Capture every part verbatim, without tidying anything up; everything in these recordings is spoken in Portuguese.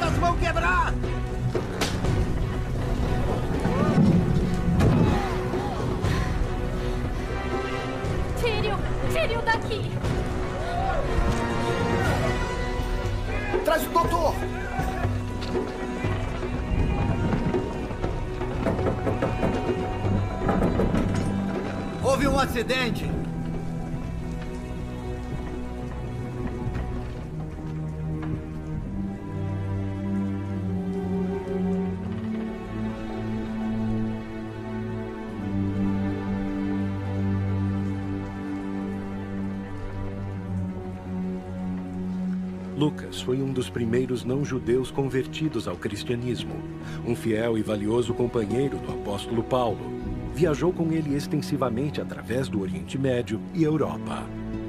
portas vão quebrar! Tire-o! Tire-o daqui! Traz o doutor! Houve um acidente! Lucas foi um dos primeiros não-judeus convertidos ao cristianismo. Um fiel e valioso companheiro do apóstolo Paulo. Viajou com ele extensivamente através do Oriente Médio e Europa.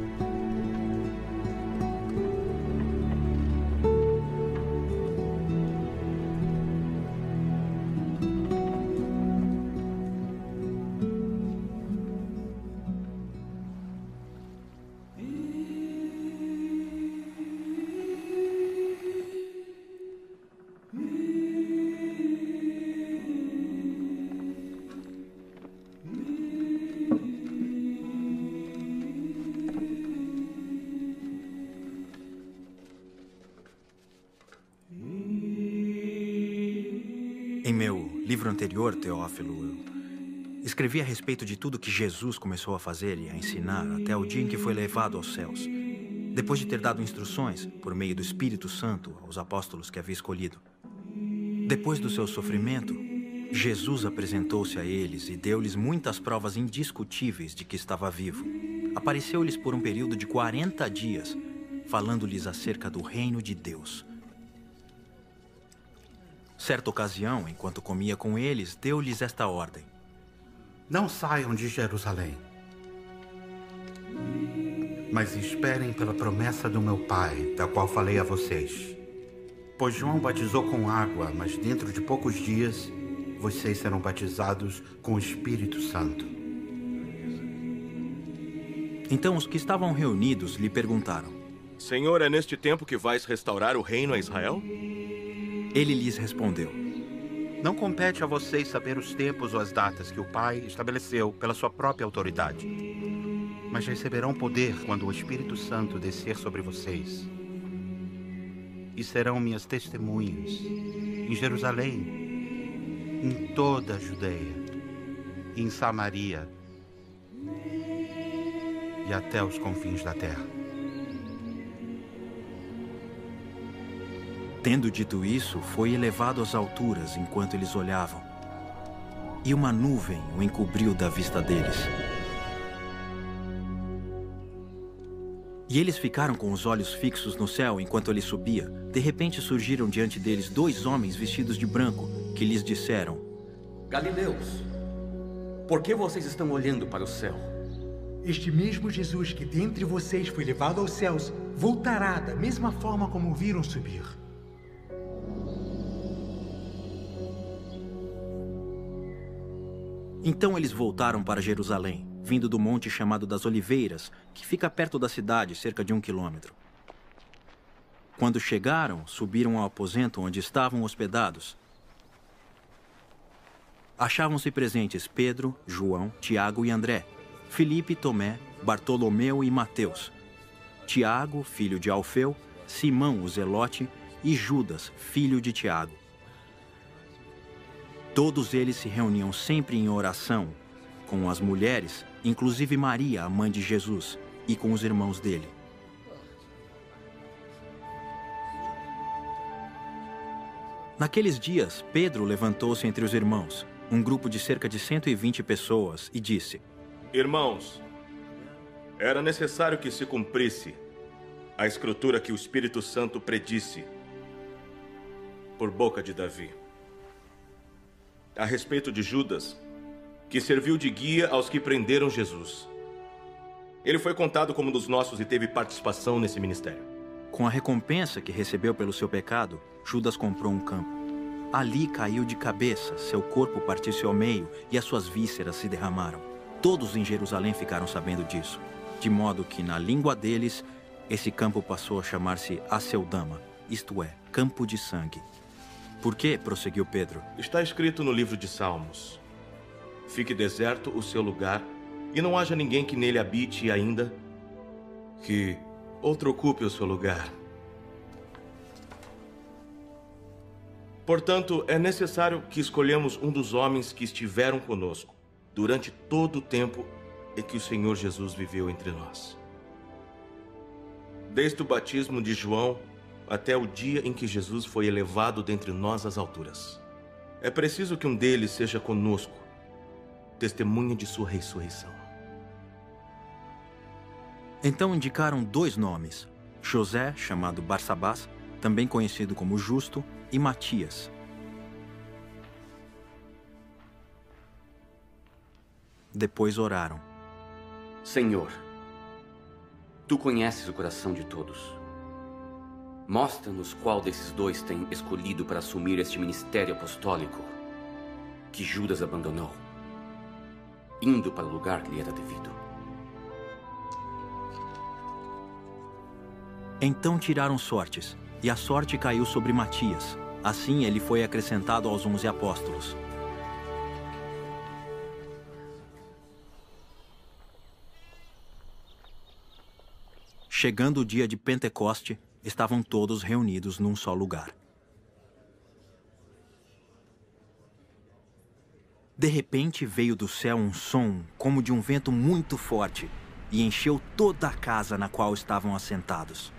Em meu livro anterior, Teófilo, eu escrevi a respeito de tudo que Jesus começou a fazer e a ensinar até o dia em que foi levado aos céus, depois de ter dado instruções, por meio do Espírito Santo, aos apóstolos que havia escolhido. Depois do seu sofrimento, Jesus apresentou-se a eles e deu-lhes muitas provas indiscutíveis de que estava vivo. Apareceu-lhes por um período de quarenta dias, falando-lhes acerca do reino de Deus. Certa ocasião, enquanto comia com eles, deu-lhes esta ordem: não saiam de Jerusalém, mas esperem pela promessa do meu Pai, da qual falei a vocês. Pois João batizou com água, mas dentro de poucos dias, vocês serão batizados com o Espírito Santo. Então os que estavam reunidos lhe perguntaram: Senhor, é neste tempo que vais restaurar o reino a Israel? Ele lhes respondeu: não compete a vocês saber os tempos ou as datas que o Pai estabeleceu pela sua própria autoridade. Mas receberão poder quando o Espírito Santo descer sobre vocês. E serão minhas testemunhas em Jerusalém, em toda a Judeia, em Samaria e até os confins da terra. Tendo dito isso, foi elevado às alturas enquanto eles olhavam. E uma nuvem o encobriu da vista deles. E eles ficaram com os olhos fixos no céu enquanto ele subia. De repente surgiram diante deles dois homens vestidos de branco, que lhes disseram: Galileus, por que vocês estão olhando para o céu? Este mesmo Jesus que dentre vocês foi levado aos céus, voltará da mesma forma como o viram subir. Então eles voltaram para Jerusalém, vindo do monte chamado das Oliveiras, que fica perto da cidade, cerca de um quilômetro. Quando chegaram, subiram ao aposento onde estavam hospedados. Achavam-se presentes Pedro, João, Tiago e André, Filipe, Tomé, Bartolomeu e Mateus, Tiago, filho de Alfeu, Simão, o Zelote, e Judas, filho de Tiago. Todos eles se reuniam sempre em oração, com as mulheres, inclusive Maria, a mãe de Jesus, e com os irmãos dele. Naqueles dias, Pedro levantou-se entre os irmãos, um grupo de cerca de cento e vinte pessoas, e disse: Irmãos, era necessário que se cumprisse a escritura que o Espírito Santo predisse por boca de Davi, a respeito de Judas, que serviu de guia aos que prenderam Jesus. Ele foi contado como um dos nossos e teve participação nesse ministério. Com a recompensa que recebeu pelo seu pecado, Judas comprou um campo. Ali caiu de cabeça, seu corpo partiu-se ao meio e as suas vísceras se derramaram. Todos em Jerusalém ficaram sabendo disso, de modo que, na língua deles, esse campo passou a chamar-se Aceldama, isto é, campo de sangue. Por quê? Prosseguiu Pedro. Está escrito no livro de Salmos: fique deserto o seu lugar, e não haja ninguém que nele habite ainda, que outro ocupe o seu lugar. Portanto, é necessário que escolhamos um dos homens que estiveram conosco durante todo o tempo em que o Senhor Jesus viveu entre nós. Desde o batismo de João até o dia em que Jesus foi elevado dentre nós às alturas. É preciso que um deles seja conosco, testemunha de sua ressurreição. Então indicaram dois nomes: José, chamado Barsabás, também conhecido como Justo, e Matias. Depois oraram. Senhor, tu conheces o coração de todos. Mostra-nos qual desses dois tem escolhido para assumir este ministério apostólico que Judas abandonou, indo para o lugar que lhe era devido. Então tiraram sortes, e a sorte caiu sobre Matias. Assim ele foi acrescentado aos onze apóstolos. Chegando o dia de Pentecoste, estavam todos reunidos num só lugar. De repente veio do céu um som como de um vento muito forte e encheu toda a casa na qual estavam assentados.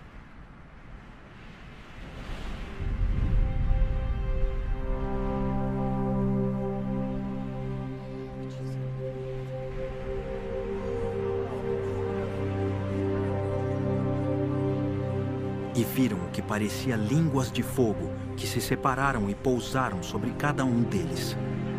E viram o que parecia línguas de fogo, que se separaram e pousaram sobre cada um deles.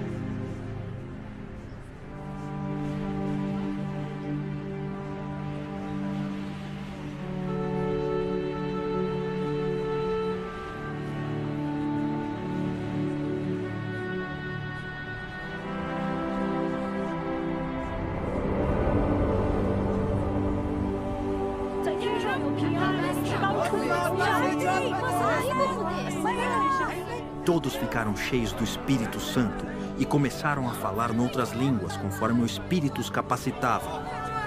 Todos ficaram cheios do Espírito Santo e começaram a falar noutras línguas, conforme o Espírito os capacitava.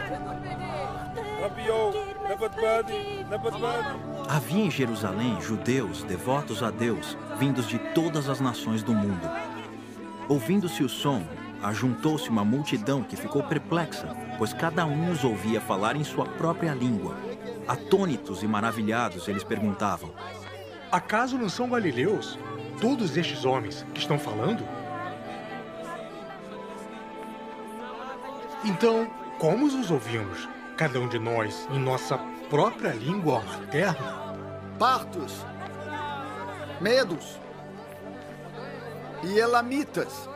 Havia em Jerusalém judeus devotos a Deus, vindos de todas as nações do mundo. Ouvindo-se o som, ajuntou-se uma multidão que ficou perplexa, pois cada um os ouvia falar em sua própria língua. Atônitos e maravilhados, eles perguntavam: acaso não são galileus todos estes homens que estão falando? Então, como os ouvimos, cada um de nós, em nossa própria língua materna? Partos, medos e elamitas,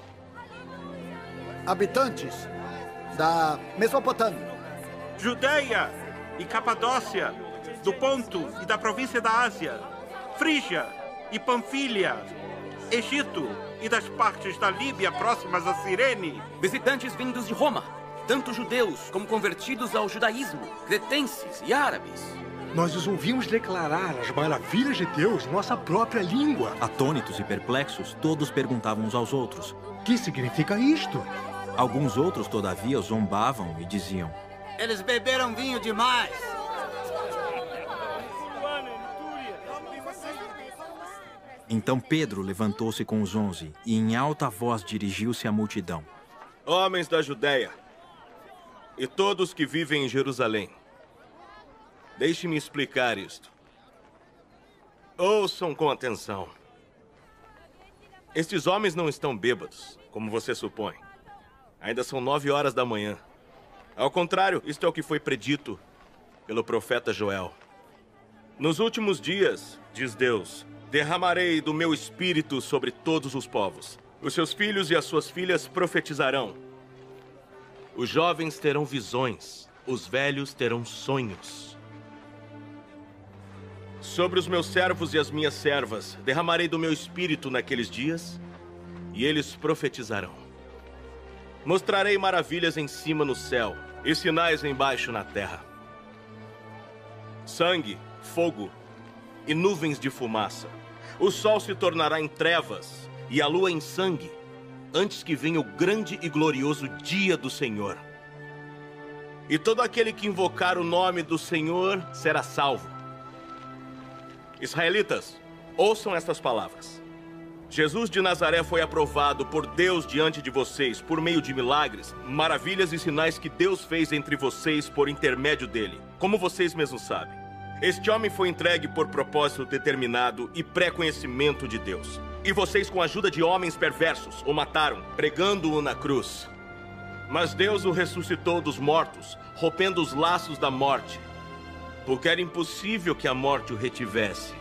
habitantes da Mesopotâmia, Judeia e Capadócia, do Ponto e da província da Ásia, Frígia e Panfilha, Egito e das partes da Líbia próximas a Cirene. Visitantes vindos de Roma, tanto judeus como convertidos ao judaísmo, cretenses e árabes. Nós os ouvimos declarar as maravilhas de Deus em nossa própria língua. Atônitos e perplexos, todos perguntavam uns aos outros: que significa isto? Alguns outros, todavia, zombavam e diziam: eles beberam vinho demais. Então Pedro levantou-se com os onze e em alta voz dirigiu-se à multidão. Homens da Judéia e todos que vivem em Jerusalém, deixe-me explicar isto. Ouçam com atenção. Estes homens não estão bêbados, como você supõe. Ainda são nove horas da manhã. Ao contrário, isto é o que foi predito pelo profeta Joel. Nos últimos dias, diz Deus, derramarei do meu espírito sobre todos os povos. Os seus filhos e as suas filhas profetizarão. Os jovens terão visões, os velhos terão sonhos. Sobre os meus servos e as minhas servas, derramarei do meu espírito naqueles dias, e eles profetizarão. Mostrarei maravilhas em cima no céu, e sinais embaixo na terra: sangue, fogo e nuvens de fumaça. O sol se tornará em trevas e a lua em sangue, antes que venha o grande e glorioso dia do Senhor. E todo aquele que invocar o nome do Senhor será salvo. Israelitas, ouçam estas palavras. Jesus de Nazaré foi aprovado por Deus diante de vocês por meio de milagres, maravilhas e sinais que Deus fez entre vocês por intermédio dele, como vocês mesmos sabem. Este homem foi entregue por propósito determinado e pré-conhecimento de Deus. E vocês, com a ajuda de homens perversos, o mataram, pregando-o na cruz. Mas Deus o ressuscitou dos mortos, rompendo os laços da morte, porque era impossível que a morte o retivesse.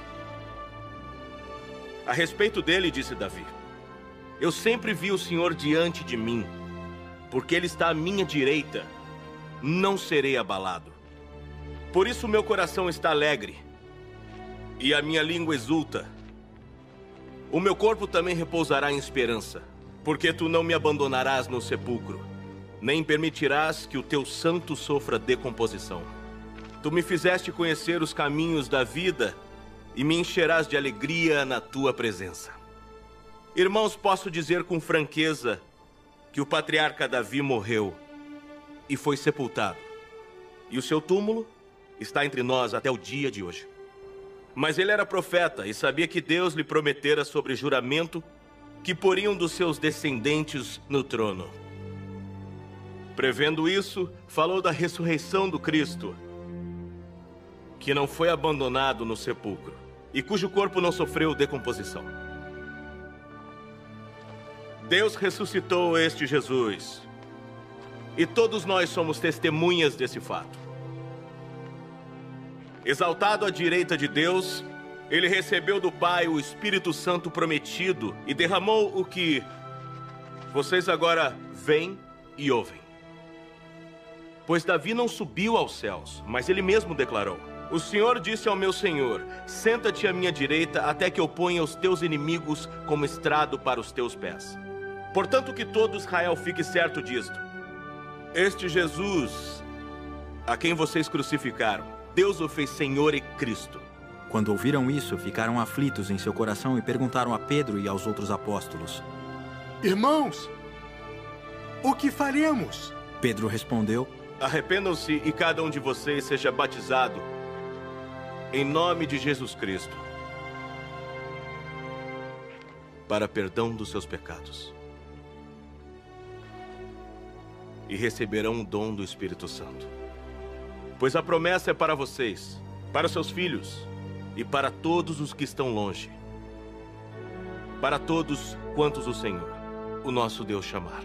A respeito dele, disse Davi, eu sempre vi o Senhor diante de mim, porque ele está à minha direita, não serei abalado. Por isso meu coração está alegre, e a minha língua exulta. O meu corpo também repousará em esperança, porque tu não me abandonarás no sepulcro, nem permitirás que o teu santo sofra decomposição. Tu me fizeste conhecer os caminhos da vida, e me encherás de alegria na tua presença. Irmãos, posso dizer com franqueza que o patriarca Davi morreu e foi sepultado, e o seu túmulo está entre nós até o dia de hoje. Mas ele era profeta e sabia que Deus lhe prometera sobre juramento que poriam dos seus descendentes no trono. Prevendo isso, falou da ressurreição do Cristo, que não foi abandonado no sepulcro e cujo corpo não sofreu decomposição. Deus ressuscitou este Jesus, e todos nós somos testemunhas desse fato. Exaltado à direita de Deus, ele recebeu do Pai o Espírito Santo prometido e derramou o que vocês agora veem e ouvem. Pois Davi não subiu aos céus, mas ele mesmo declarou: o Senhor disse ao meu Senhor, senta-te à minha direita até que eu ponha os teus inimigos como estrado para os teus pés. Portanto, que todo Israel fique certo disto. Este Jesus, a quem vocês crucificaram, Deus o fez Senhor e Cristo. Quando ouviram isso, ficaram aflitos em seu coração e perguntaram a Pedro e aos outros apóstolos: Irmãos, o que faremos? Pedro respondeu: arrependam-se e cada um de vocês seja batizado em nome de Jesus Cristo, para perdão dos seus pecados. E receberão o dom do Espírito Santo. Pois a promessa é para vocês, para seus filhos e para todos os que estão longe. Para todos quantos o Senhor, o nosso Deus, chamar.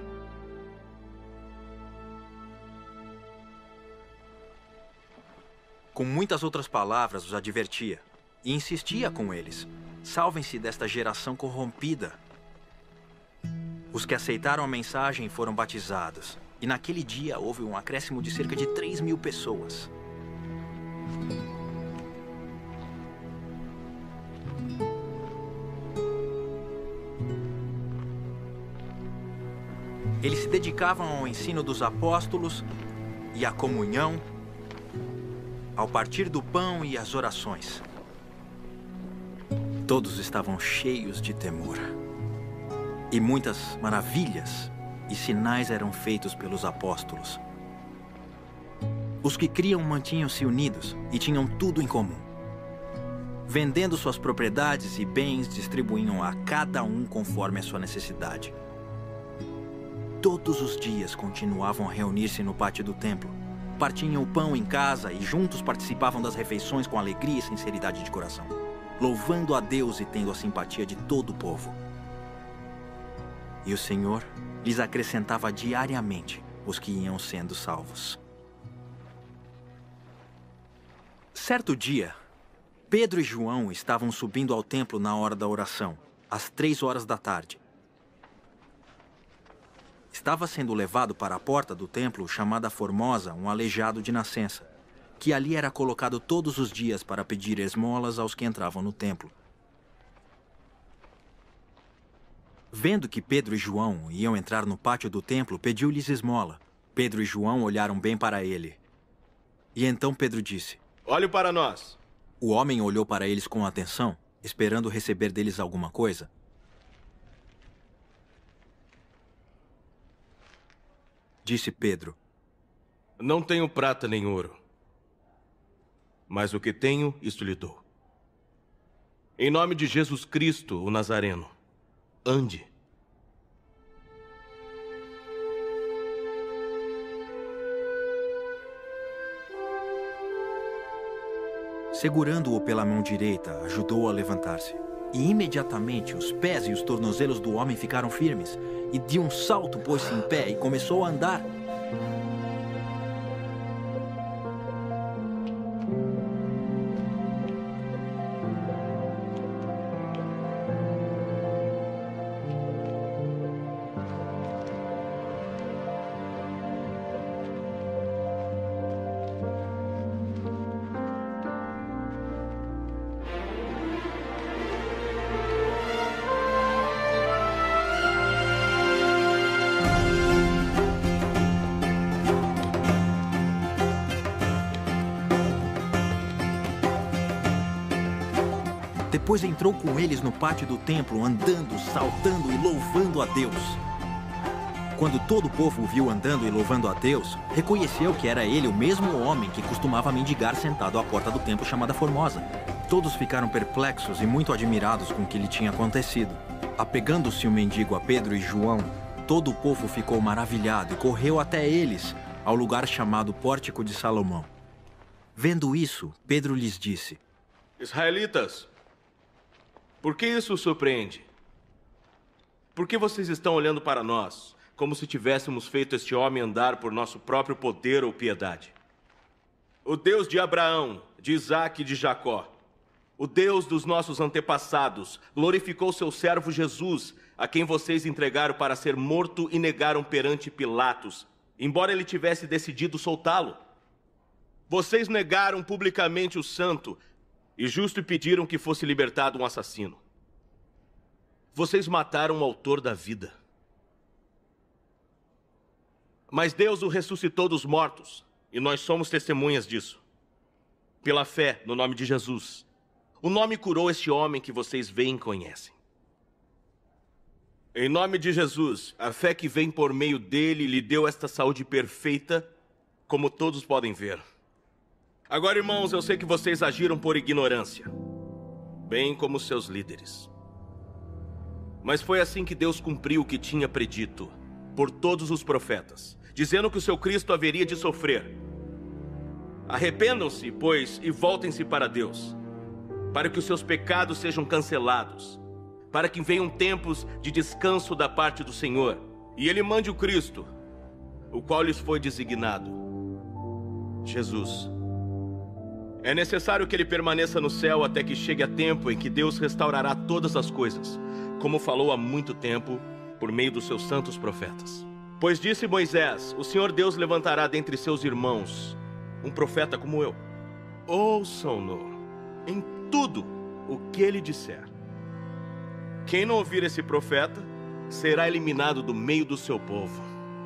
Com muitas outras palavras os advertia e insistia com eles: salvem-se desta geração corrompida. Os que aceitaram a mensagem foram batizados, e naquele dia houve um acréscimo de cerca de três mil pessoas. Eles se dedicavam ao ensino dos apóstolos e à comunhão, ao partir do pão e às orações. Todos estavam cheios de temor. E muitas maravilhas e sinais eram feitos pelos apóstolos. Os que criam mantinham-se unidos e tinham tudo em comum. Vendendo suas propriedades e bens, distribuíam a cada um conforme a sua necessidade. Todos os dias continuavam a reunir-se no pátio do templo. Partiam o pão em casa e juntos participavam das refeições com alegria e sinceridade de coração, louvando a Deus e tendo a simpatia de todo o povo. E o Senhor lhes acrescentava diariamente os que iam sendo salvos. Certo dia, Pedro e João estavam subindo ao templo na hora da oração, às três horas da tarde. Estava sendo levado para a porta do templo, chamada Formosa, um aleijado de nascença, que ali era colocado todos os dias para pedir esmolas aos que entravam no templo. Vendo que Pedro e João iam entrar no pátio do templo, pediu-lhes esmola. Pedro e João olharam bem para ele. E então Pedro disse: olhe para nós. O homem olhou para eles com atenção, esperando receber deles alguma coisa. Disse Pedro: Não tenho prata nem ouro, mas o que tenho, isto lhe dou. Em nome de Jesus Cristo, o Nazareno, ande. Segurando-o pela mão direita, ajudou-o a levantar-se. E imediatamente os pés e os tornozelos do homem ficaram firmes, e de um salto pôs-se em pé e começou a andar. Depois entrou com eles no pátio do templo, andando, saltando e louvando a Deus. Quando todo o povo o viu andando e louvando a Deus, reconheceu que era ele o mesmo homem que costumava mendigar sentado à porta do templo chamada Formosa. Todos ficaram perplexos e muito admirados com o que lhe tinha acontecido. Apegando-se o mendigo a Pedro e João, todo o povo ficou maravilhado e correu até eles, ao lugar chamado Pórtico de Salomão. Vendo isso, Pedro lhes disse: Israelitas, por que isso os surpreende? Por que vocês estão olhando para nós, como se tivéssemos feito este homem andar por nosso próprio poder ou piedade? O Deus de Abraão, de Isaque e de Jacó, o Deus dos nossos antepassados, glorificou seu servo Jesus, a quem vocês entregaram para ser morto e negaram perante Pilatos, embora ele tivesse decidido soltá-lo. Vocês negaram publicamente o santo e justo e pediram que fosse libertado um assassino. Vocês mataram o autor da vida. Mas Deus o ressuscitou dos mortos, e nós somos testemunhas disso. Pela fé no nome de Jesus, o nome curou este homem que vocês veem e conhecem. Em nome de Jesus, a fé que vem por meio dele lhe deu esta saúde perfeita, como todos podem ver. Agora, irmãos, eu sei que vocês agiram por ignorância, bem como seus líderes. Mas foi assim que Deus cumpriu o que tinha predito por todos os profetas, dizendo que o seu Cristo haveria de sofrer. Arrependam-se, pois, e voltem-se para Deus, para que os seus pecados sejam cancelados, para que venham tempos de descanso da parte do Senhor, e Ele mande o Cristo, o qual lhes foi designado, Jesus. É necessário que ele permaneça no céu até que chegue a tempo em que Deus restaurará todas as coisas, como falou há muito tempo, por meio dos seus santos profetas. Pois disse Moisés, o Senhor Deus levantará dentre seus irmãos um profeta como eu. Ouçam-no em tudo o que ele disser. Quem não ouvir esse profeta, será eliminado do meio do seu povo.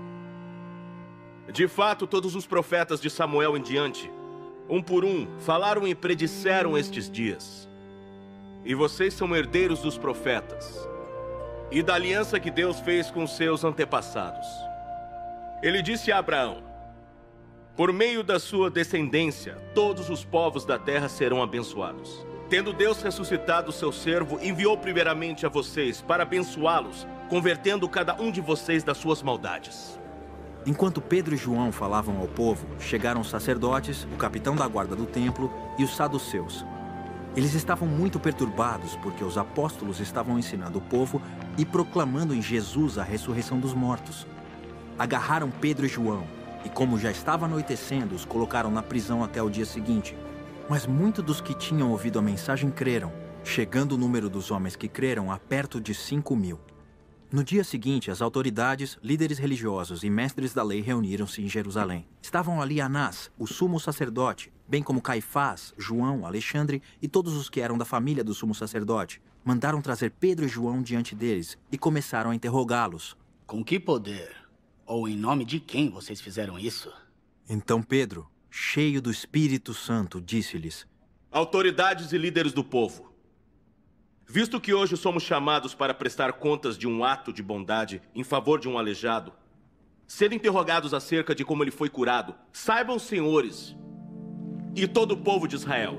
De fato, todos os profetas de Samuel em diante, um por um, falaram e predisseram estes dias. E vocês são herdeiros dos profetas e da aliança que Deus fez com seus antepassados. Ele disse a Abraão: por meio da sua descendência, todos os povos da terra serão abençoados. Tendo Deus ressuscitado o seu servo, enviou primeiramente a vocês para abençoá-los, convertendo cada um de vocês das suas maldades. Enquanto Pedro e João falavam ao povo, chegaram os sacerdotes, o capitão da guarda do templo e os saduceus. Eles estavam muito perturbados porque os apóstolos estavam ensinando o povo e proclamando em Jesus a ressurreição dos mortos. Agarraram Pedro e João e, como já estava anoitecendo, os colocaram na prisão até o dia seguinte. Mas muitos dos que tinham ouvido a mensagem creram, chegando o número dos homens que creram a perto de cinco mil. No dia seguinte, as autoridades, líderes religiosos e mestres da lei reuniram-se em Jerusalém. Estavam ali Anás, o sumo sacerdote, bem como Caifás, João, Alexandre e todos os que eram da família do sumo sacerdote. Mandaram trazer Pedro e João diante deles e começaram a interrogá-los. Com que poder, ou em nome de quem vocês fizeram isso? Então Pedro, cheio do Espírito Santo, disse-lhes: autoridades e líderes do povo, visto que hoje somos chamados para prestar contas de um ato de bondade em favor de um aleijado, sendo interrogados acerca de como ele foi curado, saibam, senhores, e todo o povo de Israel,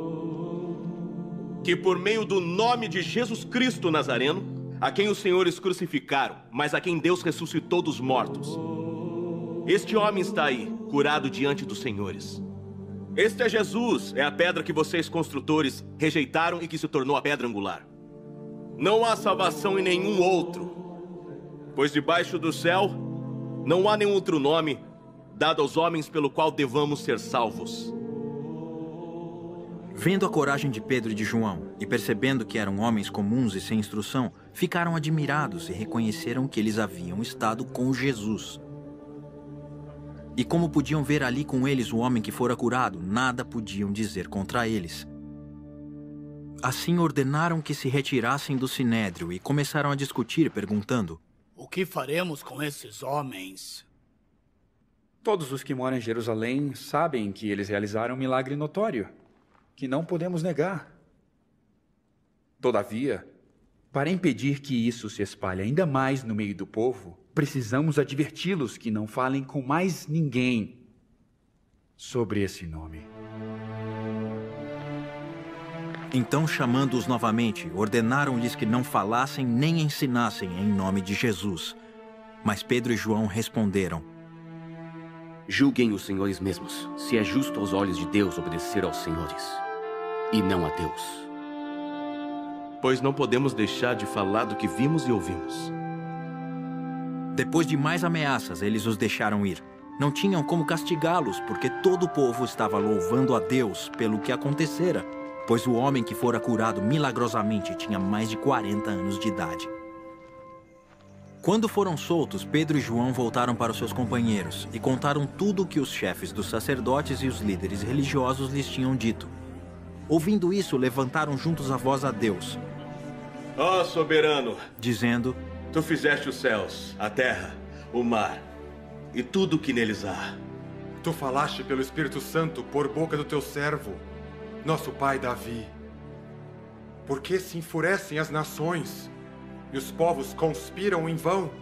que por meio do nome de Jesus Cristo Nazareno, a quem os senhores crucificaram, mas a quem Deus ressuscitou dos mortos, este homem está aí, curado diante dos senhores. Este é Jesus, é a pedra que vocês construtores rejeitaram e que se tornou a pedra angular. Não há salvação em nenhum outro, pois debaixo do céu não há nenhum outro nome dado aos homens pelo qual devamos ser salvos. Vendo a coragem de Pedro e de João e percebendo que eram homens comuns e sem instrução, ficaram admirados e reconheceram que eles haviam estado com Jesus. E como podiam ver ali com eles o homem que fora curado, nada podiam dizer contra eles. Assim ordenaram que se retirassem do sinédrio e começaram a discutir, perguntando: O que faremos com esses homens? Todos os que moram em Jerusalém sabem que eles realizaram um milagre notório, que não podemos negar. Todavia, para impedir que isso se espalhe ainda mais no meio do povo, precisamos adverti-los que não falem com mais ninguém sobre esse nome. Então, chamando-os novamente, ordenaram-lhes que não falassem nem ensinassem em nome de Jesus. Mas Pedro e João responderam: Julguem os senhores mesmos, se é justo aos olhos de Deus obedecer aos senhores, e não a Deus. Pois não podemos deixar de falar do que vimos e ouvimos. Depois de mais ameaças, eles os deixaram ir. Não tinham como castigá-los, porque todo o povo estava louvando a Deus pelo que acontecera, pois o homem que fora curado milagrosamente tinha mais de quarenta anos de idade. Quando foram soltos, Pedro e João voltaram para os seus companheiros e contaram tudo o que os chefes dos sacerdotes e os líderes religiosos lhes tinham dito. Ouvindo isso, levantaram juntos a voz a Deus. Ó soberano, dizendo: Tu fizeste os céus, a terra, o mar e tudo o que neles há. Tu falaste pelo Espírito Santo por boca do teu servo, nosso pai Davi. Por que se enfurecem as nações e os povos conspiram em vão?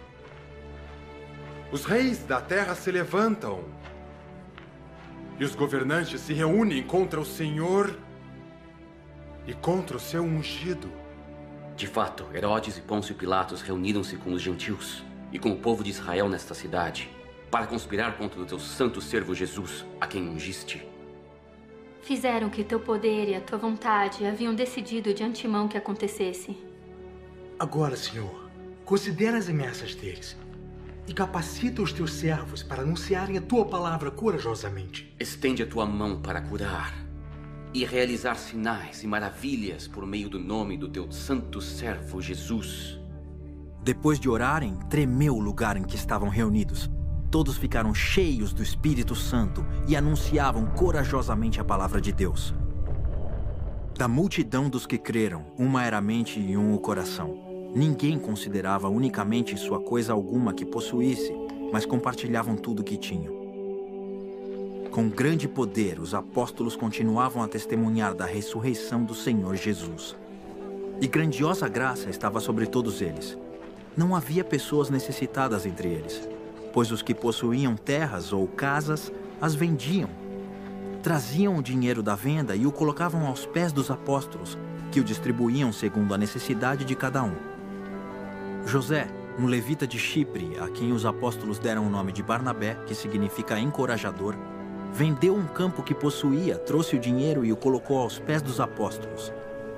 Os reis da terra se levantam e os governantes se reúnem contra o Senhor e contra o seu ungido. De fato, Herodes e Pôncio Pilatos reuniram-se com os gentios e com o povo de Israel nesta cidade para conspirar contra o teu santo servo Jesus, a quem ungiste. Fizeram que teu poder e a tua vontade haviam decidido de antemão que acontecesse. Agora, Senhor, considera as ameaças deles e capacita os teus servos para anunciarem a tua palavra corajosamente. Estende a tua mão para curar e realizar sinais e maravilhas por meio do nome do teu santo servo Jesus. Depois de orarem, tremeu o lugar em que estavam reunidos. Todos ficaram cheios do Espírito Santo e anunciavam corajosamente a palavra de Deus. Da multidão dos que creram, uma era a mente e um o coração. Ninguém considerava unicamente sua coisa alguma que possuísse, mas compartilhavam tudo o que tinham. Com grande poder, os apóstolos continuavam a testemunhar da ressurreição do Senhor Jesus. E grandiosa graça estava sobre todos eles. Não havia pessoas necessitadas entre eles, pois os que possuíam terras ou casas as vendiam. Traziam o dinheiro da venda e o colocavam aos pés dos apóstolos, que o distribuíam segundo a necessidade de cada um. José, um levita de Chipre, a quem os apóstolos deram o nome de Barnabé, que significa encorajador, vendeu um campo que possuía, trouxe o dinheiro e o colocou aos pés dos apóstolos.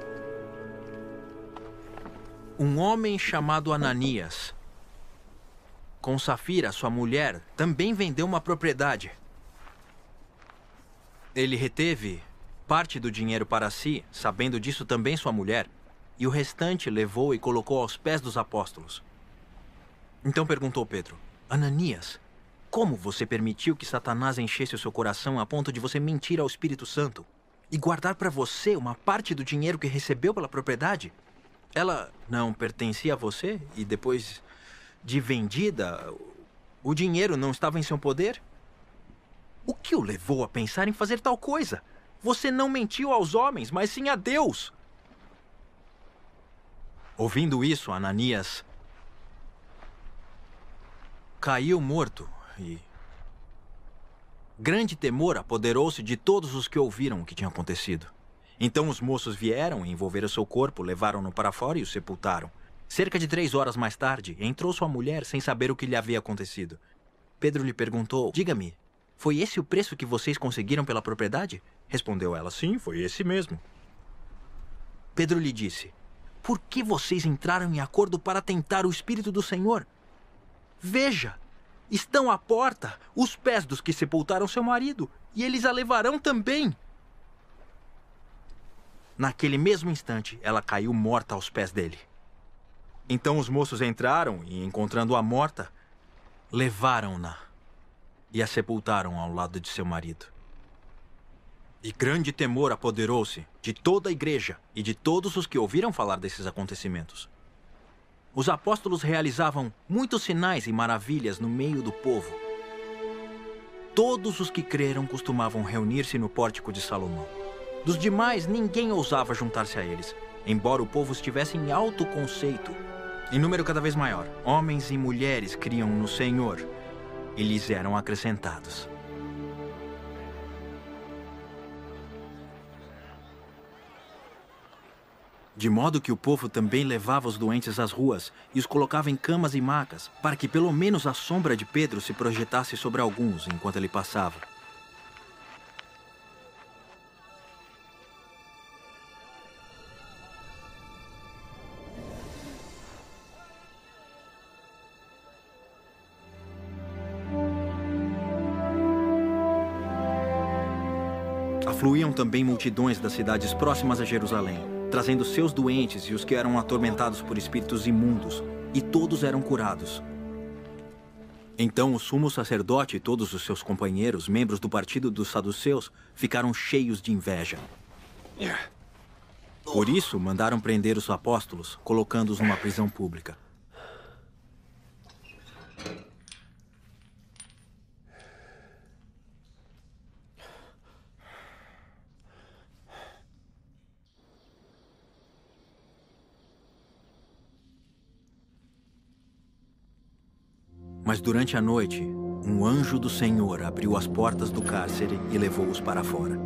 Um homem chamado Ananias, com Safira, sua mulher, também vendeu uma propriedade. Ele reteve parte do dinheiro para si, sabendo disso também sua mulher, e o restante levou e colocou aos pés dos apóstolos. Então perguntou Pedro: Ananias, como você permitiu que Satanás enchesse o seu coração a ponto de você mentir ao Espírito Santo e guardar para você uma parte do dinheiro que recebeu pela propriedade? Ela não pertencia a você e depois de vendida, o dinheiro não estava em seu poder? O que o levou a pensar em fazer tal coisa? Você não mentiu aos homens, mas sim a Deus. Ouvindo isso, Ananias caiu morto e grande temor apoderou-se de todos os que ouviram o que tinha acontecido. Então os moços vieram e envolveram seu corpo, levaram-no para fora e o sepultaram. Cerca de três horas mais tarde, entrou sua mulher sem saber o que lhe havia acontecido. Pedro lhe perguntou, diga-me, foi esse o preço que vocês conseguiram pela propriedade? Respondeu ela, sim, foi esse mesmo. Pedro lhe disse, por que vocês entraram em acordo para tentar o Espírito do Senhor? Veja, estão à porta os pés dos que sepultaram seu marido, e eles a levarão também. Naquele mesmo instante, ela caiu morta aos pés dele. Então os moços entraram e, encontrando-a morta, levaram-na e a sepultaram ao lado de seu marido. E grande temor apoderou-se de toda a igreja e de todos os que ouviram falar desses acontecimentos. Os apóstolos realizavam muitos sinais e maravilhas no meio do povo. Todos os que creram costumavam reunir-se no pórtico de Salomão. Dos demais, ninguém ousava juntar-se a eles, embora o povo estivesse em alto conceito. Em número cada vez maior, homens e mulheres criam no Senhor e lhes eram acrescentados. De modo que o povo também levava os doentes às ruas e os colocava em camas e macas, para que pelo menos a sombra de Pedro se projetasse sobre alguns enquanto ele passava. Afluíam também multidões das cidades próximas a Jerusalém, trazendo seus doentes e os que eram atormentados por espíritos imundos, e todos eram curados. Então o sumo sacerdote e todos os seus companheiros, membros do partido dos saduceus, ficaram cheios de inveja. Por isso, mandaram prender os apóstolos, colocando-os numa prisão pública. Mas durante a noite, um anjo do Senhor abriu as portas do cárcere e levou-os para fora.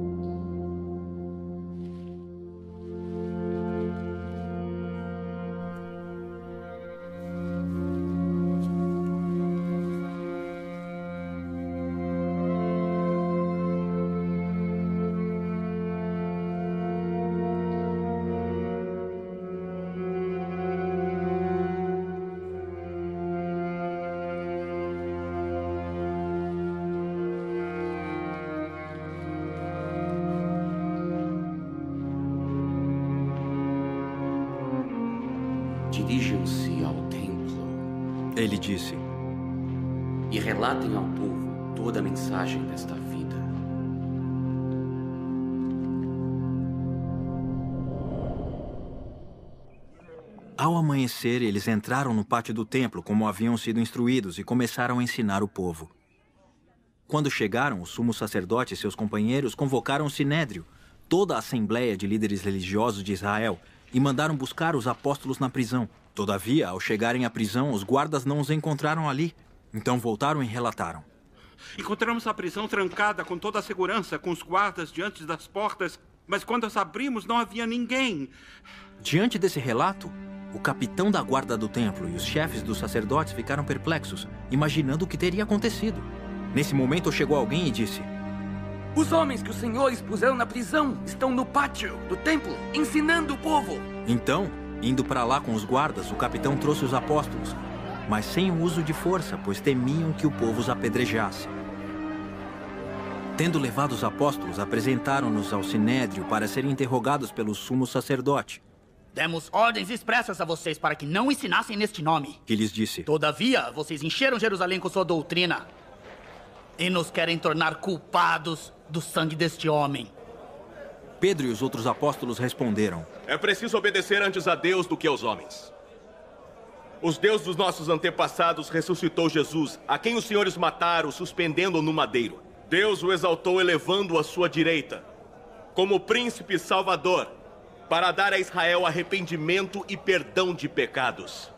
Dirijam-se ao templo. Ele disse. E relatem ao povo toda a mensagem desta vida. Ao amanhecer, eles entraram no pátio do templo como haviam sido instruídos e começaram a ensinar o povo. Quando chegaram, o sumo sacerdote e seus companheiros convocaram o sinédrio, toda a assembleia de líderes religiosos de Israel, e mandaram buscar os apóstolos na prisão. Todavia, ao chegarem à prisão, os guardas não os encontraram ali. Então voltaram e relataram. Encontramos a prisão trancada com toda a segurança, com os guardas diante das portas, mas quando as abrimos não havia ninguém. Diante desse relato, o capitão da guarda do templo e os chefes dos sacerdotes ficaram perplexos, imaginando o que teria acontecido. Nesse momento chegou alguém e disse: Os homens que os senhores puseram na prisão estão no pátio do templo, ensinando o povo. Então, indo para lá com os guardas, o capitão trouxe os apóstolos, mas sem o uso de força, pois temiam que o povo os apedrejasse. Tendo levado os apóstolos, apresentaram-nos ao sinédrio para serem interrogados pelo sumo sacerdote. Demos ordens expressas a vocês para que não ensinassem neste nome. Que lhes disse: Todavia, vocês encheram Jerusalém com sua doutrina e nos querem tornar culpados do sangue deste homem. Pedro e os outros apóstolos responderam: É preciso obedecer antes a Deus do que aos homens. Os deuses dos nossos antepassados ressuscitou Jesus, a quem os senhores mataram, suspendendo-o no madeiro. Deus o exaltou, elevando-o à sua direita, como príncipe salvador, para dar a Israel arrependimento e perdão de pecados.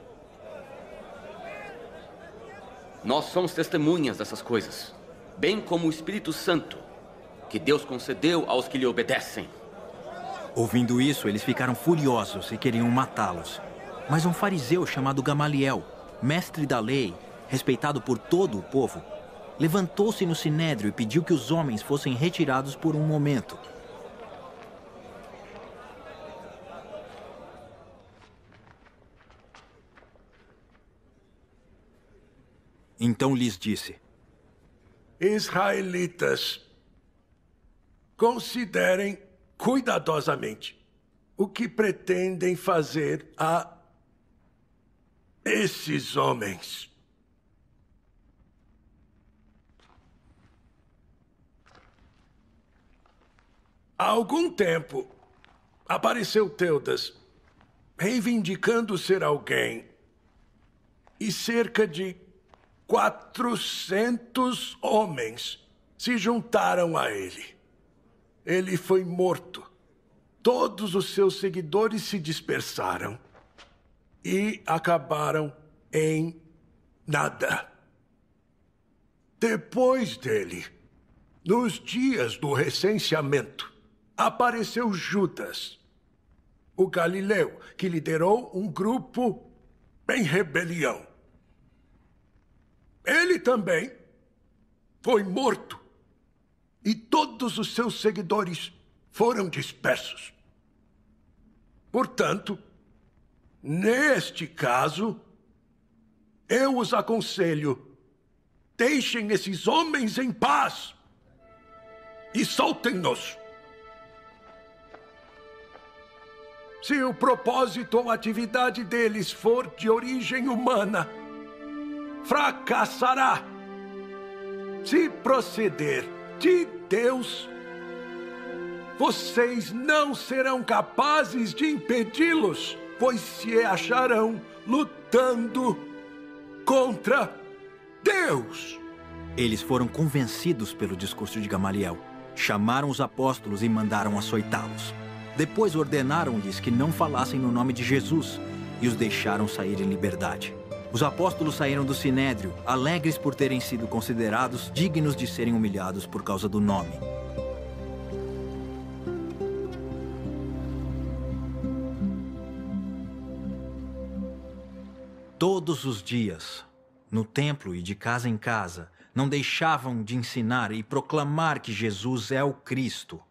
Nós somos testemunhas dessas coisas, bem como o Espírito Santo, que Deus concedeu aos que lhe obedecem. Ouvindo isso, eles ficaram furiosos e queriam matá-los. Mas um fariseu chamado Gamaliel, mestre da lei, respeitado por todo o povo, levantou-se no sinédrio e pediu que os homens fossem retirados por um momento. Então lhes disse: Israelitas, considerem cuidadosamente o que pretendem fazer a esses homens. Há algum tempo, apareceu Teudas, reivindicando ser alguém, e cerca de quatrocentos homens se juntaram a ele. Ele foi morto. Todos os seus seguidores se dispersaram e acabaram em nada. Depois dele, nos dias do recenseamento, apareceu Judas, o galileu, que liderou um grupo em rebelião. Ele também foi morto e todos os seus seguidores foram dispersos. Portanto, neste caso, eu os aconselho, deixem esses homens em paz e soltem-nos. Se o propósito ou atividade deles for de origem humana, fracassará. Se proceder de Deus, vocês não serão capazes de impedi-los, pois se acharão lutando contra Deus. Eles foram convencidos pelo discurso de Gamaliel. Chamaram os apóstolos e mandaram açoitá-los. Depois ordenaram-lhes que não falassem no nome de Jesus e os deixaram sair em liberdade. Os apóstolos saíram do sinédrio, alegres por terem sido considerados dignos de serem humilhados por causa do nome. Todos os dias, no templo e de casa em casa, não deixavam de ensinar e proclamar que Jesus é o Cristo.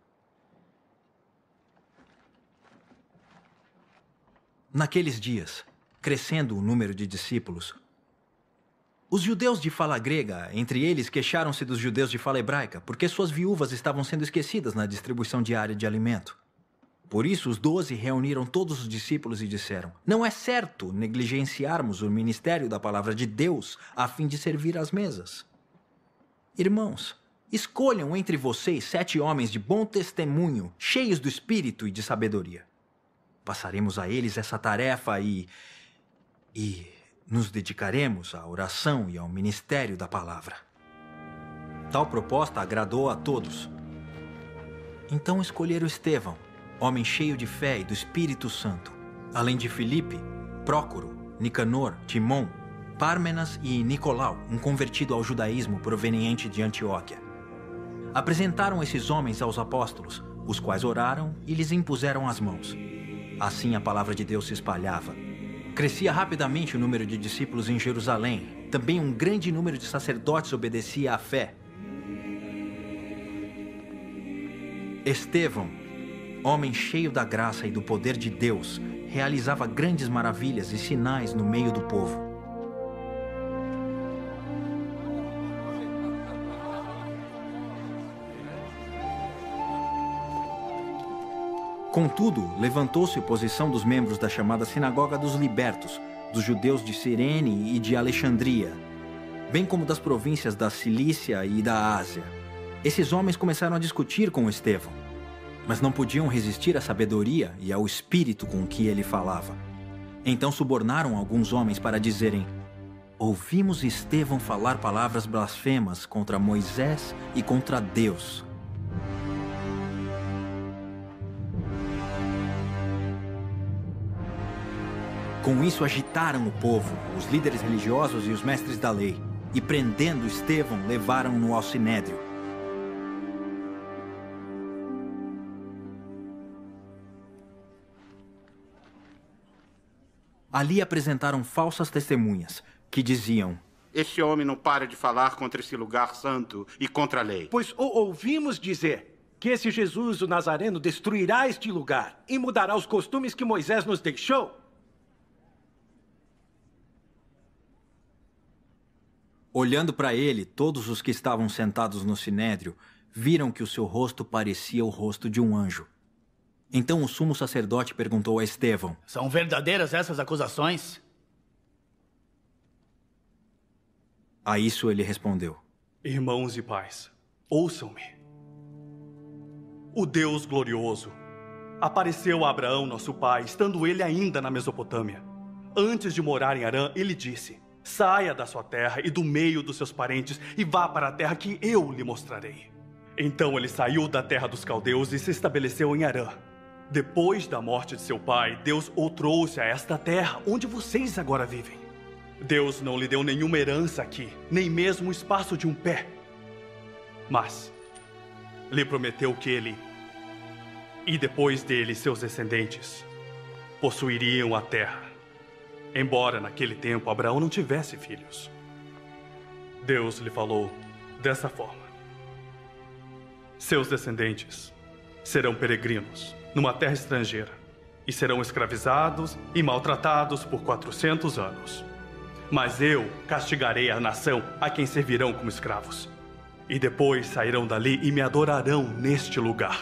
Naqueles dias, crescendo o número de discípulos, os judeus de fala grega, entre eles, queixaram-se dos judeus de fala hebraica, porque suas viúvas estavam sendo esquecidas na distribuição diária de alimento. Por isso, os doze reuniram todos os discípulos e disseram: não é certo negligenciarmos o ministério da palavra de Deus a fim de servir às mesas. Irmãos, escolham entre vocês sete homens de bom testemunho, cheios do espírito e de sabedoria. Passaremos a eles essa tarefa e... e nos dedicaremos à oração e ao ministério da palavra. Tal proposta agradou a todos. Então escolheram Estevão, homem cheio de fé e do Espírito Santo, além de Filipe, Prócoro, Nicanor, Timon, Pármenas e Nicolau, um convertido ao judaísmo proveniente de Antioquia. Apresentaram esses homens aos apóstolos, os quais oraram e lhes impuseram as mãos. Assim a palavra de Deus se espalhava. Crescia rapidamente o número de discípulos em Jerusalém. Também um grande número de sacerdotes obedecia à fé. Estevão, homem cheio da graça e do poder de Deus, realizava grandes maravilhas e sinais no meio do povo. Contudo, levantou-se oposição dos membros da chamada Sinagoga dos Libertos, dos judeus de Cirene e de Alexandria, bem como das províncias da Cilícia e da Ásia. Esses homens começaram a discutir com Estevão, mas não podiam resistir à sabedoria e ao espírito com que ele falava. Então subornaram alguns homens para dizerem: ouvimos Estevão falar palavras blasfemas contra Moisés e contra Deus. Com isso, agitaram o povo, os líderes religiosos e os mestres da lei, e prendendo Estevão, levaram-no ao sinédrio. Ali apresentaram falsas testemunhas, que diziam: este homem não para de falar contra esse lugar santo e contra a lei. Pois o ouvimos dizer que esse Jesus, o Nazareno, destruirá este lugar e mudará os costumes que Moisés nos deixou. Olhando para ele, todos os que estavam sentados no sinédrio viram que o seu rosto parecia o rosto de um anjo. Então o sumo sacerdote perguntou a Estevão: são verdadeiras essas acusações? A isso ele respondeu: irmãos e pais, ouçam-me. O Deus glorioso apareceu a Abraão, nosso pai, estando ele ainda na Mesopotâmia. Antes de morar em Harã, ele disse: saia da sua terra e do meio dos seus parentes e vá para a terra que eu lhe mostrarei. Então ele saiu da terra dos caldeus e se estabeleceu em Harã. Depois da morte de seu pai, Deus o trouxe a esta terra onde vocês agora vivem. Deus não lhe deu nenhuma herança aqui, nem mesmo o espaço de um pé. Mas lhe prometeu que ele, e depois dele seus descendentes, possuiriam a terra. Embora naquele tempo Abraão não tivesse filhos. Deus lhe falou dessa forma: seus descendentes serão peregrinos numa terra estrangeira e serão escravizados e maltratados por quatrocentos anos. Mas eu castigarei a nação a quem servirão como escravos. E depois sairão dali e me adorarão neste lugar.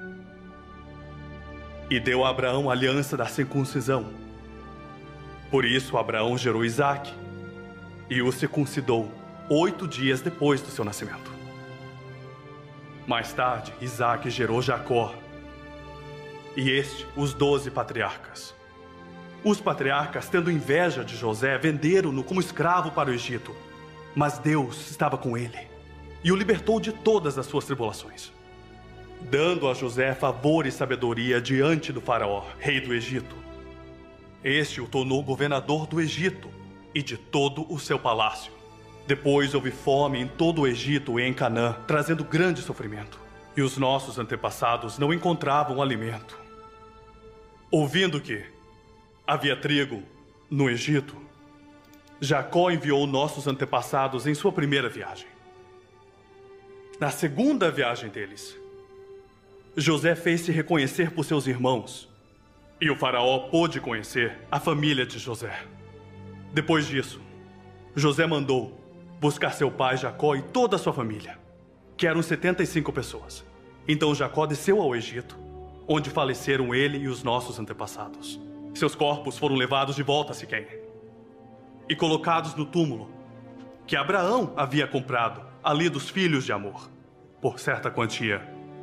E deu a Abraão a aliança da circuncisão. Por isso Abraão gerou Isaque e o circuncidou oito dias depois do seu nascimento. Mais tarde, Isaque gerou Jacó. E este, os doze patriarcas. Os patriarcas, tendo inveja de José, venderam-no como escravo para o Egito. Mas Deus estava com ele e o libertou de todas as suas tribulações, dando a José favor e sabedoria diante do faraó, rei do Egito. Este o tornou governador do Egito e de todo o seu palácio. Depois houve fome em todo o Egito e em Canaã, trazendo grande sofrimento. E os nossos antepassados não encontravam alimento. Ouvindo que havia trigo no Egito, Jacó enviou nossos antepassados em sua primeira viagem. Na segunda viagem deles, José fez-se reconhecer por seus irmãos, e o faraó pôde conhecer a família de José. Depois disso, José mandou buscar seu pai Jacó e toda a sua família, que eram setenta e cinco pessoas. Então Jacó desceu ao Egito, onde faleceram ele e os nossos antepassados. Seus corpos foram levados de volta a Siquém e colocados no túmulo que Abraão havia comprado ali dos filhos de Amor, por certa quantia.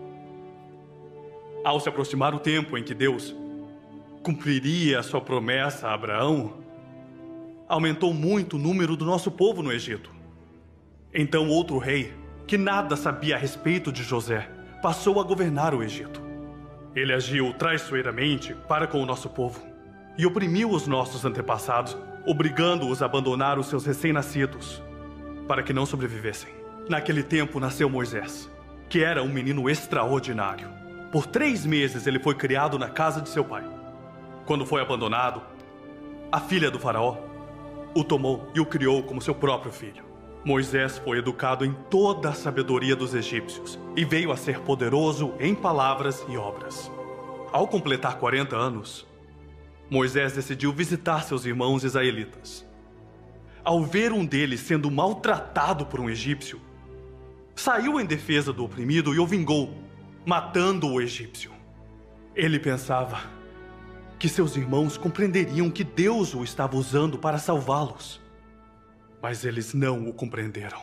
Ao se aproximar o tempo em que Deus cumpriria a sua promessa a Abraão, aumentou muito o número do nosso povo no Egito. Então outro rei, que nada sabia a respeito de José, passou a governar o Egito. Ele agiu traiçoeiramente para com o nosso povo e oprimiu os nossos antepassados, obrigando-os a abandonar os seus recém-nascidos, para que não sobrevivessem. Naquele tempo nasceu Moisés, que era um menino extraordinário. Por três meses ele foi criado na casa de seu pai. Quando foi abandonado, a filha do faraó o tomou e o criou como seu próprio filho. Moisés foi educado em toda a sabedoria dos egípcios e veio a ser poderoso em palavras e obras. Ao completar quarenta anos, Moisés decidiu visitar seus irmãos israelitas. Ao ver um deles sendo maltratado por um egípcio, saiu em defesa do oprimido e o vingou, matando o egípcio. Ele pensava que seus irmãos compreenderiam que Deus o estava usando para salvá-los. Mas eles não o compreenderam.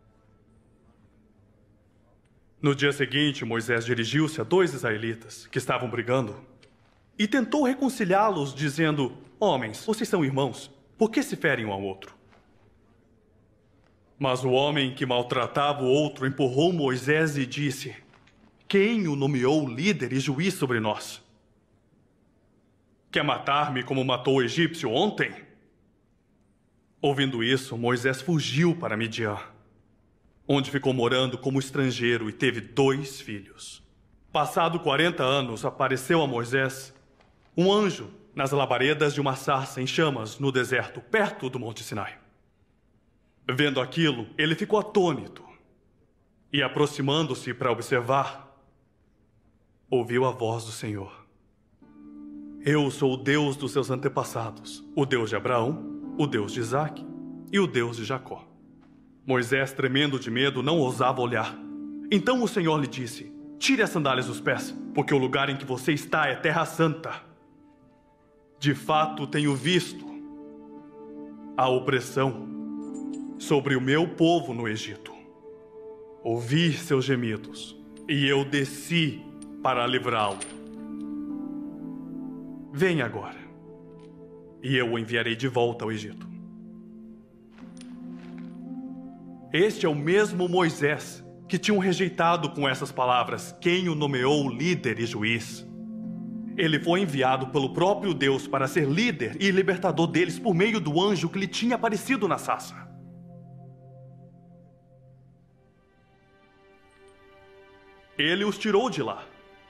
No dia seguinte, Moisés dirigiu-se a dois israelitas que estavam brigando e tentou reconciliá-los, dizendo: homens, vocês são irmãos, por que se ferem um ao outro? Mas o homem que maltratava o outro empurrou Moisés e disse: quem o nomeou líder e juiz sobre nós? Quer matar-me como matou o egípcio ontem? Ouvindo isso, Moisés fugiu para Midian, onde ficou morando como estrangeiro e teve dois filhos. Passado quarenta anos, apareceu a Moisés um anjo nas labaredas de uma sarça em chamas no deserto, perto do Monte Sinai. Vendo aquilo, ele ficou atônito e, aproximando-se para observar, ouviu a voz do Senhor. Eu sou o Deus dos seus antepassados, o Deus de Abraão, o Deus de Isaque e o Deus de Jacó. Moisés, tremendo de medo, não ousava olhar. Então o Senhor lhe disse: tire as sandálias dos pés, porque o lugar em que você está é terra santa. De fato, tenho visto a opressão sobre o meu povo no Egito. Ouvi seus gemidos, e eu desci para livrá-lo. Venha agora, e eu o enviarei de volta ao Egito. Este é o mesmo Moisés que tinham rejeitado com essas palavras quem o nomeou líder e juiz. Ele foi enviado pelo próprio Deus para ser líder e libertador deles por meio do anjo que lhe tinha aparecido na sarça. Ele os tirou de lá,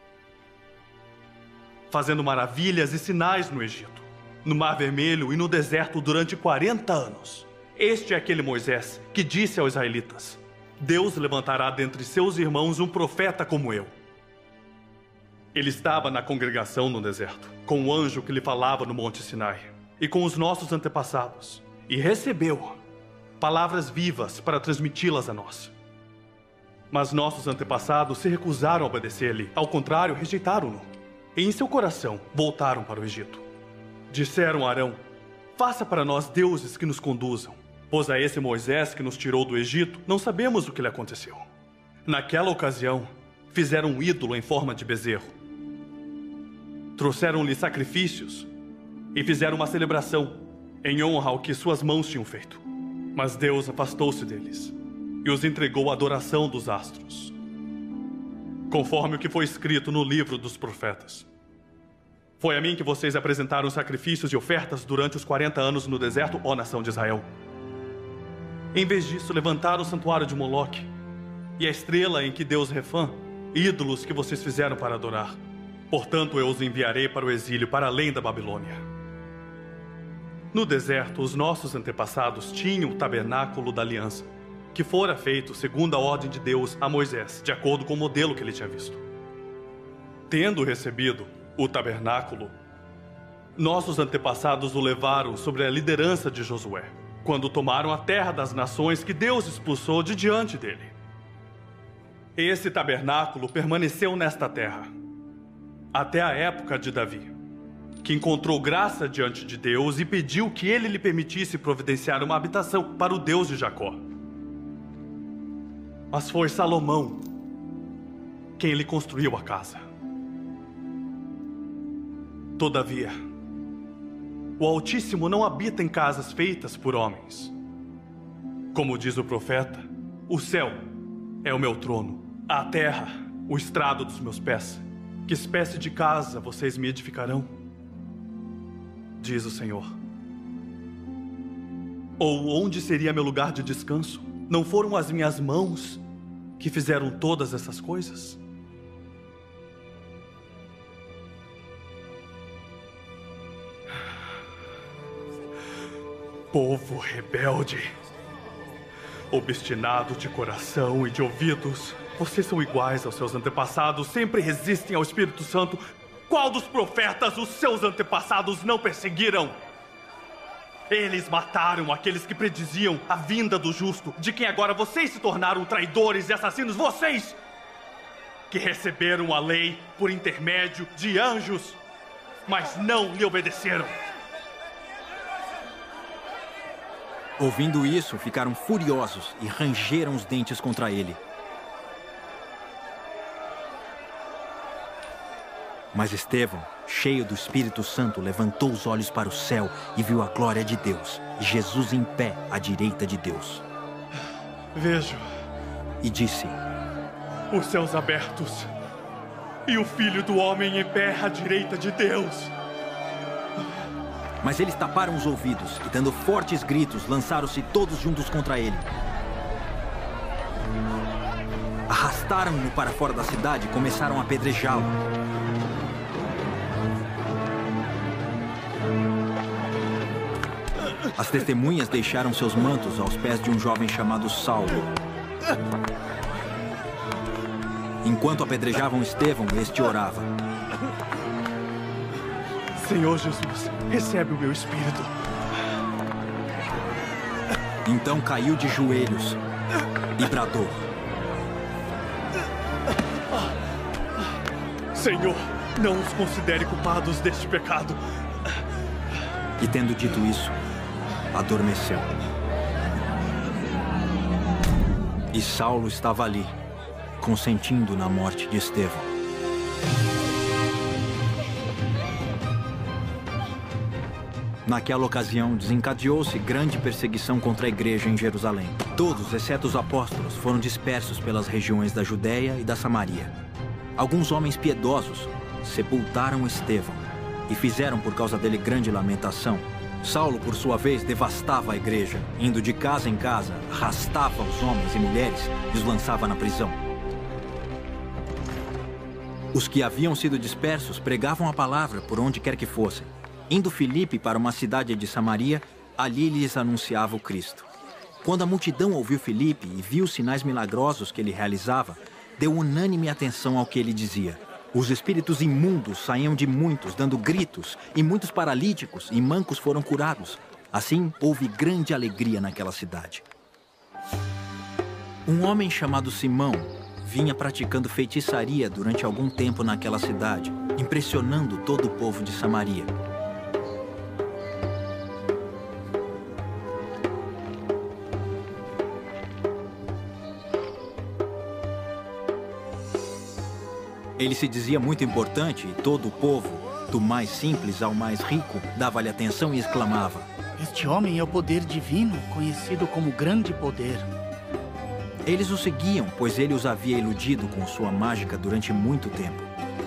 fazendo maravilhas e sinais no Egito, no Mar Vermelho e no deserto durante quarenta anos. Este é aquele Moisés que disse aos israelitas: Deus levantará dentre seus irmãos um profeta como eu. Ele estava na congregação no deserto, com o anjo que lhe falava no Monte Sinai, e com os nossos antepassados, e recebeu palavras vivas para transmiti-las a nós. Mas nossos antepassados se recusaram a obedecer-lhe, ao contrário, rejeitaram-no. E em seu coração voltaram para o Egito. Disseram a Arão: faça para nós deuses que nos conduzam, pois a esse Moisés que nos tirou do Egito não sabemos o que lhe aconteceu. Naquela ocasião, fizeram um ídolo em forma de bezerro. Trouxeram-lhe sacrifícios e fizeram uma celebração em honra ao que suas mãos tinham feito. Mas Deus afastou-se deles e os entregou à adoração dos astros, conforme o que foi escrito no livro dos profetas. Foi a mim que vocês apresentaram sacrifícios e ofertas durante os quarenta anos no deserto, ó nação de Israel. Em vez disso, levantaram o santuário de Moloque e a estrela em que Deus Refã, ídolos que vocês fizeram para adorar. Portanto, eu os enviarei para o exílio, para além da Babilônia. No deserto, os nossos antepassados tinham o tabernáculo da aliança, que fora feito segundo a ordem de Deus a Moisés, de acordo com o modelo que ele tinha visto. Tendo recebido o tabernáculo, nossos antepassados o levaram sobre a liderança de Josué, quando tomaram a terra das nações que Deus expulsou de diante dele. Esse tabernáculo permaneceu nesta terra até a época de Davi, que encontrou graça diante de Deus e pediu que ele lhe permitisse providenciar uma habitação para o Deus de Jacó. Mas foi Salomão quem lhe construiu a casa. Todavia, o Altíssimo não habita em casas feitas por homens. Como diz o profeta, o céu é o meu trono, a terra, o estrado dos meus pés. Que espécie de casa vocês me edificarão? Diz o Senhor. Ou onde seria meu lugar de descanso? Não foram as minhas mãos que fizeram todas essas coisas? Povo rebelde, obstinado de coração e de ouvidos, vocês são iguais aos seus antepassados, sempre resistem ao Espírito Santo. Qual dos profetas os seus antepassados não perseguiram? Eles mataram aqueles que prediziam a vinda do justo, de quem agora vocês se tornaram traidores e assassinos. Vocês que receberam a lei por intermédio de anjos, mas não lhe obedeceram. Ouvindo isso, ficaram furiosos e rangeram os dentes contra ele. Mas Estevão, cheio do Espírito Santo, levantou os olhos para o céu e viu a glória de Deus, e Jesus em pé à direita de Deus. Vejo. E disse: os céus abertos e o Filho do Homem em pé à direita de Deus. Mas eles taparam os ouvidos e, dando fortes gritos, lançaram-se todos juntos contra ele. Arrastaram-no para fora da cidade e começaram a apedrejá-lo. As testemunhas deixaram seus mantos aos pés de um jovem chamado Saulo. Enquanto apedrejavam Estevão, este orava: Senhor Jesus, recebe o meu espírito. Então caiu de joelhos e bradou: Senhor, não os considere culpados deste pecado. E tendo dito isso, adormeceu. E Saulo estava ali, consentindo na morte de Estevão. Naquela ocasião, desencadeou-se grande perseguição contra a igreja em Jerusalém. Todos, exceto os apóstolos, foram dispersos pelas regiões da Judéia e da Samaria. Alguns homens piedosos sepultaram Estevão e fizeram por causa dele grande lamentação. Saulo, por sua vez, devastava a igreja, indo de casa em casa, arrastava os homens e mulheres e os lançava na prisão. Os que haviam sido dispersos pregavam a palavra por onde quer que fossem. Indo Filipe para uma cidade de Samaria, ali lhes anunciava o Cristo. Quando a multidão ouviu Filipe e viu os sinais milagrosos que ele realizava, deu unânime atenção ao que ele dizia. Os espíritos imundos saíam de muitos, dando gritos, e muitos paralíticos e mancos foram curados. Assim, houve grande alegria naquela cidade. Um homem chamado Simão vinha praticando feitiçaria durante algum tempo naquela cidade, impressionando todo o povo de Samaria. Ele se dizia muito importante e todo o povo, do mais simples ao mais rico, dava-lhe atenção e exclamava: Este homem é o poder divino, conhecido como grande poder. Eles o seguiam, pois ele os havia iludido com sua mágica durante muito tempo.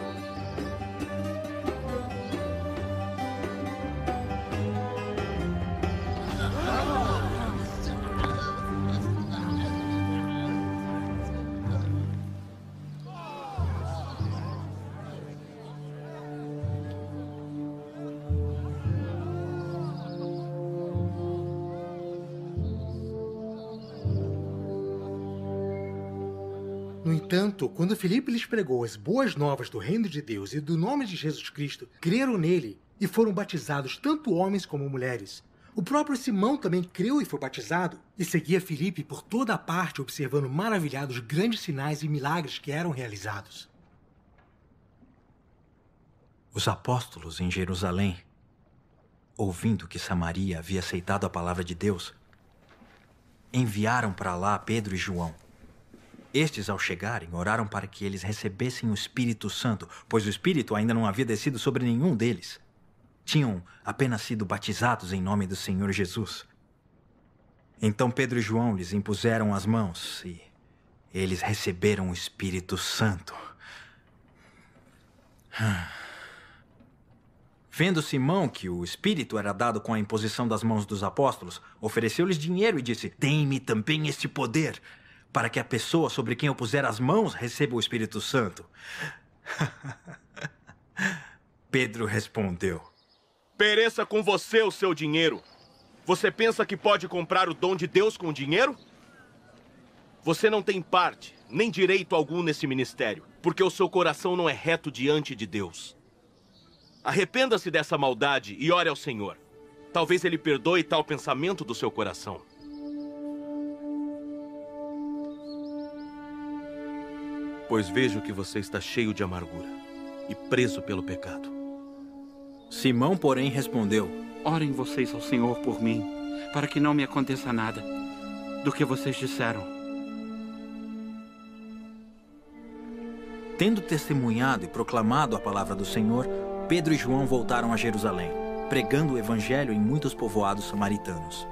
No entanto, quando Filipe lhes pregou as boas novas do reino de Deus e do nome de Jesus Cristo, creram nele e foram batizados tanto homens como mulheres. O próprio Simão também creu e foi batizado, e seguia Filipe por toda a parte, observando maravilhados grandes sinais e milagres que eram realizados. Os apóstolos em Jerusalém, ouvindo que Samaria havia aceitado a palavra de Deus, enviaram para lá Pedro e João. Estes, ao chegarem, oraram para que eles recebessem o Espírito Santo, pois o Espírito ainda não havia descido sobre nenhum deles. Tinham apenas sido batizados em nome do Senhor Jesus. Então Pedro e João lhes impuseram as mãos e eles receberam o Espírito Santo. Vendo Simão que o Espírito era dado com a imposição das mãos dos apóstolos, ofereceu-lhes dinheiro e disse: Dê-me também este poder, para que a pessoa sobre quem eu puser as mãos receba o Espírito Santo. Pedro respondeu: Pereça com você o seu dinheiro. Você pensa que pode comprar o dom de Deus com dinheiro? Você não tem parte, nem direito algum nesse ministério, porque o seu coração não é reto diante de Deus. Arrependa-se dessa maldade e ore ao Senhor. Talvez Ele perdoe tal pensamento do seu coração. Pois vejo que você está cheio de amargura e preso pelo pecado. Simão, porém, respondeu: Orem vocês ao Senhor por mim, para que não me aconteça nada do que vocês disseram. Tendo testemunhado e proclamado a palavra do Senhor, Pedro e João voltaram a Jerusalém, pregando o evangelho em muitos povoados samaritanos.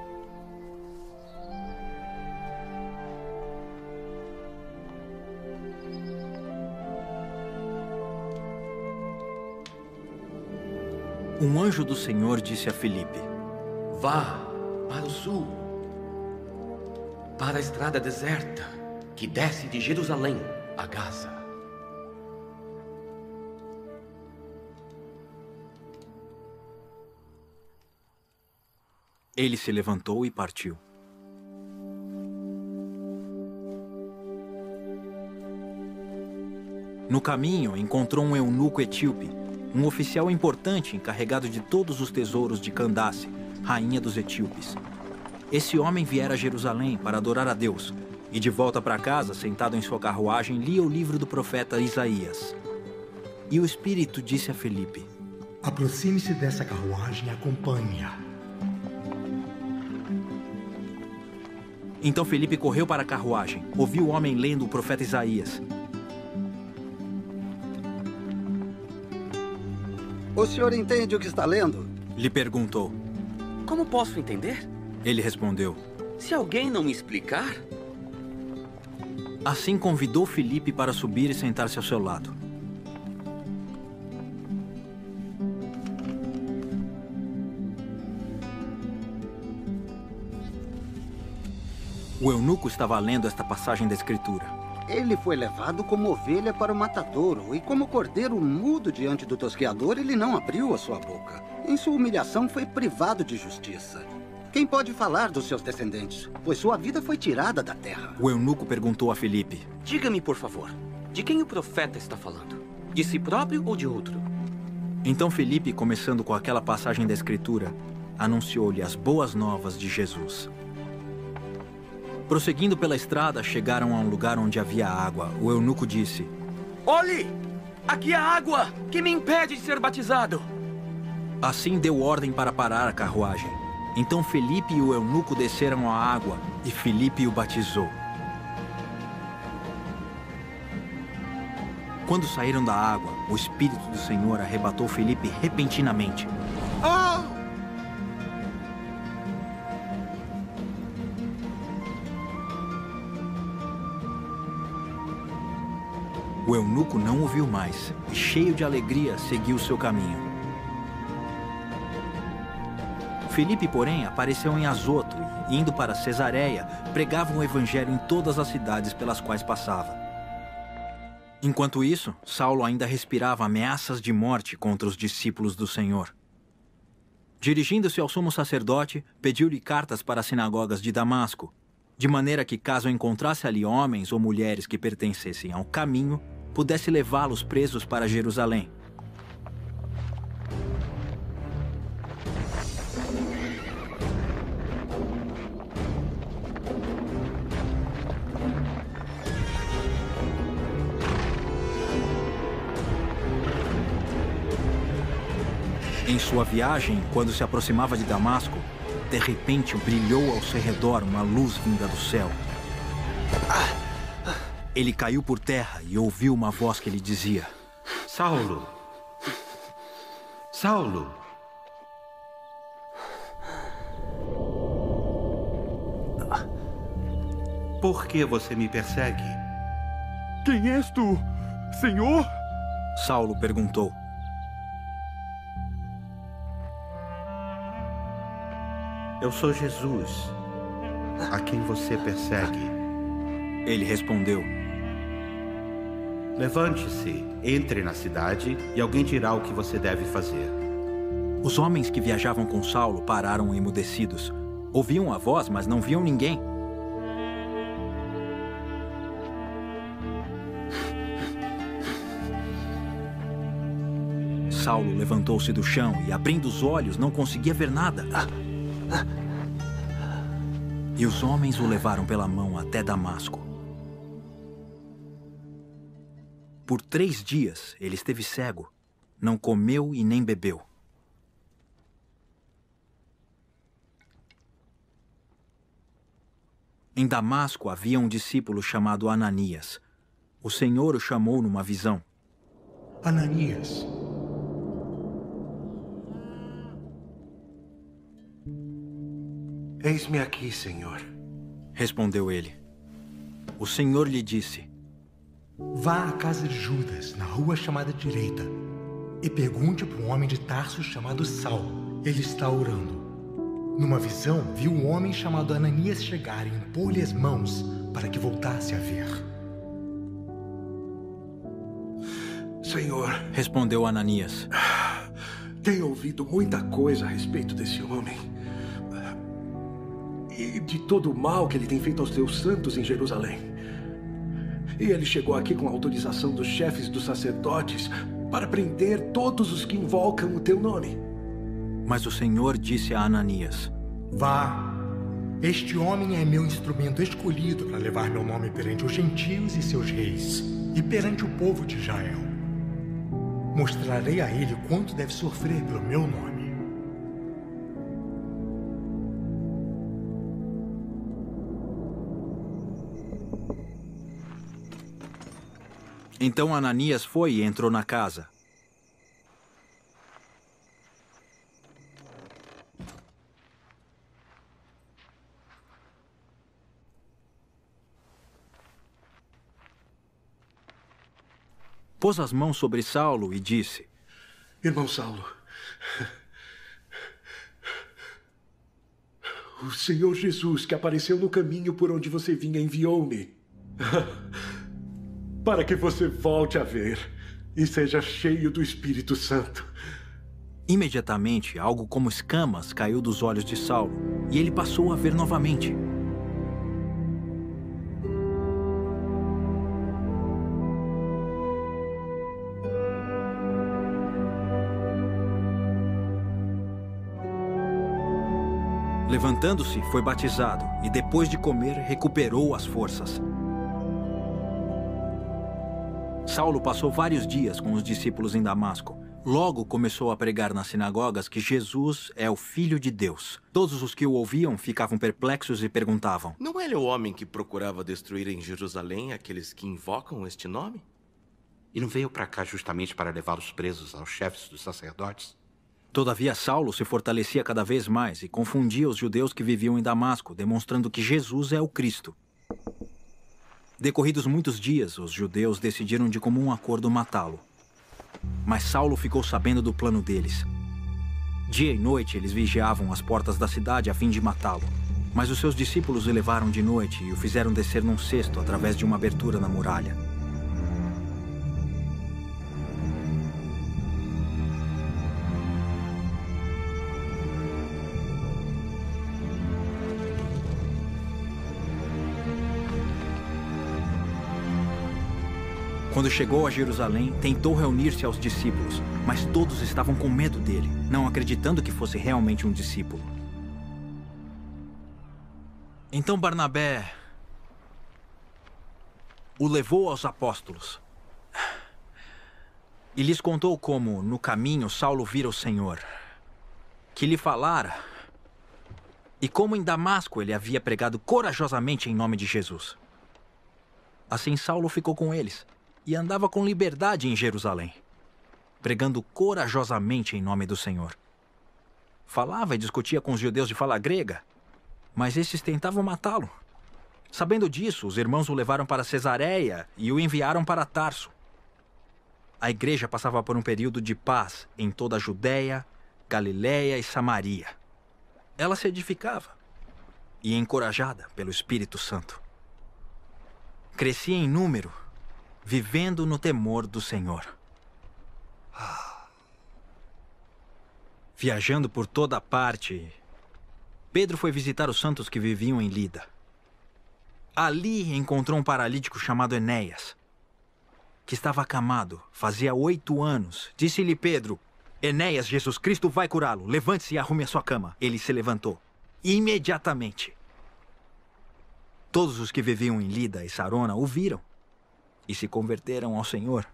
Um anjo do Senhor disse a Filipe: Vá para o sul, para a estrada deserta que desce de Jerusalém a Gaza. Ele se levantou e partiu. No caminho, encontrou um eunuco etíope, um oficial importante encarregado de todos os tesouros de Candace, rainha dos etíopes. Esse homem viera a Jerusalém para adorar a Deus, e de volta para casa, sentado em sua carruagem, lia o livro do profeta Isaías. E o Espírito disse a Filipe: aproxime-se dessa carruagem e acompanhe-a. Então Filipe correu para a carruagem, ouviu o homem lendo o profeta Isaías. O senhor entende o que está lendo? Lhe perguntou. Como posso entender? Ele respondeu: Se alguém não me explicar... Assim convidou Filipe para subir e sentar-se ao seu lado. O eunuco estava lendo esta passagem da Escritura. Ele foi levado como ovelha para o matadouro, e como cordeiro mudo diante do tosqueador, ele não abriu a sua boca. Em sua humilhação foi privado de justiça. Quem pode falar dos seus descendentes? Pois sua vida foi tirada da terra. O eunuco perguntou a Filipe: Diga-me, por favor, de quem o profeta está falando? De si próprio ou de outro? Então Filipe, começando com aquela passagem da Escritura, anunciou-lhe as boas novas de Jesus. Prosseguindo pela estrada, chegaram a um lugar onde havia água. O eunuco disse: Olhe! Aqui há água! Que me impede de ser batizado? Assim deu ordem para parar a carruagem. Então Filipe e o eunuco desceram à água, e Filipe o batizou. Quando saíram da água, o Espírito do Senhor arrebatou Filipe repentinamente. Oh! O eunuco não o viu mais, e cheio de alegria, seguiu seu caminho. Filipe, porém, apareceu em Azoto e, indo para Cesareia, pregava o evangelho em todas as cidades pelas quais passava. Enquanto isso, Saulo ainda respirava ameaças de morte contra os discípulos do Senhor. Dirigindo-se ao sumo sacerdote, pediu-lhe cartas para as sinagogas de Damasco, de maneira que, caso encontrasse ali homens ou mulheres que pertencessem ao caminho, pudesse levá-los presos para Jerusalém. Em sua viagem, quando se aproximava de Damasco, de repente brilhou ao seu redor uma luz vinda do céu. Ele caiu por terra e ouviu uma voz que lhe dizia: Saulo! Saulo! Por que você me persegue? Quem és tu, Senhor? Saulo perguntou. Eu sou Jesus, a quem você persegue. Ele respondeu: Levante-se, entre na cidade e alguém dirá o que você deve fazer. Os homens que viajavam com Saulo pararam emudecidos. Ouviam a voz, mas não viam ninguém. Saulo levantou-se do chão e, abrindo os olhos, não conseguia ver nada. E os homens o levaram pela mão até Damasco. Por três dias ele esteve cego, não comeu e nem bebeu. Em Damasco havia um discípulo chamado Ananias. O Senhor o chamou numa visão. Ananias. Eis-me aqui, Senhor. Respondeu ele. O Senhor lhe disse: Vá à casa de Judas, na rua chamada Direita. e pergunte para um homem de Tarso chamado Saulo. Ele está orando. Numa visão, viu um homem chamado Ananias chegar e impor-lhe as mãos para que voltasse a ver. Senhor, respondeu Ananias, tenho ouvido muita coisa a respeito desse homem e de todo o mal que ele tem feito aos teus santos em Jerusalém. E ele chegou aqui com a autorização dos chefes dos sacerdotes para prender todos os que invocam o teu nome. Mas o Senhor disse a Ananias, vá, este homem é meu instrumento escolhido para levar meu nome perante os gentios e seus reis e perante o povo de Israel. Mostrarei a ele quanto deve sofrer pelo meu nome. Então Ananias foi e entrou na casa. Pôs as mãos sobre Saulo e disse, irmão Saulo, o Senhor Jesus que apareceu no caminho por onde você vinha enviou-me para que você volte a ver e seja cheio do Espírito Santo. Imediatamente, algo como escamas caiu dos olhos de Saulo e ele passou a ver novamente. Levantando-se, foi batizado e depois de comer, recuperou as forças. Saulo passou vários dias com os discípulos em Damasco. Logo começou a pregar nas sinagogas que Jesus é o Filho de Deus. Todos os que o ouviam ficavam perplexos e perguntavam, não é ele o homem que procurava destruir em Jerusalém aqueles que invocam este nome? E não veio para cá justamente para levá-los presos aos chefes dos sacerdotes? Todavia, Saulo se fortalecia cada vez mais e confundia os judeus que viviam em Damasco, demonstrando que Jesus é o Cristo. Decorridos muitos dias, os judeus decidiram de comum acordo matá-lo. Mas Saulo ficou sabendo do plano deles. Dia e noite, eles vigiavam as portas da cidade a fim de matá-lo. Mas os seus discípulos o levaram de noite e o fizeram descer num cesto através de uma abertura na muralha. Quando chegou a Jerusalém, tentou reunir-se aos discípulos, mas todos estavam com medo dele, não acreditando que fosse realmente um discípulo. Então Barnabé o levou aos apóstolos e lhes contou como, no caminho, Saulo vira o Senhor, que lhe falara, e como em Damasco ele havia pregado corajosamente em nome de Jesus. Assim Saulo ficou com eles e andava com liberdade em Jerusalém, pregando corajosamente em nome do Senhor. Falava e discutia com os judeus de fala grega, mas esses tentavam matá-lo. Sabendo disso, os irmãos o levaram para Cesareia e o enviaram para Tarso. A igreja passava por um período de paz em toda a Judéia, Galiléia e Samaria. Ela se edificava e, encorajada pelo Espírito Santo, crescia em número, vivendo no temor do Senhor. Viajando por toda parte, Pedro foi visitar os santos que viviam em Lida. Ali encontrou um paralítico chamado Enéas, que estava acamado fazia oito anos. Disse-lhe Pedro, Enéas, Jesus Cristo vai curá-lo. Levante-se e arrume a sua cama. Ele se levantou. Imediatamente, todos os que viviam em Lida e Sarona o viram e se converteram ao Senhor.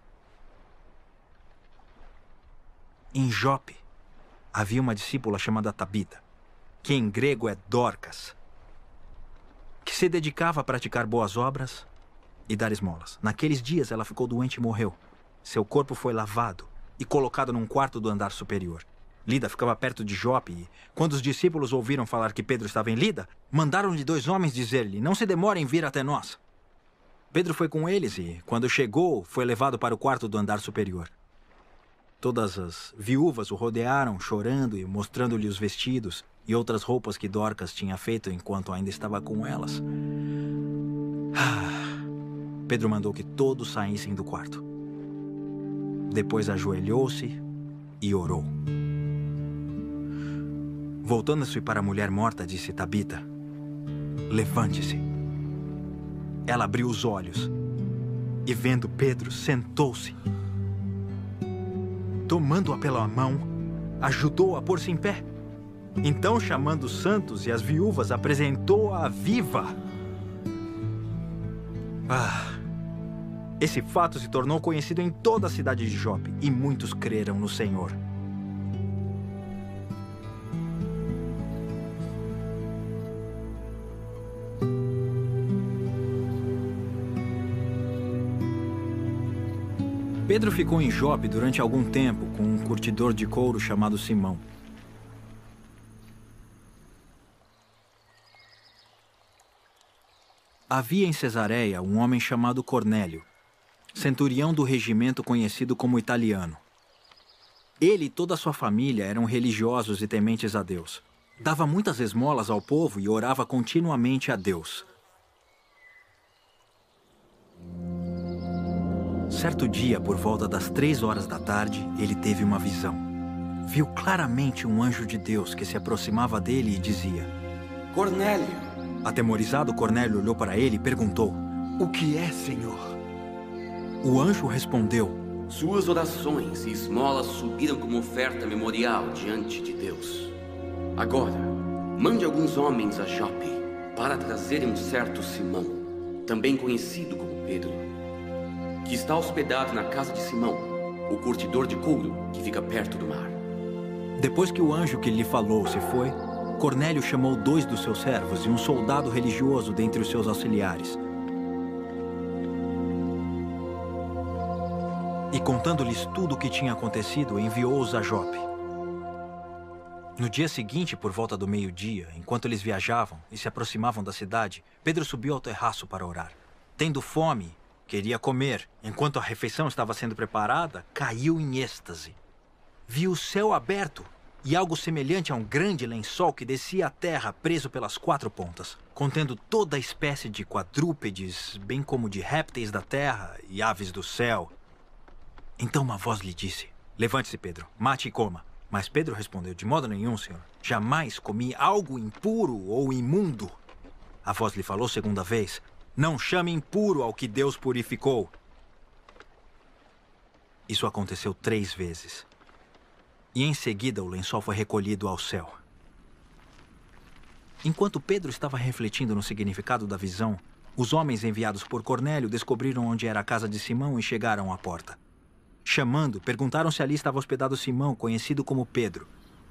Em Jope, havia uma discípula chamada Tabita, que em grego é Dorcas, que se dedicava a praticar boas obras e dar esmolas. Naqueles dias ela ficou doente e morreu. Seu corpo foi lavado e colocado num quarto do andar superior. Lida ficava perto de Jope e, quando os discípulos ouviram falar que Pedro estava em Lida, mandaram-lhe dois homens dizer-lhe, não se demore em vir até nós. Pedro foi com eles e, quando chegou, foi levado para o quarto do andar superior. Todas as viúvas o rodearam, chorando e mostrando-lhe os vestidos e outras roupas que Dorcas tinha feito enquanto ainda estava com elas. Pedro mandou que todos saíssem do quarto. Depois ajoelhou-se e orou. Voltando-se para a mulher morta, disse: Tabita, levante-se. Ela abriu os olhos e, vendo Pedro, sentou-se. Tomando-a pela mão, ajudou-a a pôr-se em pé. Então, chamando os santos e as viúvas, apresentou-a viva. Ah! Esse fato se tornou conhecido em toda a cidade de Jope, e muitos creram no Senhor. Pedro ficou em Jope durante algum tempo com um curtidor de couro chamado Simão. Havia em Cesareia um homem chamado Cornélio, centurião do regimento conhecido como Italiano. Ele e toda a sua família eram religiosos e tementes a Deus. Dava muitas esmolas ao povo e orava continuamente a Deus. Certo dia, por volta das três horas da tarde, ele teve uma visão. Viu claramente um anjo de Deus que se aproximava dele e dizia: Cornélio. Atemorizado, Cornélio olhou para ele e perguntou: O que é, Senhor? O anjo respondeu: Suas orações e esmolas subiram como oferta memorial diante de Deus. Agora, mande alguns homens a Jope para trazerem um certo Simão, também conhecido como Pedro, que está hospedado na casa de Simão, o curtidor de couro que fica perto do mar. Depois que o anjo que lhe falou se foi, Cornélio chamou dois dos seus servos e um soldado religioso dentre os seus auxiliares. E contando-lhes tudo o que tinha acontecido, enviou-os a Jope. No dia seguinte, por volta do meio-dia, enquanto eles viajavam e se aproximavam da cidade, Pedro subiu ao terraço para orar. Tendo fome, queria comer. Enquanto a refeição estava sendo preparada, caiu em êxtase. Viu o céu aberto e algo semelhante a um grande lençol que descia à terra preso pelas quatro pontas, contendo toda a espécie de quadrúpedes, bem como de répteis da terra e aves do céu. Então uma voz lhe disse: Levante-se, Pedro, mate e coma. Mas Pedro respondeu: De modo nenhum, senhor. Jamais comi algo impuro ou imundo. A voz lhe falou segunda vez: Não chame impuro ao que Deus purificou. Isso aconteceu três vezes. E em seguida o lençol foi recolhido ao céu. Enquanto Pedro estava refletindo no significado da visão, os homens enviados por Cornélio descobriram onde era a casa de Simão e chegaram à porta. Chamando, perguntaram se ali estava hospedado Simão, conhecido como Pedro.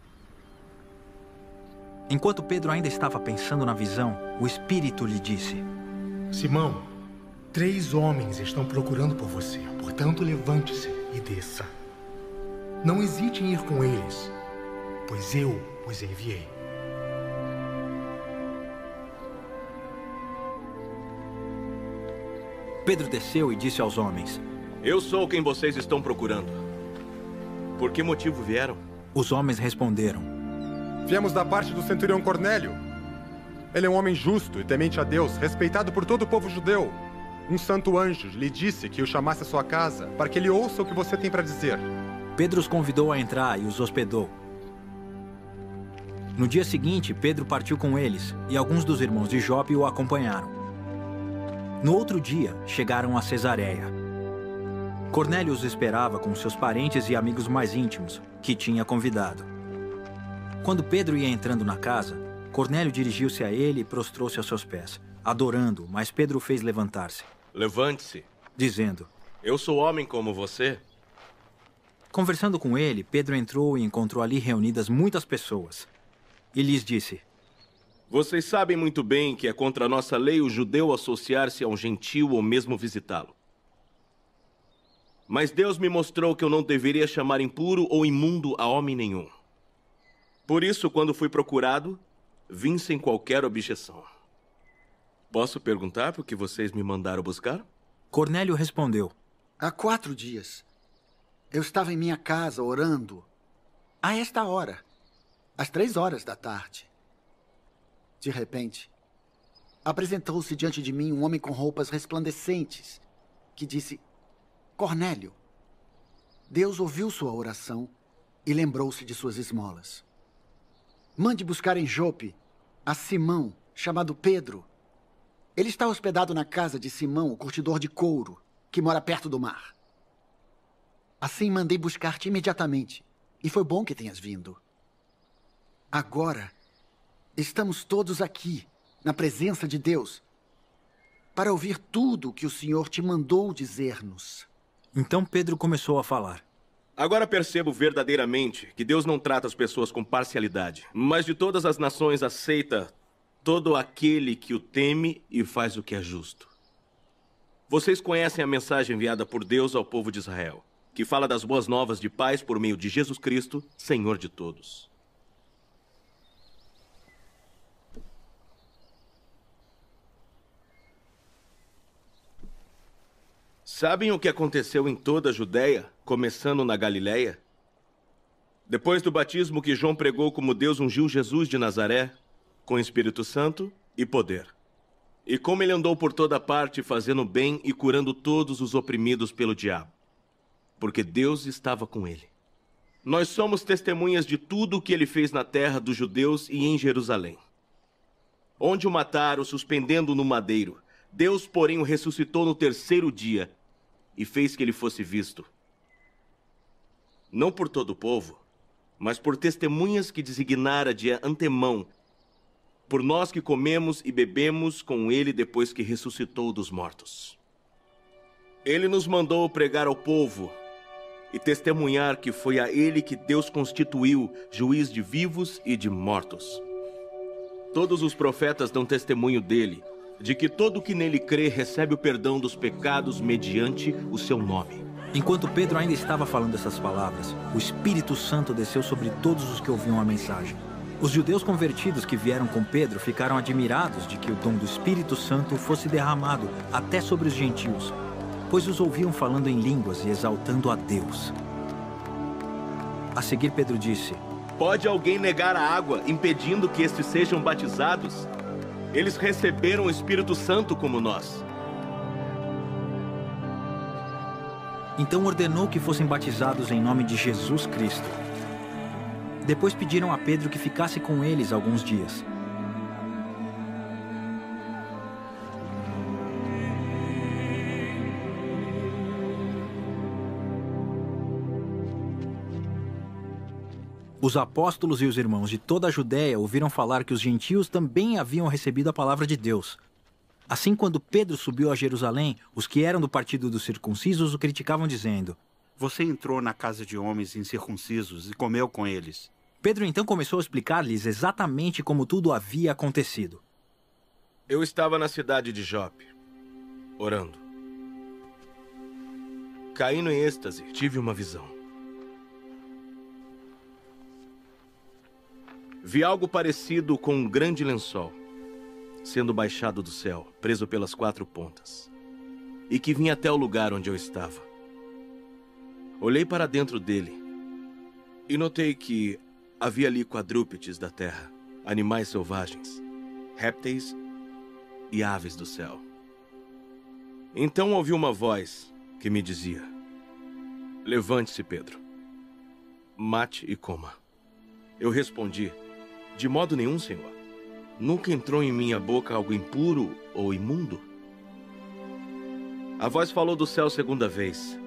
Enquanto Pedro ainda estava pensando na visão, o Espírito lhe disse: Simão, três homens estão procurando por você, portanto levante-se e desça. Não hesite em ir com eles, pois eu os enviei. Pedro desceu e disse aos homens: Eu sou quem vocês estão procurando. Por que motivo vieram? Os homens responderam: Viemos da parte do centurião Cornélio. Ele é um homem justo e temente a Deus, respeitado por todo o povo judeu. Um santo anjo lhe disse que o chamasse à sua casa, para que ele ouça o que você tem para dizer. Pedro os convidou a entrar e os hospedou. No dia seguinte, Pedro partiu com eles, e alguns dos irmãos de Jope o acompanharam. No outro dia, chegaram a Cesareia. Cornélio os esperava com seus parentes e amigos mais íntimos, que tinha convidado. Quando Pedro ia entrando na casa, Cornélio dirigiu-se a ele e prostrou-se aos seus pés, adorando, mas Pedro o fez levantar-se. Levante-se, dizendo: Eu sou homem como você. Conversando com ele, Pedro entrou e encontrou ali reunidas muitas pessoas. E lhes disse: Vocês sabem muito bem que é contra a nossa lei o judeu associar-se a um gentil ou mesmo visitá-lo. Mas Deus me mostrou que eu não deveria chamar impuro ou imundo a homem nenhum. Por isso, quando fui procurado, vim sem qualquer objeção. Posso perguntar por que vocês me mandaram buscar? Cornélio respondeu: Há quatro dias, Eu estava em minha casa orando a esta hora, às três horas da tarde. De repente, apresentou-se diante de mim um homem com roupas resplandecentes, que disse: Cornélio, Deus ouviu sua oração e lembrou-se de suas esmolas. Mande buscar em Jope a Simão, chamado Pedro. Ele está hospedado na casa de Simão, o curtidor de couro, que mora perto do mar. Assim mandei buscar-te imediatamente, e foi bom que tenhas vindo. Agora, estamos todos aqui, na presença de Deus, para ouvir tudo o que o Senhor te mandou dizer-nos. Então Pedro começou a falar. Agora percebo verdadeiramente que Deus não trata as pessoas com parcialidade, mas de todas as nações aceita todo aquele que o teme e faz o que é justo. Vocês conhecem a mensagem enviada por Deus ao povo de Israel, que fala das boas novas de paz por meio de Jesus Cristo, Senhor de todos. Sabem o que aconteceu em toda a Judéia, começando na Galileia? Depois do batismo que João pregou como Deus ungiu Jesus de Nazaré, com Espírito Santo e poder. E como ele andou por toda parte fazendo bem e curando todos os oprimidos pelo diabo, porque Deus estava com ele. Nós somos testemunhas de tudo o que ele fez na terra dos judeus e em Jerusalém, onde o mataram, suspendendo-o no madeiro. Deus, porém, o ressuscitou no terceiro dia e fez que ele fosse visto, não por todo o povo, mas por testemunhas que designara de antemão, por nós que comemos e bebemos com ele depois que ressuscitou dos mortos. Ele nos mandou pregar ao povo e testemunhar que foi a ele que Deus constituiu juiz de vivos e de mortos. Todos os profetas dão testemunho dele, de que todo que nele crê recebe o perdão dos pecados mediante o seu nome. Enquanto Pedro ainda estava falando essas palavras, o Espírito Santo desceu sobre todos os que ouviam a mensagem. Os judeus convertidos que vieram com Pedro ficaram admirados de que o dom do Espírito Santo fosse derramado até sobre os gentios, pois os ouviam falando em línguas e exaltando a Deus. A seguir, Pedro disse: Pode alguém negar a água, impedindo que estes sejam batizados? Eles receberam o Espírito Santo como nós. Então ordenou que fossem batizados em nome de Jesus Cristo. Depois pediram a Pedro que ficasse com eles alguns dias. Os apóstolos e os irmãos de toda a Judéia ouviram falar que os gentios também haviam recebido a palavra de Deus. Assim, quando Pedro subiu a Jerusalém, os que eram do partido dos circuncisos o criticavam, dizendo: Você entrou na casa de homens incircuncisos e comeu com eles. Pedro então começou a explicar-lhes exatamente como tudo havia acontecido. Eu estava na cidade de Jope, orando. Caindo em êxtase, tive uma visão. Vi algo parecido com um grande lençol, sendo baixado do céu, preso pelas quatro pontas, e que vinha até o lugar onde eu estava. Olhei para dentro dele e notei que havia ali quadrúpedes da terra, animais selvagens, répteis e aves do céu. Então ouvi uma voz que me dizia: Levante-se, Pedro, mate e coma. Eu respondi: De modo nenhum, Senhor. Nunca entrou em minha boca algo impuro ou imundo. A voz falou do céu segunda vez: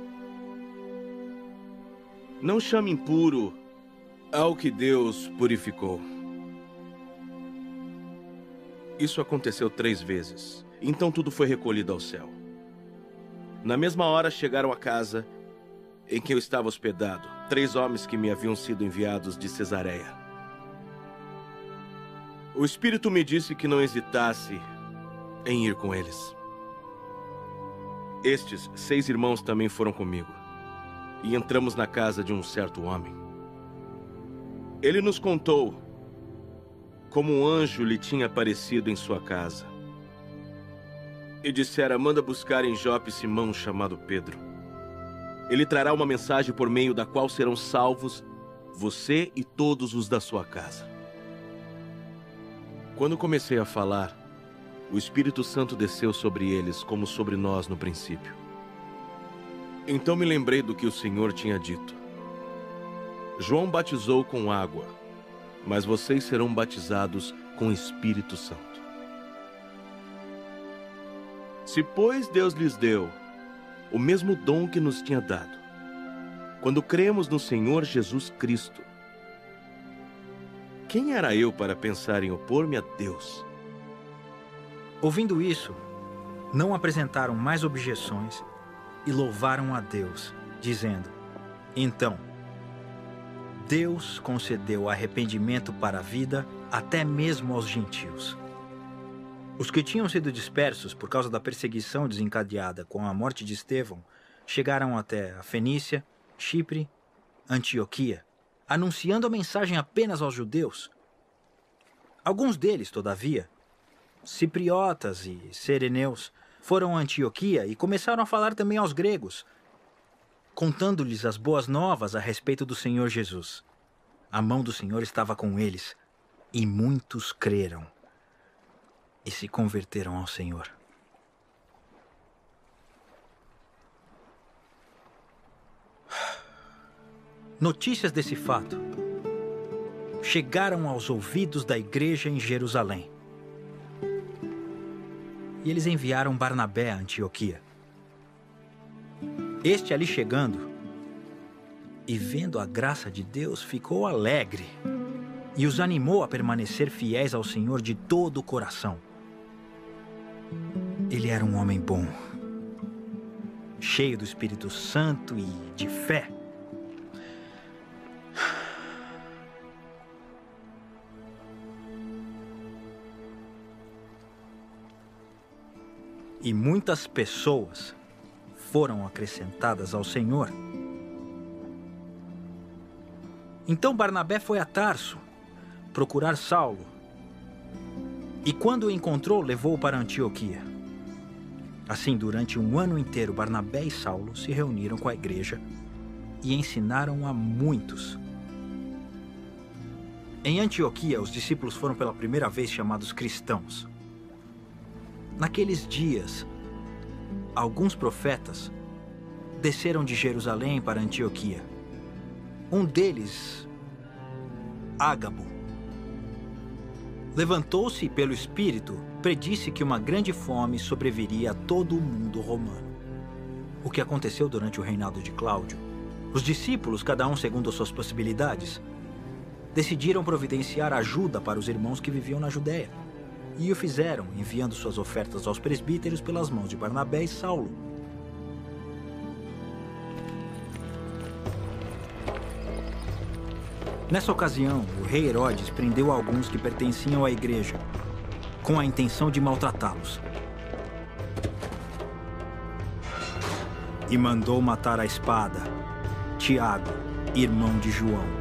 Não chame impuro ao que Deus purificou. Isso aconteceu três vezes. Então tudo foi recolhido ao céu. Na mesma hora chegaram à casa em que eu estava hospedado três homens que me haviam sido enviados de Cesareia. O Espírito me disse que não hesitasse em ir com eles. Estes seis irmãos também foram comigo, e entramos na casa de um certo homem. Ele nos contou como um anjo lhe tinha aparecido em sua casa, e dissera: Manda buscar em Jope Simão, chamado Pedro. Ele trará uma mensagem por meio da qual serão salvos você e todos os da sua casa. Quando comecei a falar, o Espírito Santo desceu sobre eles como sobre nós no princípio. Então me lembrei do que o Senhor tinha dito. João batizou com água, mas vocês serão batizados com o Espírito Santo. Se, pois, Deus lhes deu o mesmo dom que nos tinha dado, quando cremos no Senhor Jesus Cristo, quem era eu para pensar em opor-me a Deus? Ouvindo isso, não apresentaram mais objeções e louvaram a Deus, dizendo: então, Deus concedeu arrependimento para a vida até mesmo aos gentios. Os que tinham sido dispersos por causa da perseguição desencadeada com a morte de Estevão chegaram até a Fenícia, Chipre, Antioquia, anunciando a mensagem apenas aos judeus. Alguns deles, todavia, cipriotas e sereneus, foram a Antioquia e começaram a falar também aos gregos, contando-lhes as boas novas a respeito do Senhor Jesus. A mão do Senhor estava com eles, e muitos creram e se converteram ao Senhor. Notícias desse fato chegaram aos ouvidos da igreja em Jerusalém. E eles enviaram Barnabé a Antioquia. Este ali chegando e vendo a graça de Deus ficou alegre e os animou a permanecer fiéis ao Senhor de todo o coração. Ele era um homem bom, cheio do Espírito Santo e de fé. E muitas pessoas foram acrescentadas ao Senhor. Então Barnabé foi a Tarso procurar Saulo. E quando o encontrou, levou-o para Antioquia. Assim, durante um ano inteiro, Barnabé e Saulo se reuniram com a igreja e ensinaram a muitos. Em Antioquia, os discípulos foram pela primeira vez chamados cristãos. Naqueles dias, alguns profetas desceram de Jerusalém para Antioquia. Um deles, Ágabo, levantou-se e, pelo Espírito, predisse que uma grande fome sobreviria a todo o mundo romano. O que aconteceu durante o reinado de Cláudio? Os discípulos, cada um segundo as suas possibilidades, decidiram providenciar ajuda para os irmãos que viviam na Judéia. E o fizeram, enviando suas ofertas aos presbíteros pelas mãos de Barnabé e Saulo. Nessa ocasião, o rei Herodes prendeu alguns que pertenciam à igreja, com a intenção de maltratá-los. E mandou matar à espada Tiago, irmão de João.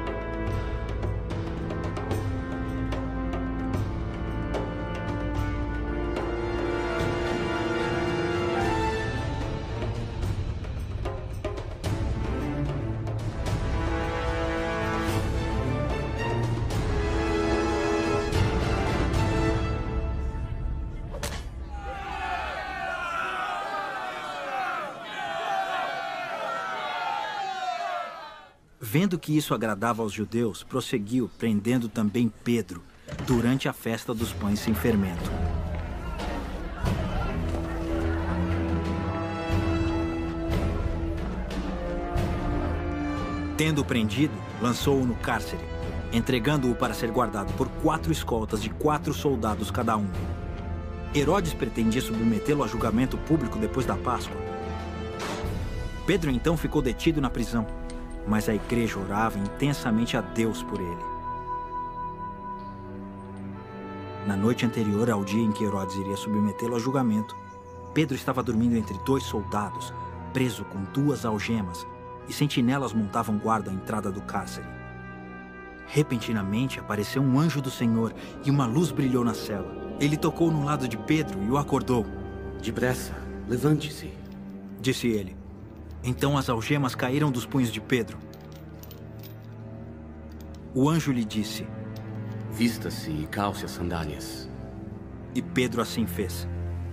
Vendo que isso agradava aos judeus, prosseguiu, prendendo também Pedro, durante a festa dos pães sem fermento. Tendo-o prendido, lançou-o no cárcere, entregando-o para ser guardado por quatro escoltas de quatro soldados cada um. Herodes pretendia submetê-lo a julgamento público depois da Páscoa. Pedro então ficou detido na prisão, mas a igreja orava intensamente a Deus por ele. Na noite anterior ao dia em que Herodes iria submetê-lo a julgamento, Pedro estava dormindo entre dois soldados, preso com duas algemas, e sentinelas montavam guarda à entrada do cárcere. Repentinamente apareceu um anjo do Senhor e uma luz brilhou na cela. Ele tocou no lado de Pedro e o acordou. Depressa, levante-se, disse ele. Então as algemas caíram dos punhos de Pedro. O anjo lhe disse: vista-se e calce as sandálias. E Pedro assim fez.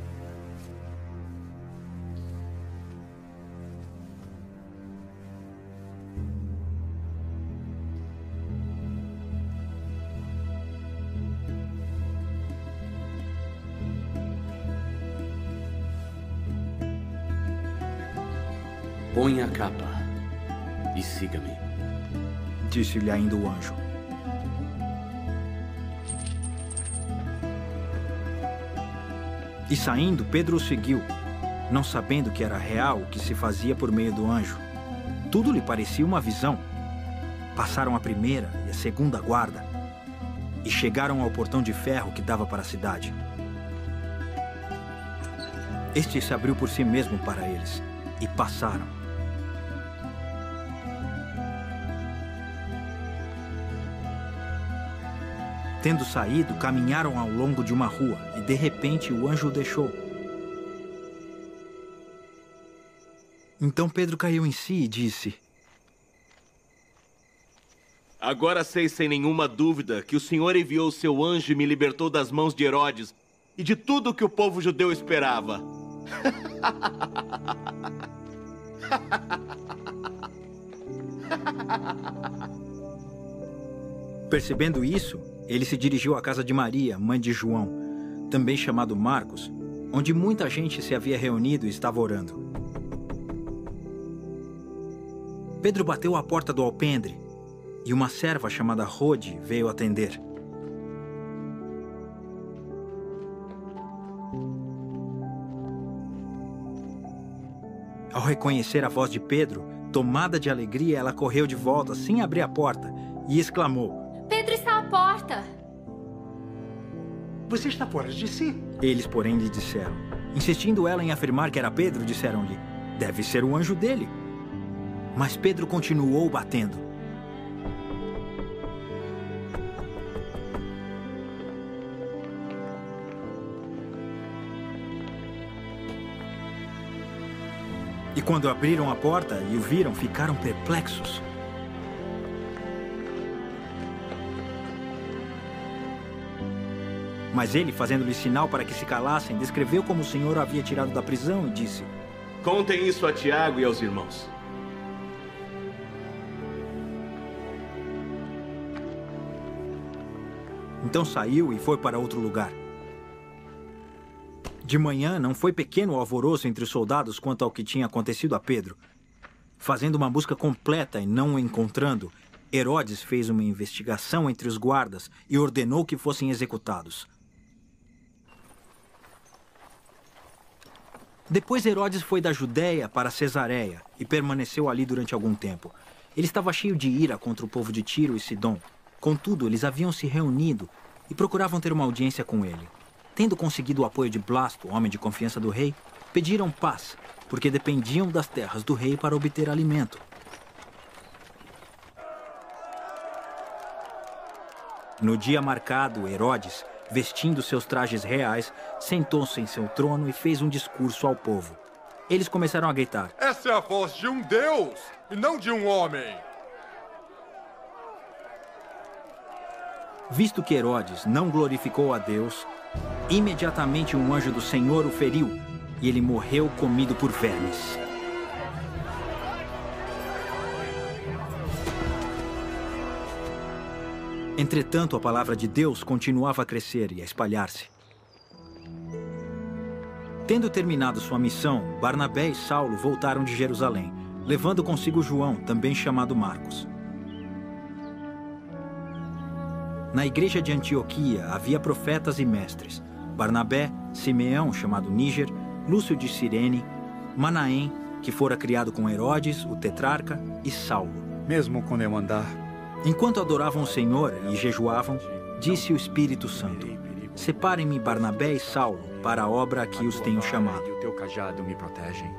Ponha a capa e siga-me, disse-lhe ainda o anjo. E saindo, Pedro o seguiu, não sabendo que era real o que se fazia por meio do anjo. Tudo lhe parecia uma visão. Passaram a primeira e a segunda guarda e chegaram ao portão de ferro que dava para a cidade. Este se abriu por si mesmo para eles e passaram. Tendo saído, caminharam ao longo de uma rua e, de repente, o anjo o deixou. Então Pedro caiu em si e disse: agora sei sem nenhuma dúvida que o Senhor enviou o seu anjo e me libertou das mãos de Herodes e de tudo o que o povo judeu esperava. Percebendo isso, ele se dirigiu à casa de Maria, mãe de João, também chamado Marcos, onde muita gente se havia reunido e estava orando. Pedro bateu à porta do alpendre e uma serva chamada Rode veio atender. Ao reconhecer a voz de Pedro, tomada de alegria, ela correu de volta sem abrir a porta e exclamou: Pedro está à porta. Você está fora de si? Eles, porém, lhe disseram. Insistindo ela em afirmar que era Pedro, disseram-lhe: deve ser o anjo dele. Mas Pedro continuou batendo. E quando abriram a porta e o viram, ficaram perplexos. Mas ele, fazendo-lhe sinal para que se calassem, descreveu como o Senhor o havia tirado da prisão e disse: contem isso a Tiago e aos irmãos. Então saiu e foi para outro lugar. De manhã não foi pequeno o alvoroço entre os soldados quanto ao que tinha acontecido a Pedro. Fazendo uma busca completa e não o encontrando, Herodes fez uma investigação entre os guardas e ordenou que fossem executados. Depois Herodes foi da Judéia para Cesareia e permaneceu ali durante algum tempo. Ele estava cheio de ira contra o povo de Tiro e Sidom. Contudo, eles haviam se reunido e procuravam ter uma audiência com ele. Tendo conseguido o apoio de Blasto, homem de confiança do rei, pediram paz, porque dependiam das terras do rei para obter alimento. No dia marcado, Herodes, vestindo seus trajes reais, sentou-se em seu trono e fez um discurso ao povo. Eles começaram a gritar: essa é a voz de um Deus e não de um homem. Visto que Herodes não glorificou a Deus, imediatamente um anjo do Senhor o feriu e ele morreu comido por vermes. Entretanto, a palavra de Deus continuava a crescer e a espalhar-se. Tendo terminado sua missão, Barnabé e Saulo voltaram de Jerusalém, levando consigo João, também chamado Marcos. Na igreja de Antioquia havia profetas e mestres: Barnabé, Simeão, chamado Níger, Lúcio de Cirene, Manaém, que fora criado com Herodes, o tetrarca, e Saulo. Mesmo quando eu andar... Enquanto adoravam o Senhor e jejuavam, disse o Espírito Santo: separem-me Barnabé e Saulo para a obra a que os tenho chamado. E o teu cajado me protegem.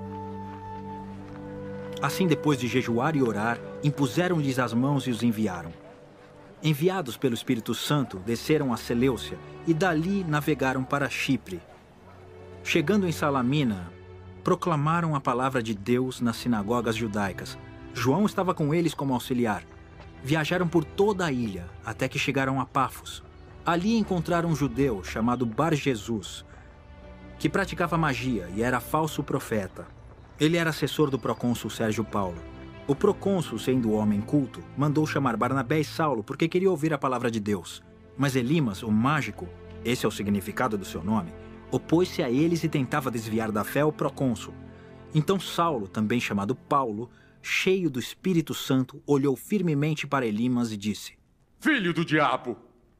Assim, depois de jejuar e orar, impuseram-lhes as mãos e os enviaram. Enviados pelo Espírito Santo, desceram a Seleucia e dali navegaram para Chipre. Chegando em Salamina, proclamaram a palavra de Deus nas sinagogas judaicas. João estava com eles como auxiliar. Viajaram por toda a ilha, até que chegaram a Pafos. Ali encontraram um judeu chamado Bar-Jesus, que praticava magia e era falso profeta. Ele era assessor do procônsul Sérgio Paulo. O procônsul, sendo homem culto, mandou chamar Barnabé e Saulo porque queria ouvir a palavra de Deus. Mas Elimas, o mágico, esse é o significado do seu nome, opôs-se a eles e tentava desviar da fé o procônsul. Então Saulo, também chamado Paulo, cheio do Espírito Santo, olhou firmemente para Elimas e disse: Filho do diabo!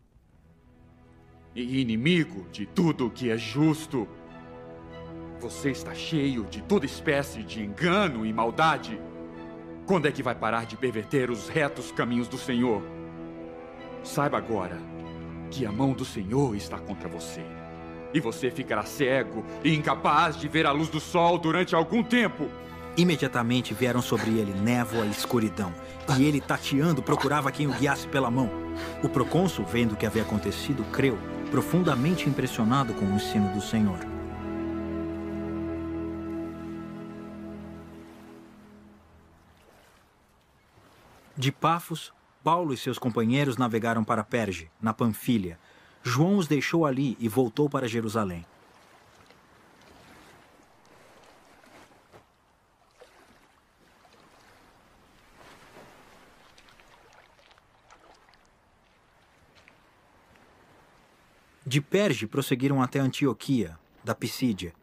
E inimigo de tudo que é justo! Você está cheio de toda espécie de engano e maldade. Quando é que vai parar de perverter os retos caminhos do Senhor? Saiba agora que a mão do Senhor está contra você. E você ficará cego e incapaz de ver a luz do sol durante algum tempo. Imediatamente vieram sobre ele névoa e escuridão, e ele, tateando, procurava quem o guiasse pela mão. O procônsul, vendo o que havia acontecido, creu, profundamente impressionado com o ensino do Senhor. De Pafos, Paulo e seus companheiros navegaram para Perge, na Panfilha. João os deixou ali e voltou para Jerusalém. De Perge prosseguiram até Antioquia, da Pisídia.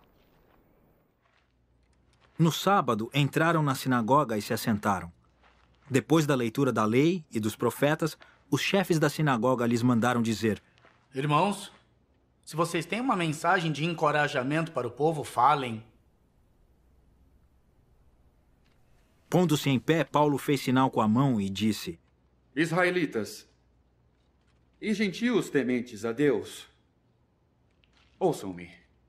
No sábado, entraram na sinagoga e se assentaram. Depois da leitura da lei e dos profetas, os chefes da sinagoga lhes mandaram dizer: Irmãos, se vocês têm uma mensagem de encorajamento para o povo, falem. Pondo-se em pé, Paulo fez sinal com a mão e disse: Israelitas e gentios tementes a Deus, ouçam-me.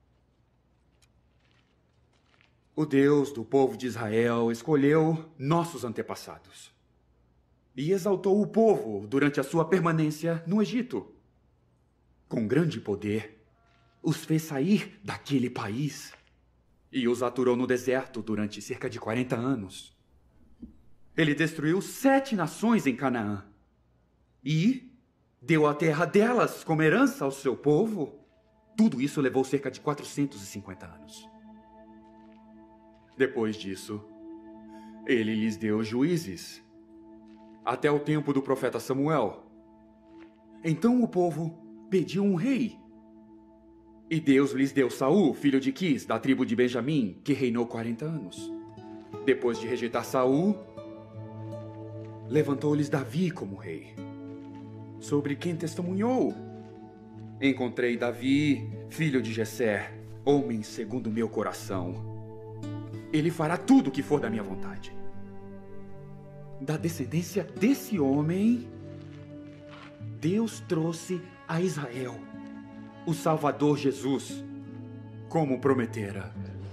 O Deus do povo de Israel escolheu nossos antepassados e exaltou o povo durante a sua permanência no Egito. Com grande poder, os fez sair daquele país e os aturou no deserto durante cerca de quarenta anos. Ele destruiu sete nações em Canaã e deu a terra delas como herança ao seu povo. Tudo isso levou cerca de quatrocentos e cinquenta anos. Depois disso, ele lhes deu juízes, até o tempo do profeta Samuel. Então o povo pediu um rei. E Deus lhes deu Saul, filho de Quis, da tribo de Benjamim, que reinou quarenta anos. Depois de rejeitar Saul, levantou-lhes Davi como rei, sobre quem testemunhou: Encontrei Davi, filho de Jessé, homem segundo meu coração. Ele fará tudo o que for da minha vontade. Da descendência desse homem, Deus trouxe a Israel o Salvador Jesus, como prometera.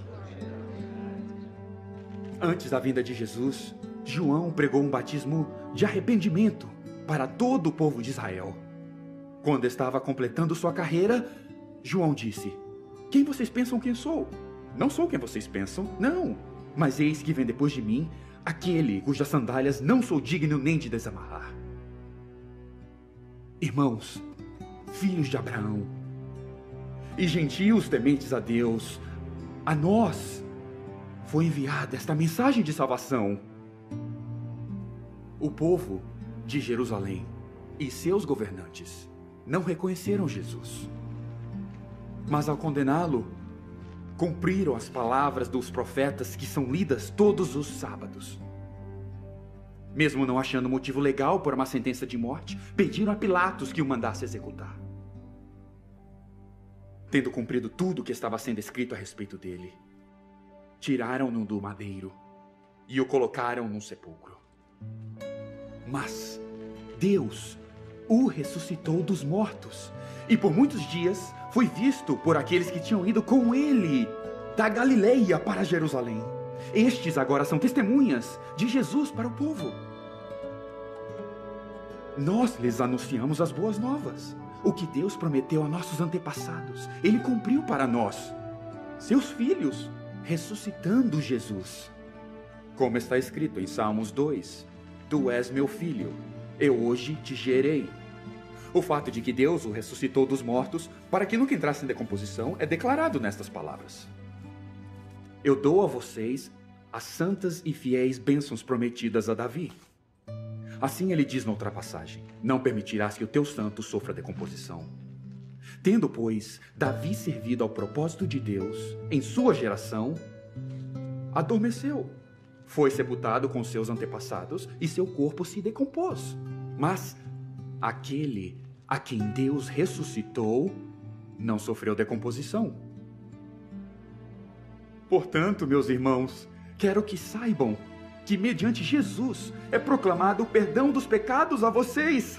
Antes da vinda de Jesus, João pregou um batismo de arrependimento para todo o povo de Israel. Quando estava completando sua carreira, João disse: Quem vocês pensam que sou? Não sou quem vocês pensam, não. Mas eis que vem depois de mim aquele cujas sandálias não sou digno nem de desamarrar. Irmãos, filhos de Abraão e gentios tementes a Deus, a nós foi enviada esta mensagem de salvação. O povo de Jerusalém e seus governantes não reconheceram Jesus, mas ao condená-lo, cumpriram as palavras dos profetas que são lidas todos os sábados. Mesmo não achando motivo legal por uma sentença de morte, pediram a Pilatos que o mandasse executar. Tendo cumprido tudo o que estava sendo escrito a respeito dele, tiraram-no do madeiro e o colocaram num sepulcro. Mas Deus o ressuscitou dos mortos, e por muitos dias foi visto por aqueles que tinham ido com ele da Galileia para Jerusalém. Estes agora são testemunhas de Jesus para o povo. Nós lhes anunciamos as boas novas. O que Deus prometeu a nossos antepassados, Ele cumpriu para nós, seus filhos, ressuscitando Jesus. Como está escrito em Salmos dois, tu és meu filho, eu hoje te gerei. O fato de que Deus o ressuscitou dos mortos para que nunca entrasse em decomposição é declarado nestas palavras. Eu dou a vocês as santas e fiéis bênçãos prometidas a Davi. Assim ele diz na outra passagem, não permitirás que o teu santo sofra decomposição. Tendo, pois, Davi servido ao propósito de Deus em sua geração, adormeceu. Foi sepultado com seus antepassados e seu corpo se decompôs. Mas aquele a quem Deus ressuscitou não sofreu decomposição. Portanto, meus irmãos, quero que saibam que mediante Jesus é proclamado o perdão dos pecados a vocês.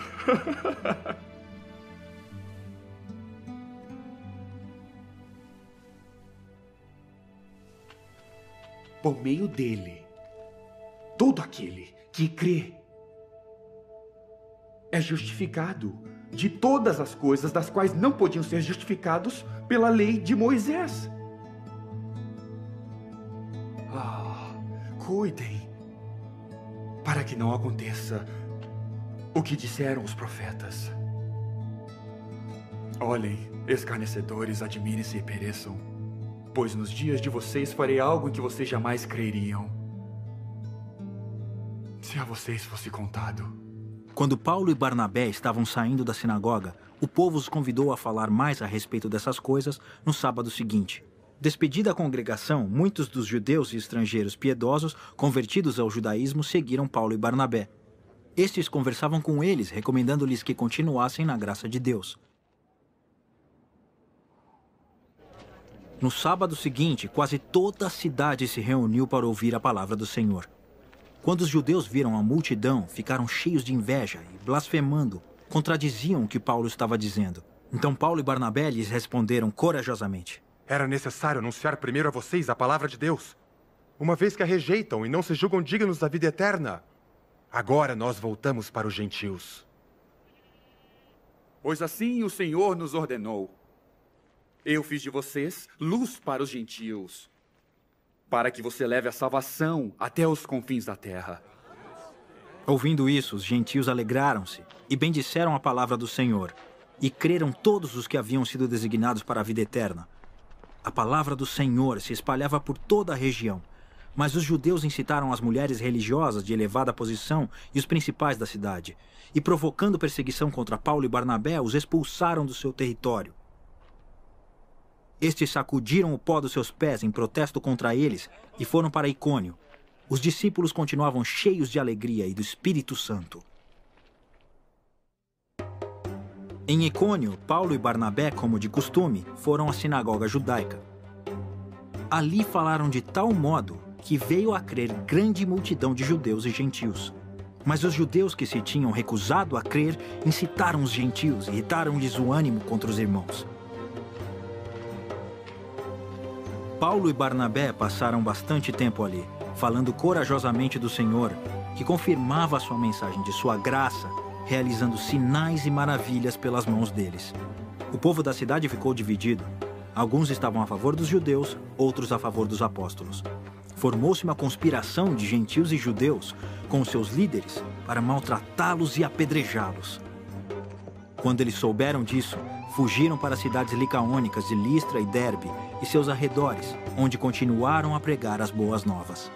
Por meio dele, todo aquele que crê é justificado de todas as coisas das quais não podiam ser justificados pela lei de Moisés. Ah, cuidem para que não aconteça o que disseram os profetas. Olhem, escarnecedores, admirem-se e pereçam, pois nos dias de vocês farei algo em que vocês jamais creriam. Se a vocês fosse contado. Quando Paulo e Barnabé estavam saindo da sinagoga, o povo os convidou a falar mais a respeito dessas coisas no sábado seguinte. Despedida a congregação, muitos dos judeus e estrangeiros piedosos, convertidos ao judaísmo, seguiram Paulo e Barnabé. Estes conversavam com eles, recomendando-lhes que continuassem na graça de Deus. No sábado seguinte, quase toda a cidade se reuniu para ouvir a palavra do Senhor. Quando os judeus viram a multidão, ficaram cheios de inveja e, blasfemando, contradiziam o que Paulo estava dizendo. Então Paulo e Barnabé lhes responderam corajosamente: Era necessário anunciar primeiro a vocês a palavra de Deus, uma vez que a rejeitam e não se julgam dignos da vida eterna. Agora nós voltamos para os gentios. Pois assim o Senhor nos ordenou. Eu fiz de vocês luz para os gentios, para que você leve a salvação até os confins da terra. Ouvindo isso, os gentios alegraram-se e bendisseram a palavra do Senhor, e creram todos os que haviam sido designados para a vida eterna. A palavra do Senhor se espalhava por toda a região, mas os judeus incitaram as mulheres religiosas de elevada posição e os principais da cidade, e provocando perseguição contra Paulo e Barnabé, os expulsaram do seu território. Estes sacudiram o pó dos seus pés em protesto contra eles e foram para Icônio. Os discípulos continuavam cheios de alegria e do Espírito Santo. Em Icônio, Paulo e Barnabé, como de costume, foram à sinagoga judaica. Ali falaram de tal modo que veio a crer grande multidão de judeus e gentios. Mas os judeus que se tinham recusado a crer incitaram os gentios e irritaram-lhes o ânimo contra os irmãos. Paulo e Barnabé passaram bastante tempo ali, falando corajosamente do Senhor, que confirmava a sua mensagem de sua graça, realizando sinais e maravilhas pelas mãos deles. O povo da cidade ficou dividido. Alguns estavam a favor dos judeus, outros a favor dos apóstolos. Formou-se uma conspiração de gentios e judeus com seus líderes para maltratá-los e apedrejá-los. Quando eles souberam disso, fugiram para as cidades licaônicas de Listra e Derbe e seus arredores, onde continuaram a pregar as boas novas.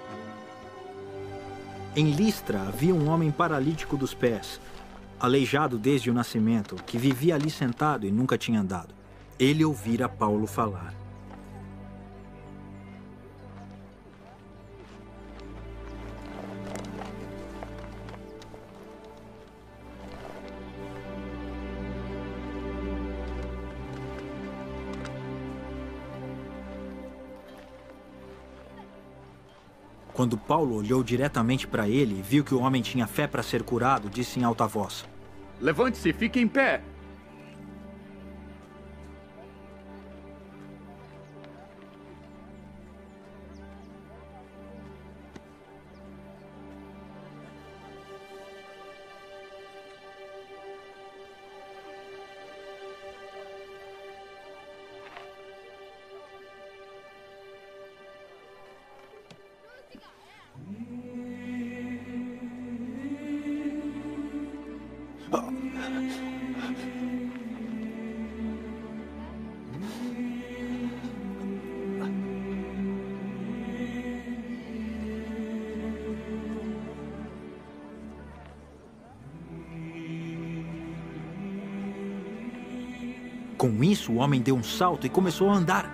Em Listra havia um homem paralítico dos pés, aleijado desde o nascimento, que vivia ali sentado e nunca tinha andado. Ele ouvira Paulo falar. Quando Paulo olhou diretamente para ele e viu que o homem tinha fé para ser curado, disse em alta voz: Levante-se, fique em pé. Com isso, o homem deu um salto e começou a andar.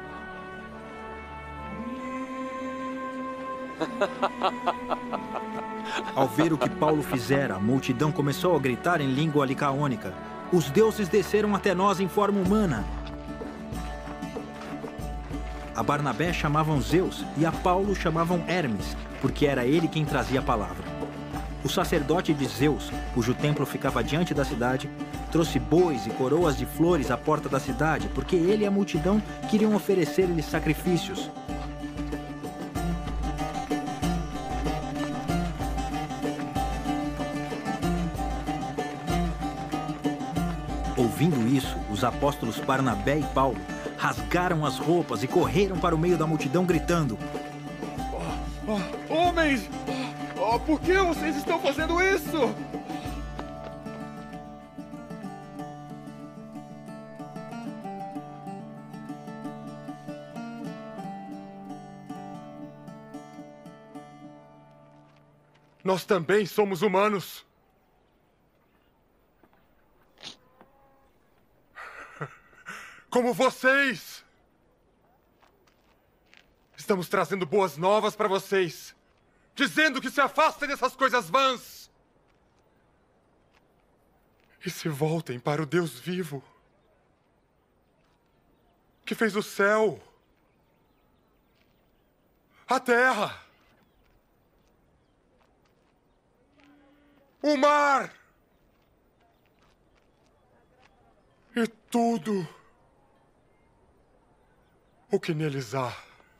Ao ver o que Paulo fizera, a multidão começou a gritar em língua licaônica: os deuses desceram até nós em forma humana. A Barnabé chamavam Zeus e a Paulo chamavam Hermes, porque era ele quem trazia a palavra. O sacerdote de Zeus, cujo templo ficava diante da cidade, trouxe bois e coroas de flores à porta da cidade, porque ele e a multidão queriam oferecer-lhe sacrifícios. Ouvindo isso, os apóstolos Barnabé e Paulo rasgaram as roupas e correram para o meio da multidão gritando: oh, oh, homens! Oh, por que vocês estão fazendo isso? Nós também somos humanos. Como vocês. Estamos trazendo boas novas para vocês. Dizendo que se afastem dessas coisas vãs. E se voltem para o Deus vivo. Que fez o céu. A terra. O mar. E tudo o que neles há.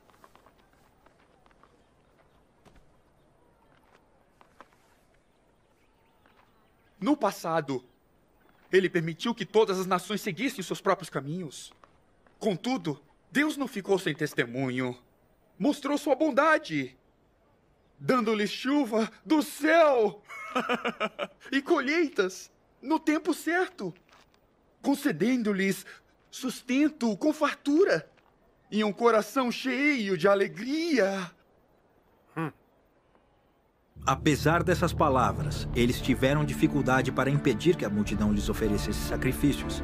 No passado, ele permitiu que todas as nações seguissem seus próprios caminhos. Contudo, Deus não ficou sem testemunho. Mostrou sua bondade, dando-lhes chuva do céu e colheitas no tempo certo, concedendo-lhes sustento com fartura e um coração cheio de alegria. Hum. Apesar dessas palavras, eles tiveram dificuldade para impedir que a multidão lhes oferecesse sacrifícios.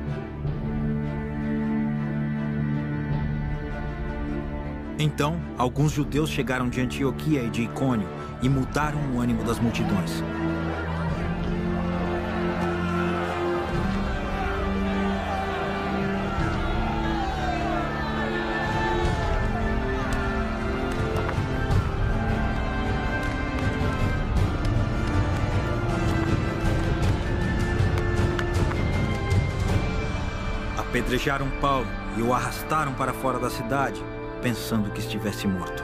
Então, alguns judeus chegaram de Antioquia e de Icônio e mudaram o ânimo das multidões. Apedrejaram Paulo e o arrastaram para fora da cidade, pensando que estivesse morto.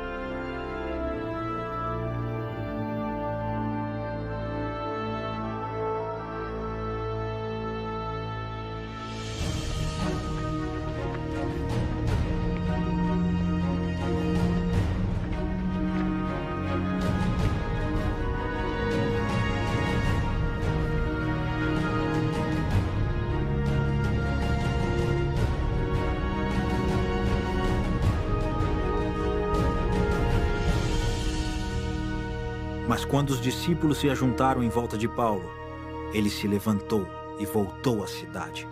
Mas quando os discípulos se ajuntaram em volta de Paulo, ele se levantou e voltou à cidade.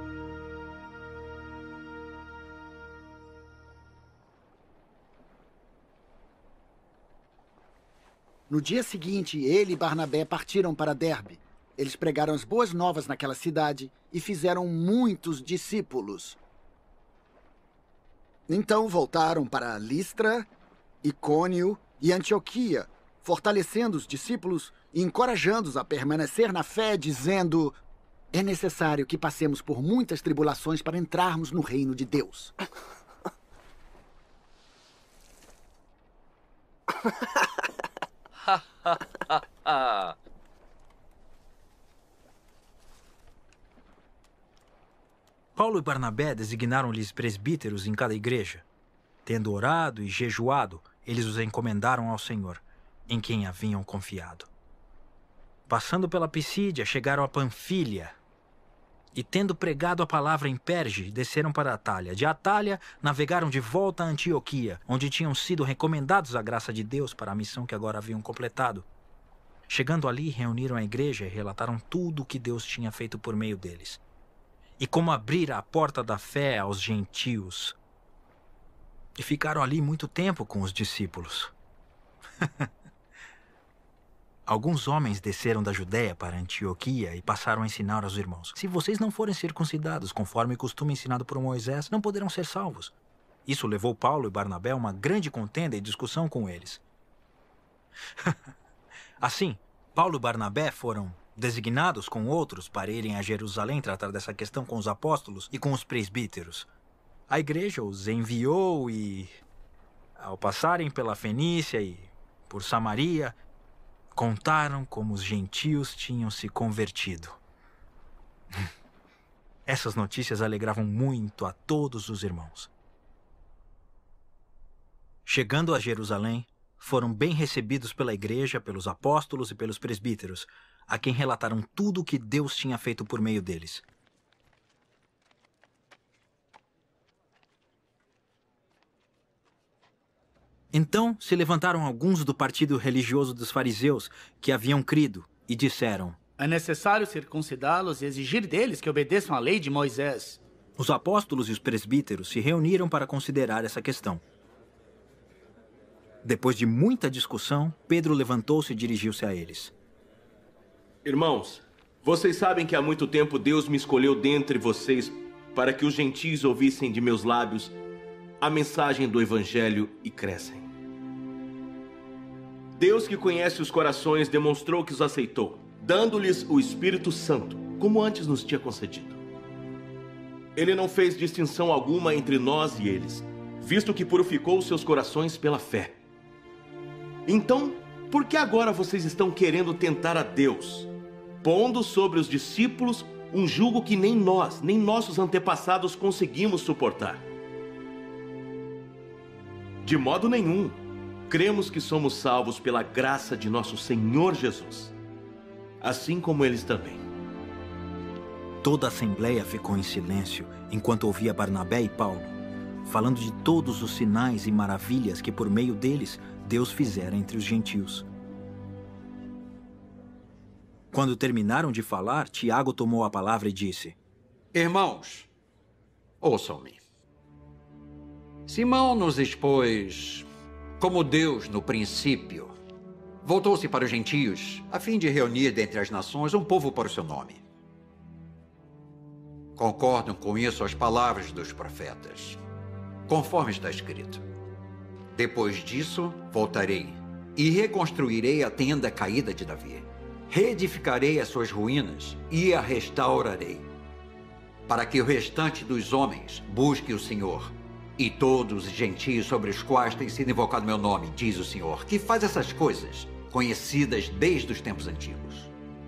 No dia seguinte, ele e Barnabé partiram para Derbe. Eles pregaram as boas novas naquela cidade e fizeram muitos discípulos. Então voltaram para Listra, Icônio e Antioquia, fortalecendo os discípulos e encorajando-os a permanecer na fé, dizendo: é necessário que passemos por muitas tribulações para entrarmos no reino de Deus. Paulo e Barnabé designaram-lhes presbíteros em cada igreja. Tendo orado e jejuado, eles os encomendaram ao Senhor, em quem haviam confiado. passando pela Pisídia, chegaram a Panfilha. E tendo pregado a palavra em Perge, desceram para Atália. De Atália, navegaram de volta a Antioquia, onde tinham sido recomendados à graça de Deus para a missão que agora haviam completado. Chegando ali, reuniram a igreja e relataram tudo o que Deus tinha feito por meio deles. E como abrira a porta da fé aos gentios. E ficaram ali muito tempo com os discípulos. Alguns homens desceram da Judéia para Antioquia e passaram a ensinar aos irmãos: se vocês não forem circuncidados conforme o costume ensinado por Moisés, não poderão ser salvos. Isso levou Paulo e Barnabé a uma grande contenda e discussão com eles. Assim, Paulo e Barnabé foram designados com outros para irem a Jerusalém tratar dessa questão com os apóstolos e com os presbíteros. A igreja os enviou e, ao passarem pela Fenícia e por Samaria, contaram como os gentios tinham se convertido. Essas notícias alegravam muito a todos os irmãos. Chegando a Jerusalém, foram bem recebidos pela igreja, pelos apóstolos e pelos presbíteros, a quem relataram tudo o que Deus tinha feito por meio deles. Então se levantaram alguns do partido religioso dos fariseus que haviam crido e disseram: é necessário circuncidá-los e exigir deles que obedeçam à lei de Moisés. Os apóstolos e os presbíteros se reuniram para considerar essa questão. Depois de muita discussão, Pedro levantou-se e dirigiu-se a eles. Irmãos, vocês sabem que há muito tempo Deus me escolheu dentre vocês para que os gentios ouvissem de meus lábios a mensagem do Evangelho e crescem. Deus, que conhece os corações, demonstrou que os aceitou, dando-lhes o Espírito Santo, como antes nos tinha concedido. Ele não fez distinção alguma entre nós e eles, visto que purificou seus corações pela fé. Então, por que agora vocês estão querendo tentar a Deus, pondo sobre os discípulos um jugo que nem nós, nem nossos antepassados conseguimos suportar? De modo nenhum. Cremos que somos salvos pela graça de nosso Senhor Jesus, assim como eles também. Toda a assembleia ficou em silêncio enquanto ouvia Barnabé e Paulo, falando de todos os sinais e maravilhas que por meio deles Deus fizera entre os gentios. Quando terminaram de falar, Tiago tomou a palavra e disse: Irmãos, ouçam-me. Simão nos expôs como Deus, no princípio, voltou-se para os gentios, a fim de reunir dentre as nações um povo para o seu nome. Concordam com isso as palavras dos profetas, conforme está escrito: depois disso, voltarei e reconstruirei a tenda caída de Davi. Reedificarei as suas ruínas e a restaurarei, para que o restante dos homens busque o Senhor. E todos os gentios sobre os quais tem sido invocado meu nome, diz o Senhor, que faz essas coisas, conhecidas desde os tempos antigos.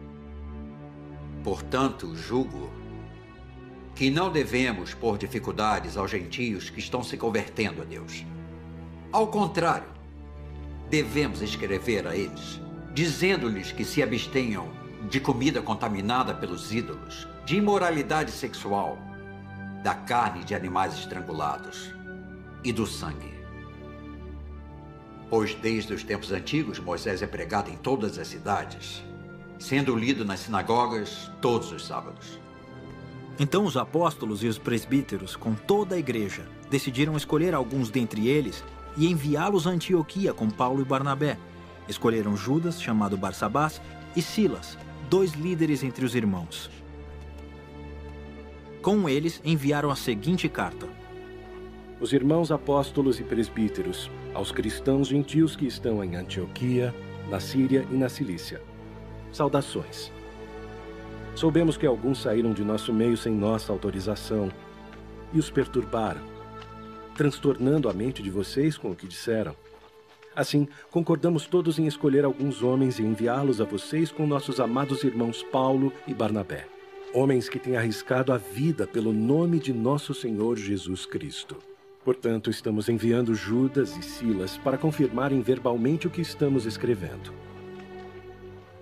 Portanto, julgo que não devemos pôr dificuldades aos gentios que estão se convertendo a Deus. Ao contrário, devemos escrever a eles, dizendo-lhes que se abstenham de comida contaminada pelos ídolos, de imoralidade sexual, da carne de animais estrangulados e do sangue. Pois desde os tempos antigos Moisés é pregado em todas as cidades, sendo lido nas sinagogas todos os sábados. Então os apóstolos e os presbíteros, com toda a igreja, decidiram escolher alguns dentre eles e enviá-los a Antioquia com Paulo e Barnabé. Escolheram Judas, chamado Barsabás, e Silas, dois líderes entre os irmãos. Com eles, enviaram a seguinte carta: Os irmãos apóstolos e presbíteros, aos cristãos gentios que estão em Antioquia, na Síria e na Cilícia. Saudações. Soubemos que alguns saíram de nosso meio sem nossa autorização e os perturbaram, transtornando a mente de vocês com o que disseram. Assim, concordamos todos em escolher alguns homens e enviá-los a vocês com nossos amados irmãos Paulo e Barnabé. Homens que têm arriscado a vida pelo nome de nosso Senhor Jesus Cristo. Portanto, estamos enviando Judas e Silas para confirmarem verbalmente o que estamos escrevendo.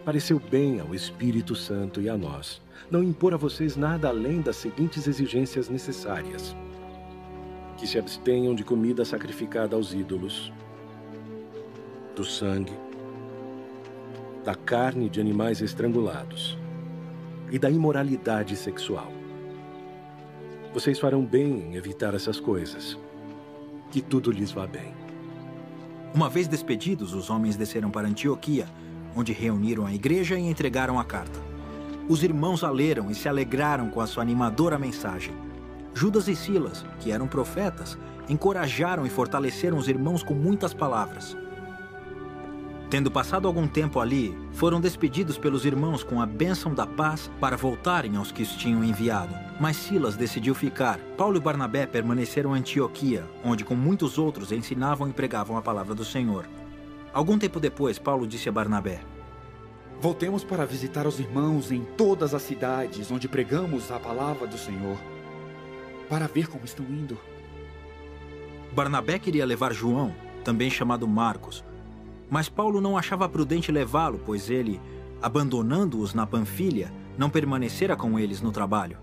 pareceu bem ao Espírito Santo e a nós não impor a vocês nada além das seguintes exigências necessárias: que se abstenham de comida sacrificada aos ídolos, do sangue, da carne de animais estrangulados e da imoralidade sexual. Vocês farão bem em evitar essas coisas. Que tudo lhes vá bem. Uma vez despedidos, os homens desceram para Antioquia, onde reuniram a igreja e entregaram a carta. Os irmãos a leram e se alegraram com a sua animadora mensagem. Judas e Silas, que eram profetas, encorajaram e fortaleceram os irmãos com muitas palavras. Tendo passado algum tempo ali, foram despedidos pelos irmãos com a bênção da paz para voltarem aos que os tinham enviado. Mas Silas decidiu ficar. Paulo e Barnabé permaneceram em Antioquia, onde com muitos outros ensinavam e pregavam a palavra do Senhor. Algum tempo depois, Paulo disse a Barnabé: voltemos para visitar os irmãos em todas as cidades onde pregamos a palavra do Senhor, para ver como estão indo. Barnabé queria levar João, também chamado Marcos, mas Paulo não achava prudente levá-lo, pois ele, abandonando-os na Panfilha, não permanecera com eles no trabalho.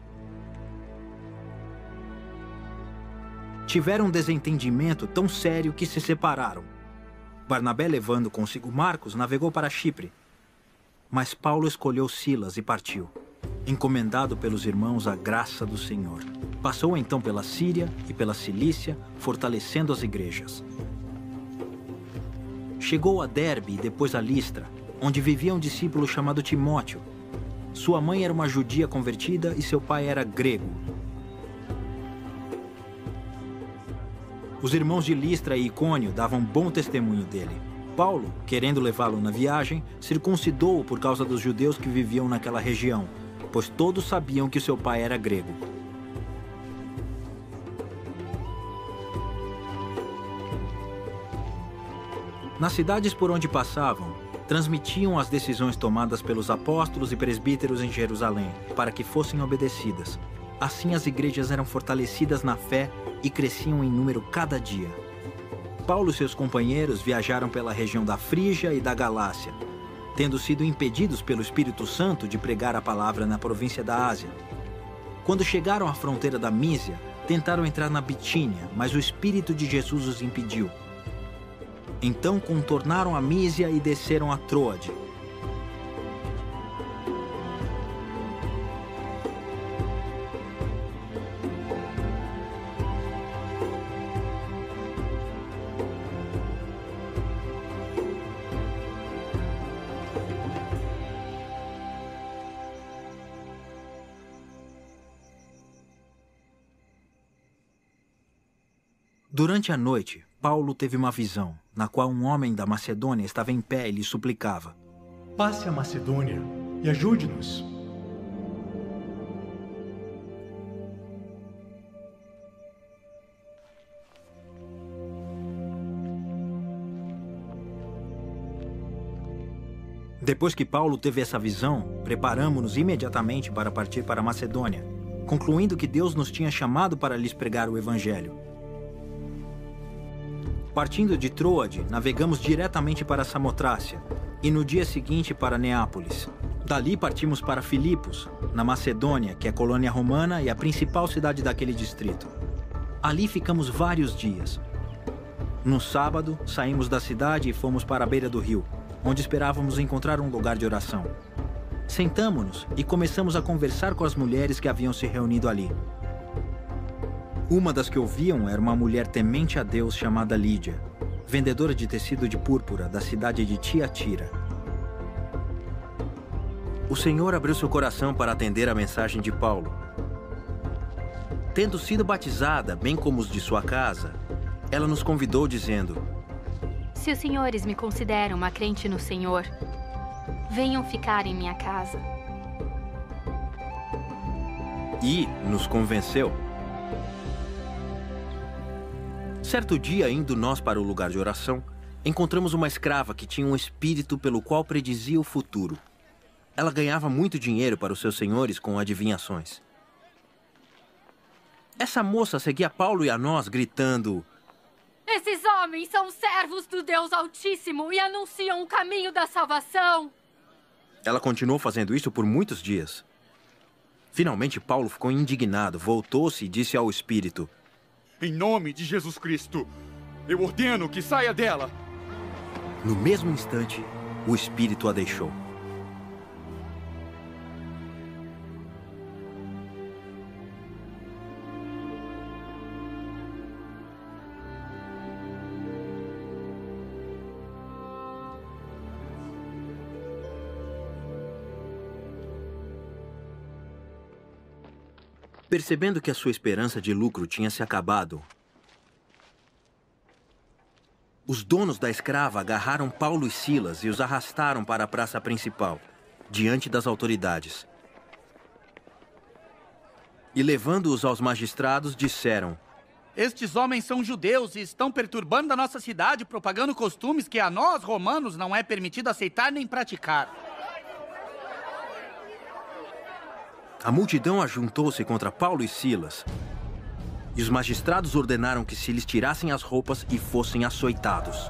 Tiveram um desentendimento tão sério que se separaram. Barnabé, levando consigo Marcos, navegou para Chipre. Mas Paulo escolheu Silas e partiu, encomendado pelos irmãos à graça do Senhor. Passou então pela Síria e pela Cilícia, fortalecendo as igrejas. Chegou a Derbe e depois a Listra, onde vivia um discípulo chamado Timóteo. Sua mãe era uma judia convertida e seu pai era grego. Os irmãos de Listra e Icônio davam bom testemunho dele. Paulo, querendo levá-lo na viagem, circuncidou-o por causa dos judeus que viviam naquela região, pois todos sabiam que seu pai era grego. Nas cidades por onde passavam, transmitiam as decisões tomadas pelos apóstolos e presbíteros em Jerusalém, para que fossem obedecidas. Assim as igrejas eram fortalecidas na fé e cresciam em número cada dia. Paulo e seus companheiros viajaram pela região da Frígia e da Galácia, tendo sido impedidos pelo Espírito Santo de pregar a palavra na província da Ásia. Quando chegaram à fronteira da Mísia, tentaram entrar na Bitínia, mas o Espírito de Jesus os impediu. Então contornaram a Mísia e desceram a Troade. Durante a noite, Paulo teve uma visão, na qual um homem da Macedônia estava em pé e lhe suplicava: passe a Macedônia e ajude-nos. Depois que Paulo teve essa visão, preparamo-nos imediatamente para partir para a Macedônia, concluindo que Deus nos tinha chamado para lhes pregar o Evangelho. Partindo de Troade, navegamos diretamente para Samotrácia e no dia seguinte para Neápolis. Dali partimos para Filipos, na Macedônia, que é colônia romana e a principal cidade daquele distrito. Ali ficamos vários dias. No sábado, saímos da cidade e fomos para a beira do rio, onde esperávamos encontrar um lugar de oração. Sentamo-nos e começamos a conversar com as mulheres que haviam se reunido ali. Uma das que ouviam era uma mulher temente a Deus chamada Lídia, vendedora de tecido de púrpura da cidade de Tiatira. O Senhor abriu seu coração para atender a mensagem de Paulo. Tendo sido batizada, bem como os de sua casa, ela nos convidou dizendo: se os senhores me consideram uma crente no Senhor, venham ficar em minha casa. E nos convenceu. Certo dia, indo nós para o lugar de oração, encontramos uma escrava que tinha um espírito pelo qual predizia o futuro. Ela ganhava muito dinheiro para os seus senhores com adivinhações. Essa moça seguia Paulo e a nós, gritando: esses homens são servos do Deus Altíssimo e anunciam o caminho da salvação. Ela continuou fazendo isso por muitos dias. Finalmente, Paulo ficou indignado, voltou-se e disse ao espírito: Em nome de Jesus Cristo, eu ordeno que saia dela. No mesmo instante, o espírito a deixou. Percebendo que a sua esperança de lucro tinha se acabado, os donos da escrava agarraram Paulo e Silas e os arrastaram para a praça principal, diante das autoridades. E levando-os aos magistrados, disseram: Estes homens são judeus e estão perturbando a nossa cidade, propagando costumes que a nós, romanos, não é permitido aceitar nem praticar. A multidão ajuntou-se contra Paulo e Silas, e os magistrados ordenaram que se lhes tirassem as roupas e fossem açoitados.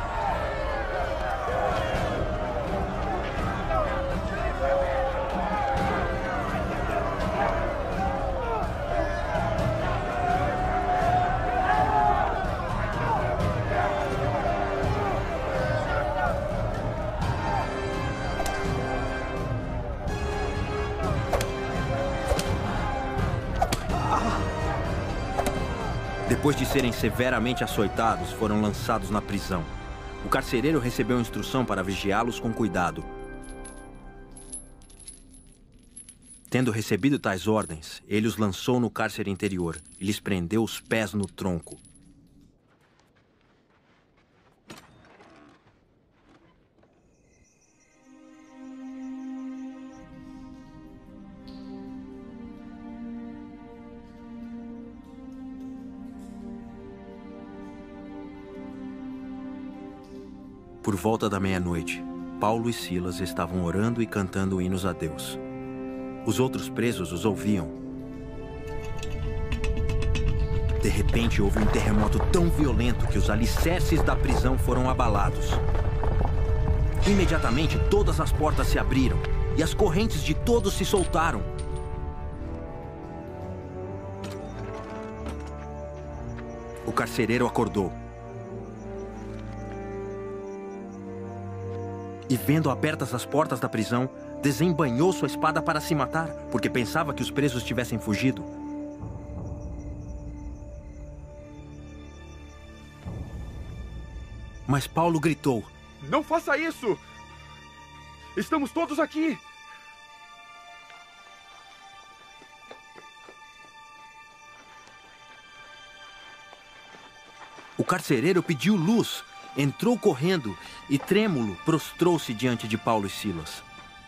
Depois de serem severamente açoitados, foram lançados na prisão. O carcereiro recebeu instrução para vigiá-los com cuidado. Tendo recebido tais ordens, ele os lançou no cárcere interior e lhes prendeu os pés no tronco. Por volta da meia-noite, Paulo e Silas estavam orando e cantando hinos a Deus. Os outros presos os ouviam. De repente, houve um terremoto tão violento que os alicerces da prisão foram abalados. Imediatamente, todas as portas se abriram e as correntes de todos se soltaram. O carcereiro acordou. E vendo abertas as portas da prisão, desembainhou sua espada para se matar, porque pensava que os presos tivessem fugido. Mas Paulo gritou: Não faça isso! Estamos todos aqui! O carcereiro pediu luz. Entrou correndo e, trêmulo, prostrou-se diante de Paulo e Silas.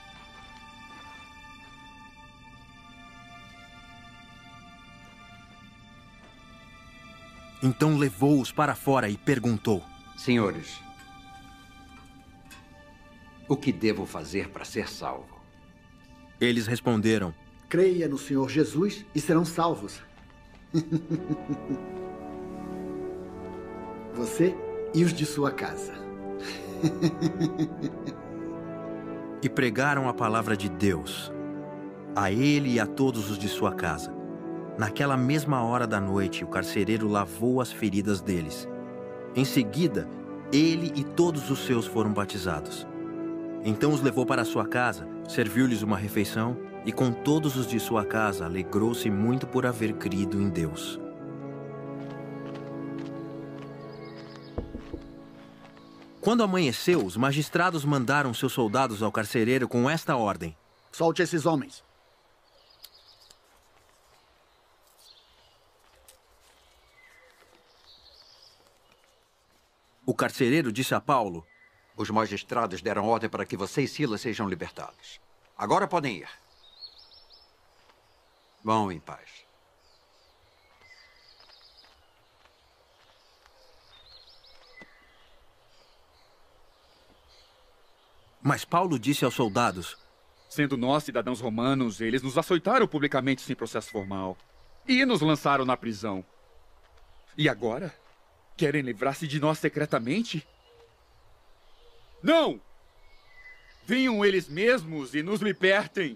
Então levou-os para fora e perguntou: Senhores, o que devo fazer para ser salvo? Eles responderam: Creia no Senhor Jesus e serão salvos. Você e os de sua casa. E pregaram a palavra de Deus a ele e a todos os de sua casa. Naquela mesma hora da noite, o carcereiro lavou as feridas deles. Em seguida, ele e todos os seus foram batizados. Então os levou para sua casa, serviu-lhes uma refeição e com todos os de sua casa alegrou-se muito por haver crido em Deus. Quando amanheceu, os magistrados mandaram seus soldados ao carcereiro com esta ordem: Solte esses homens. O carcereiro disse a Paulo: Os magistrados deram ordem para que você e Silas sejam libertados. Agora podem ir. Vão em paz. Mas Paulo disse aos soldados: Sendo nós cidadãos romanos, eles nos açoitaram publicamente sem processo formal e nos lançaram na prisão. E agora? Querem livrar-se de nós secretamente? Não! Venham eles mesmos e nos libertem.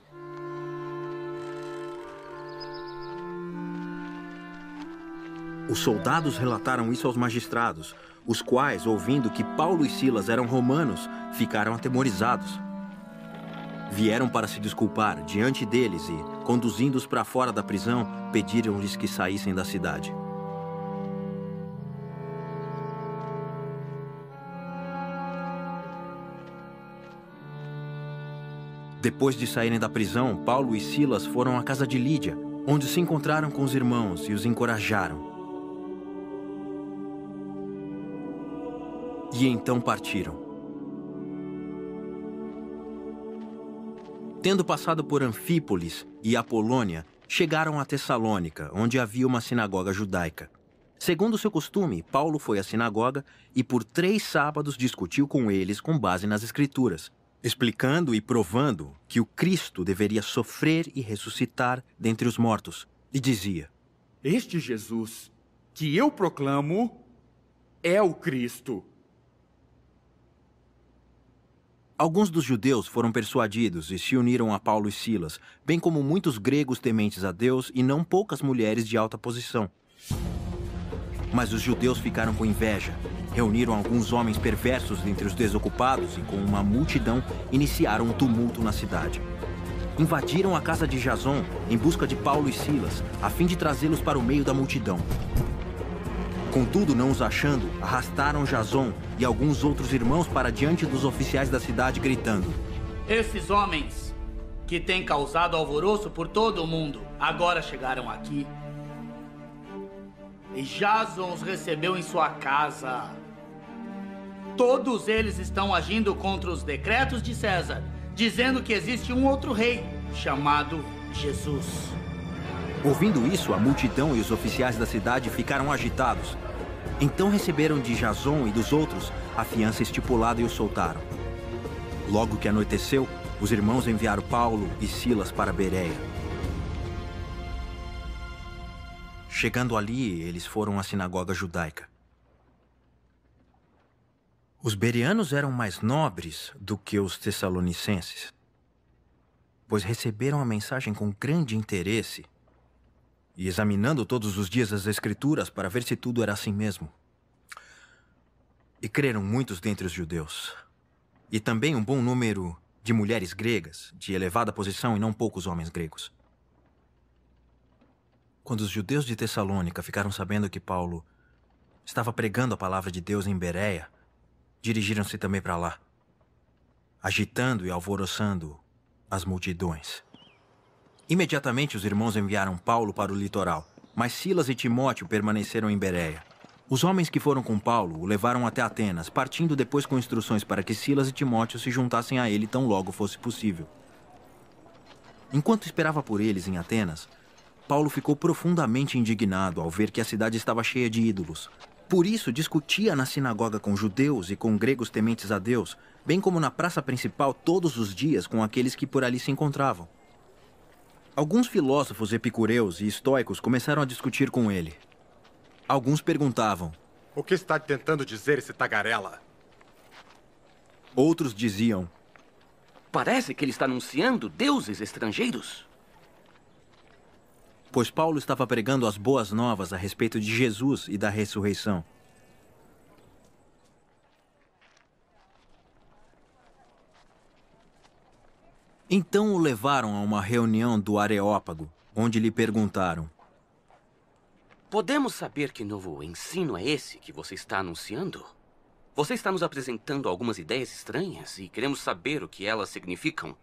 Os soldados relataram isso aos magistrados, os quais, ouvindo que Paulo e Silas eram romanos, ficaram atemorizados. Vieram para se desculpar diante deles e, conduzindo-os para fora da prisão, pediram-lhes que saíssem da cidade. Depois de saírem da prisão, Paulo e Silas foram à casa de Lídia, onde se encontraram com os irmãos e os encorajaram. E então partiram. Tendo passado por Anfípolis e Apolônia, chegaram a Tessalônica, onde havia uma sinagoga judaica. Segundo seu costume, Paulo foi à sinagoga e por três sábados discutiu com eles com base nas Escrituras, explicando e provando que o Cristo deveria sofrer e ressuscitar dentre os mortos. E dizia: Este Jesus que eu proclamo é o Cristo. Alguns dos judeus foram persuadidos e se uniram a Paulo e Silas, bem como muitos gregos tementes a Deus e não poucas mulheres de alta posição. Mas os judeus ficaram com inveja, reuniram alguns homens perversos dentre os desocupados e, com uma multidão, iniciaram um tumulto na cidade. Invadiram a casa de Jason em busca de Paulo e Silas, a fim de trazê-los para o meio da multidão. Contudo, não os achando, arrastaram Jason e alguns outros irmãos para diante dos oficiais da cidade, gritando: Esses homens, que têm causado alvoroço por todo o mundo, agora chegaram aqui. E Jason os recebeu em sua casa. Todos eles estão agindo contra os decretos de César, dizendo que existe um outro rei, chamado Jesus. Ouvindo isso, a multidão e os oficiais da cidade ficaram agitados. Então receberam de Jason e dos outros a fiança estipulada e os soltaram. Logo que anoiteceu, os irmãos enviaram Paulo e Silas para Bereia. Chegando ali, eles foram à sinagoga judaica. Os bereanos eram mais nobres do que os tessalonicenses, pois receberam a mensagem com grande interesse e examinando todos os dias as Escrituras para ver se tudo era assim mesmo. E creram muitos dentre os judeus, e também um bom número de mulheres gregas, de elevada posição e não poucos homens gregos. Quando os judeus de Tessalônica ficaram sabendo que Paulo estava pregando a palavra de Deus em Bereia, dirigiram-se também para lá, agitando e alvoroçando as multidões. Imediatamente os irmãos enviaram Paulo para o litoral, mas Silas e Timóteo permaneceram em Bereia. Os homens que foram com Paulo o levaram até Atenas, partindo depois com instruções para que Silas e Timóteo se juntassem a ele tão logo fosse possível. Enquanto esperava por eles em Atenas, Paulo ficou profundamente indignado ao ver que a cidade estava cheia de ídolos. Por isso, discutia na sinagoga com judeus e com gregos tementes a Deus, bem como na praça principal todos os dias com aqueles que por ali se encontravam. Alguns filósofos epicureus e estoicos começaram a discutir com ele. Alguns perguntavam: O que está tentando dizer esse tagarela? Outros diziam: Parece que ele está anunciando deuses estrangeiros. Pois Paulo estava pregando as boas novas a respeito de Jesus e da ressurreição. Então o levaram a uma reunião do Areópago, onde lhe perguntaram: Podemos saber que novo ensino é esse que você está anunciando? Você está nos apresentando algumas ideias estranhas e queremos saber o que elas significam.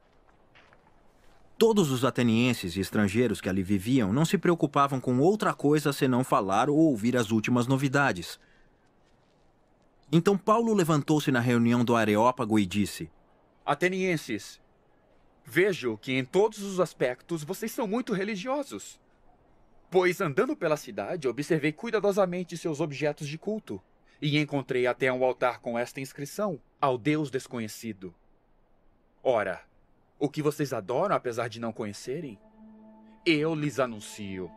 Todos os atenienses e estrangeiros que ali viviam não se preocupavam com outra coisa senão falar ou ouvir as últimas novidades. Então Paulo levantou-se na reunião do Areópago e disse: Atenienses, vejo que em todos os aspectos vocês são muito religiosos. Pois andando pela cidade, observei cuidadosamente seus objetos de culto e encontrei até um altar com esta inscrição: ao Deus desconhecido. Ora, o que vocês adoram, apesar de não conhecerem, eu lhes anuncio.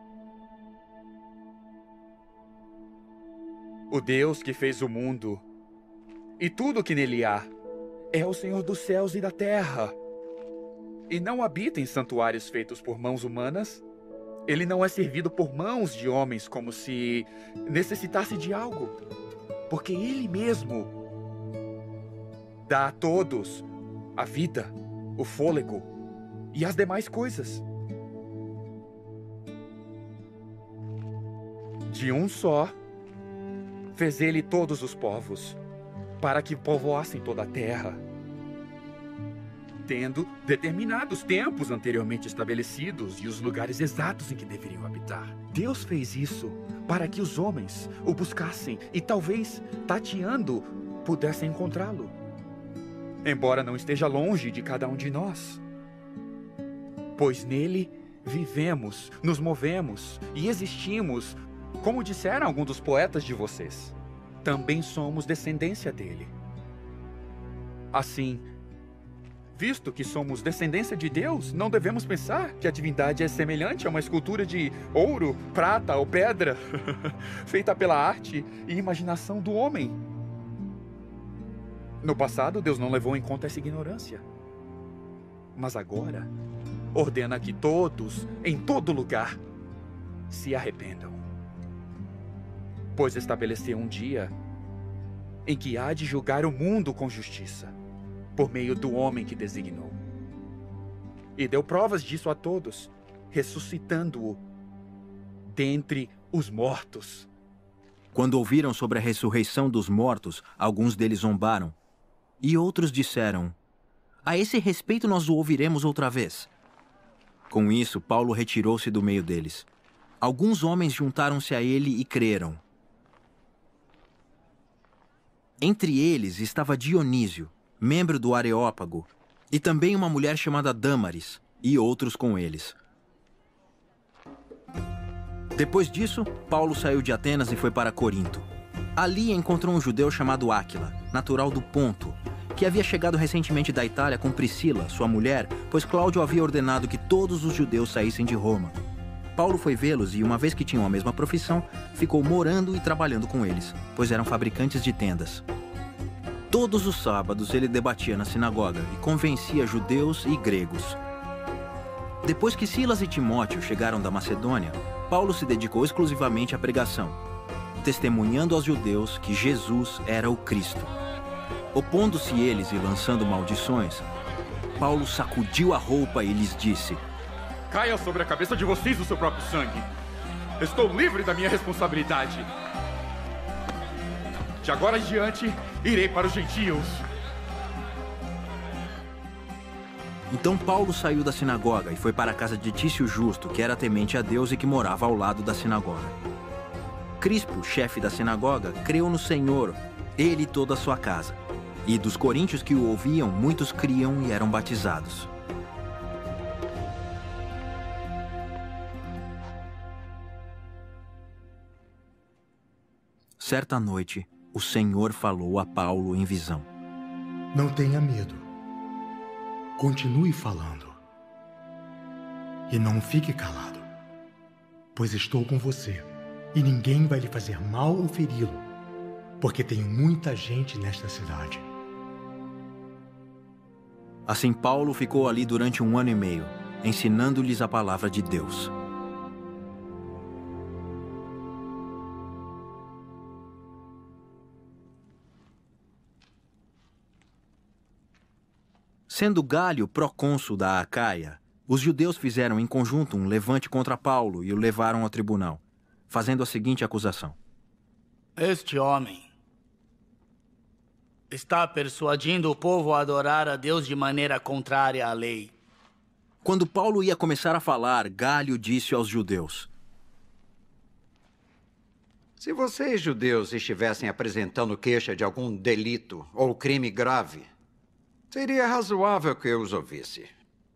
O Deus que fez o mundo e tudo o que nele há, é o Senhor dos céus e da terra. E não habita em santuários feitos por mãos humanas. Ele não é servido por mãos de homens como se necessitasse de algo. Porque Ele mesmo dá a todos a vida, o fôlego e as demais coisas. De um só, fez Ele todos os povos, para que povoassem toda a terra, tendo determinados tempos anteriormente estabelecidos e os lugares exatos em que deveriam habitar. Deus fez isso para que os homens o buscassem e talvez, tateando, pudessem encontrá-lo, embora não esteja longe de cada um de nós. Pois nele vivemos, nos movemos e existimos. Como disseram alguns dos poetas de vocês, também somos descendência dele. Assim, visto que somos descendência de Deus, não devemos pensar que a divindade é semelhante a uma escultura de ouro, prata ou pedra, feita pela arte e imaginação do homem. No passado, Deus não levou em conta essa ignorância. Mas agora, ordena que todos, em todo lugar, se arrependam. Pois estabeleceu um dia em que há de julgar o mundo com justiça, por meio do homem que designou. E deu provas disso a todos, ressuscitando-o dentre os mortos. Quando ouviram sobre a ressurreição dos mortos, alguns deles zombaram. E outros disseram: a esse respeito nós o ouviremos outra vez. Com isso, Paulo retirou-se do meio deles. Alguns homens juntaram-se a ele e creram. Entre eles estava Dionísio, membro do Areópago, e também uma mulher chamada Dâmaris, e outros com eles. Depois disso, Paulo saiu de Atenas e foi para Corinto. Ali encontrou um judeu chamado Áquila, natural do Ponto, que havia chegado recentemente da Itália com Priscila, sua mulher, pois Cláudio havia ordenado que todos os judeus saíssem de Roma. Paulo foi vê-los e, uma vez que tinham a mesma profissão, ficou morando e trabalhando com eles, pois eram fabricantes de tendas. Todos os sábados ele debatia na sinagoga e convencia judeus e gregos. Depois que Silas e Timóteo chegaram da Macedônia, Paulo se dedicou exclusivamente à pregação, testemunhando aos judeus que Jesus era o Cristo. Opondo-se eles e lançando maldições, Paulo sacudiu a roupa e lhes disse: caia sobre a cabeça de vocês o seu próprio sangue. Estou livre da minha responsabilidade. De agora em diante, irei para os gentios. Então Paulo saiu da sinagoga e foi para a casa de Tício Justo, que era temente a Deus e que morava ao lado da sinagoga. Crispo, chefe da sinagoga, creu no Senhor, ele e toda a sua casa. E dos coríntios que o ouviam, muitos criam e eram batizados. Certa noite, o Senhor falou a Paulo em visão. Não tenha medo. Continue falando. E não fique calado, pois estou com você, e ninguém vai lhe fazer mal ou feri-lo, porque tenho muita gente nesta cidade. Assim Paulo ficou ali durante um ano e meio, ensinando-lhes a palavra de Deus. Sendo Galho procônsul da Acaia, os judeus fizeram em conjunto um levante contra Paulo e o levaram ao tribunal, fazendo a seguinte acusação: este homem está persuadindo o povo a adorar a Deus de maneira contrária à lei. Quando Paulo ia começar a falar, Galho disse aos judeus: se vocês, judeus, estivessem apresentando queixa de algum delito ou crime grave, seria razoável que eu os ouvisse.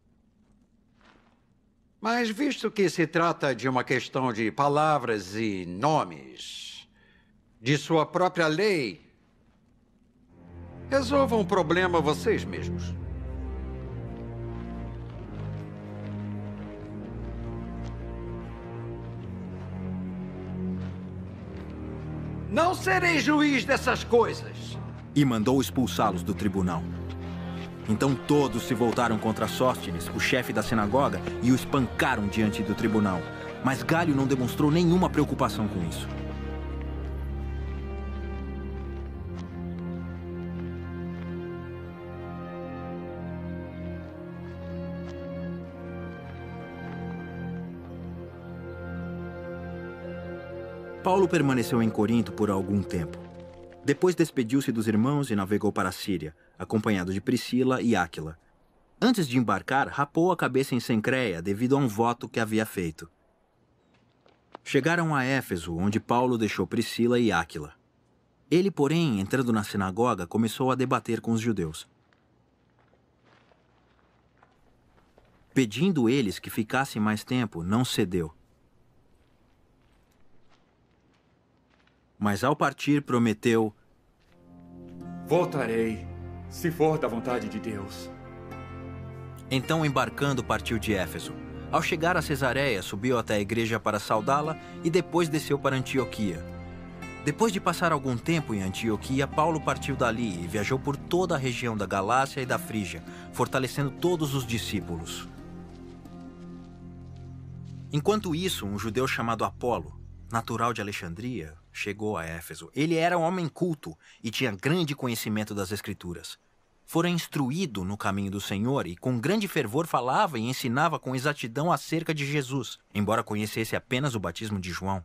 Mas visto que se trata de uma questão de palavras e nomes, de sua própria lei, resolvam o problema vocês mesmos. Não serei juiz dessas coisas. E mandou expulsá-los do tribunal. Então todos se voltaram contra Sóstenes, o chefe da sinagoga, e o espancaram diante do tribunal. Mas Galho não demonstrou nenhuma preocupação com isso. Paulo permaneceu em Corinto por algum tempo. Depois despediu-se dos irmãos e navegou para a Síria, acompanhado de Priscila e Áquila. Antes de embarcar, rapou a cabeça em Cencreia devido a um voto que havia feito. Chegaram a Éfeso, onde Paulo deixou Priscila e Áquila. Ele, porém, entrando na sinagoga, começou a debater com os judeus. Pedindo eles que ficasse mais tempo, não cedeu. Mas ao partir prometeu: voltarei, se for da vontade de Deus. Então, embarcando, partiu de Éfeso. Ao chegar a Cesareia, subiu até a igreja para saudá-la e depois desceu para Antioquia. Depois de passar algum tempo em Antioquia, Paulo partiu dali e viajou por toda a região da Galácia e da Frígia, fortalecendo todos os discípulos. Enquanto isso, um judeu chamado Apolo, natural de Alexandria, chegou a Éfeso. Ele era um homem culto e tinha grande conhecimento das Escrituras. Fora instruído no caminho do Senhor e com grande fervor falava e ensinava com exatidão acerca de Jesus, embora conhecesse apenas o batismo de João.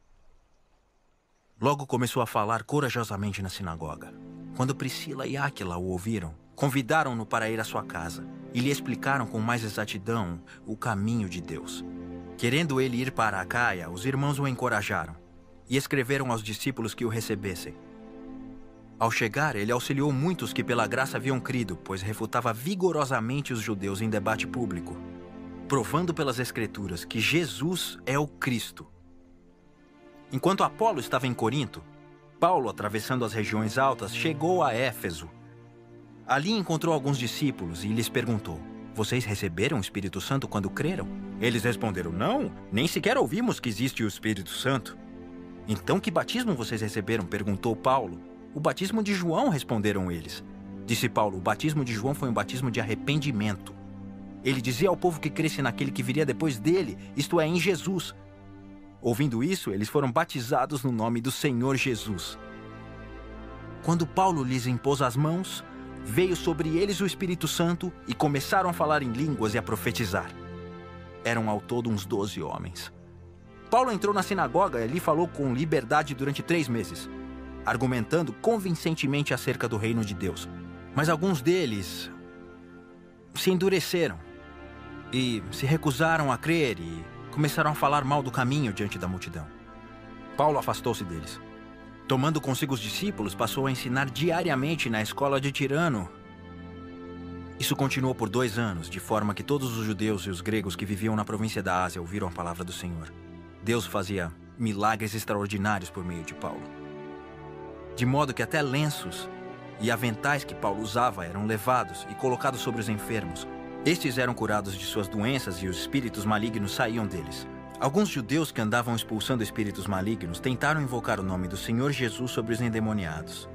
Logo começou a falar corajosamente na sinagoga. Quando Priscila e Áquila o ouviram, convidaram-no para ir à sua casa e lhe explicaram com mais exatidão o caminho de Deus. Querendo ele ir para Acaia, os irmãos o encorajaram e escreveram aos discípulos que o recebessem. Ao chegar, ele auxiliou muitos que pela graça haviam crido, pois refutava vigorosamente os judeus em debate público, provando pelas Escrituras que Jesus é o Cristo. Enquanto Apolo estava em Corinto, Paulo, atravessando as regiões altas, chegou a Éfeso. Ali encontrou alguns discípulos e lhes perguntou: vocês receberam o Espírito Santo quando creram? Eles responderam: não, nem sequer ouvimos que existe o Espírito Santo. Então que batismo vocês receberam? Perguntou Paulo. O batismo de João, responderam eles. Disse Paulo: o batismo de João foi um batismo de arrependimento. Ele dizia ao povo que cresce naquele que viria depois dele, isto é, em Jesus. Ouvindo isso, eles foram batizados no nome do Senhor Jesus. Quando Paulo lhes impôs as mãos, veio sobre eles o Espírito Santo e começaram a falar em línguas e a profetizar. Eram ao todo uns doze homens. Paulo entrou na sinagoga e ali falou com liberdade durante três meses, argumentando convincentemente acerca do reino de Deus. Mas alguns deles se endureceram e se recusaram a crer e começaram a falar mal do caminho diante da multidão. Paulo afastou-se deles. Tomando consigo os discípulos, passou a ensinar diariamente na escola de Tirano. Isso continuou por dois anos, de forma que todos os judeus e os gregos que viviam na província da Ásia ouviram a palavra do Senhor. Deus fazia milagres extraordinários por meio de Paulo. De modo que até lenços e aventais que Paulo usava eram levados e colocados sobre os enfermos. Estes eram curados de suas doenças e os espíritos malignos saíam deles. Alguns judeus que andavam expulsando espíritos malignos tentaram invocar o nome do Senhor Jesus sobre os endemoniados,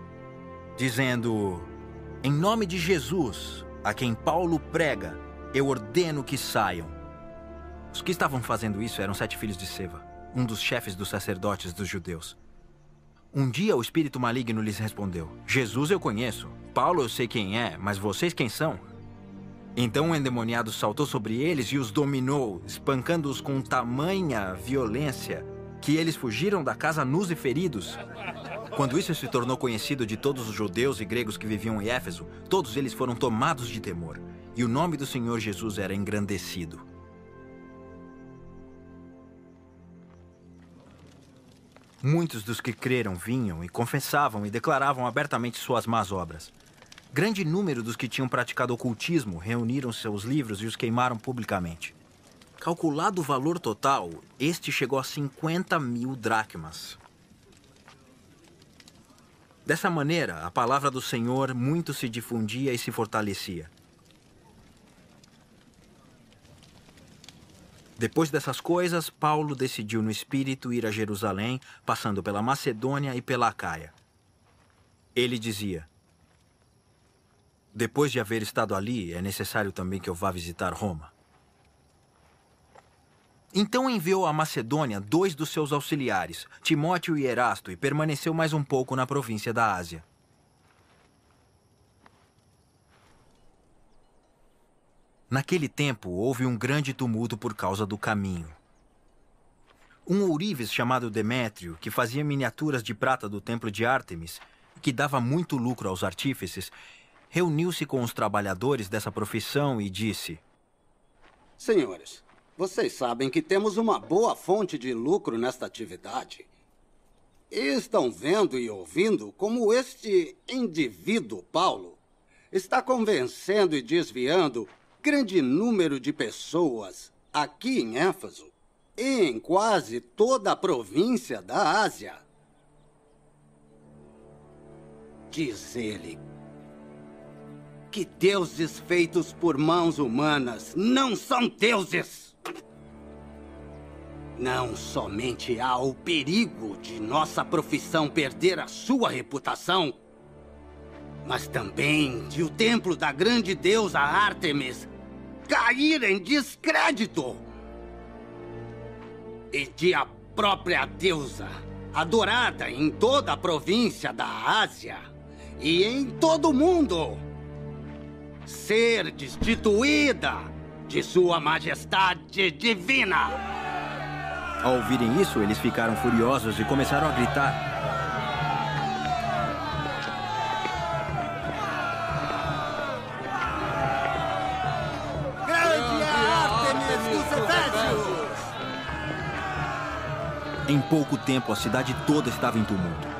dizendo: em nome de Jesus, a quem Paulo prega, eu ordeno que saiam. Os que estavam fazendo isso eram sete filhos de Seva, um dos chefes dos sacerdotes dos judeus. Um dia o espírito maligno lhes respondeu: Jesus eu conheço, Paulo eu sei quem é, mas vocês quem são? Então o endemoniado saltou sobre eles e os dominou, espancando-os com tamanha violência que eles fugiram da casa nus e feridos. Quando isso se tornou conhecido de todos os judeus e gregos que viviam em Éfeso, todos eles foram tomados de temor, e o nome do Senhor Jesus era engrandecido. Muitos dos que creram vinham e confessavam e declaravam abertamente suas más obras. Grande número dos que tinham praticado ocultismo reuniram seus livros e os queimaram publicamente. Calculado o valor total, este chegou a cinquenta mil dracmas. Dessa maneira, a palavra do Senhor muito se difundia e se fortalecia. Depois dessas coisas, Paulo decidiu no Espírito ir a Jerusalém, passando pela Macedônia e pela Acaia. Ele dizia: Depois de haver estado ali, é necessário também que eu vá visitar Roma. Então enviou à Macedônia dois dos seus auxiliares, Timóteo e Erasto, e permaneceu mais um pouco na província da Ásia. Naquele tempo, houve um grande tumulto por causa do caminho. Um ourives chamado Demétrio, que fazia miniaturas de prata do templo de Ártemis, que dava muito lucro aos artífices, reuniu-se com os trabalhadores dessa profissão e disse: Senhores, vocês sabem que temos uma boa fonte de lucro nesta atividade. E estão vendo e ouvindo como este indivíduo, Paulo, está convencendo e desviando grande número de pessoas aqui em Éfeso e em quase toda a província da Ásia. Diz ele que deuses feitos por mãos humanas não são deuses. Não somente há o perigo de nossa profissão perder a sua reputação, mas também de o templo da grande deusa Ártemis cair em descrédito. E de a própria deusa, adorada em toda a província da Ásia e em todo o mundo, ser destituída de sua majestade divina. Ao ouvirem isso, eles ficaram furiosos e começaram a gritar: Grande Ártemis dos Efésios! Em pouco tempo, a cidade toda estava em tumulto.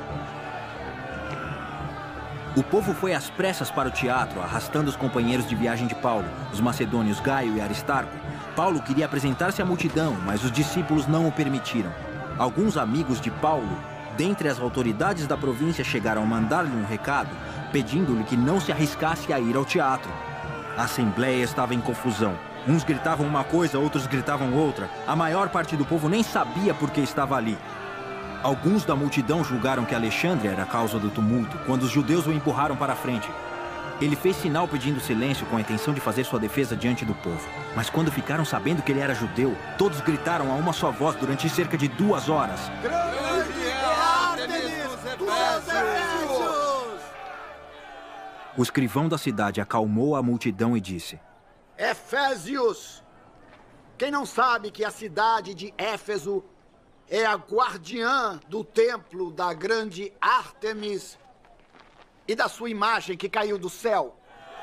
O povo foi às pressas para o teatro, arrastando os companheiros de viagem de Paulo, os macedônios Gaio e Aristarco. Paulo queria apresentar-se à multidão, mas os discípulos não o permitiram. Alguns amigos de Paulo, dentre as autoridades da província, chegaram a mandar-lhe um recado, pedindo-lhe que não se arriscasse a ir ao teatro. A assembleia estava em confusão. Uns gritavam uma coisa, outros gritavam outra. A maior parte do povo nem sabia por que estava ali. Alguns da multidão julgaram que Alexandre era a causa do tumulto, quando os judeus o empurraram para a frente. Ele fez sinal pedindo silêncio com a intenção de fazer sua defesa diante do povo. Mas quando ficaram sabendo que ele era judeu, todos gritaram a uma só voz durante cerca de duas horas: Grande Ártemis dos Efésios! O escrivão da cidade acalmou a multidão e disse: Efésios! Quem não sabe que a cidade de Éfeso é a guardiã do templo da grande Ártemis e da sua imagem que caiu do céu?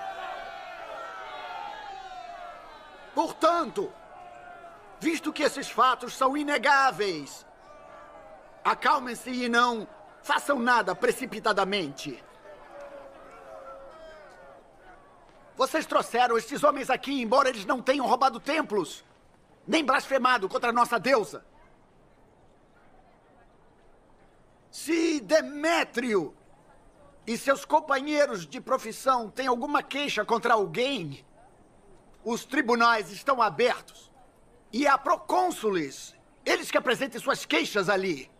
Portanto, visto que esses fatos são inegáveis, acalmem-se e não façam nada precipitadamente. Vocês trouxeram estes homens aqui, embora eles não tenham roubado templos, nem blasfemado contra a nossa deusa. Se Demétrio e seus companheiros de profissão têm alguma queixa contra alguém, os tribunais estão abertos. E há procônsules, eles que apresentem suas queixas ali.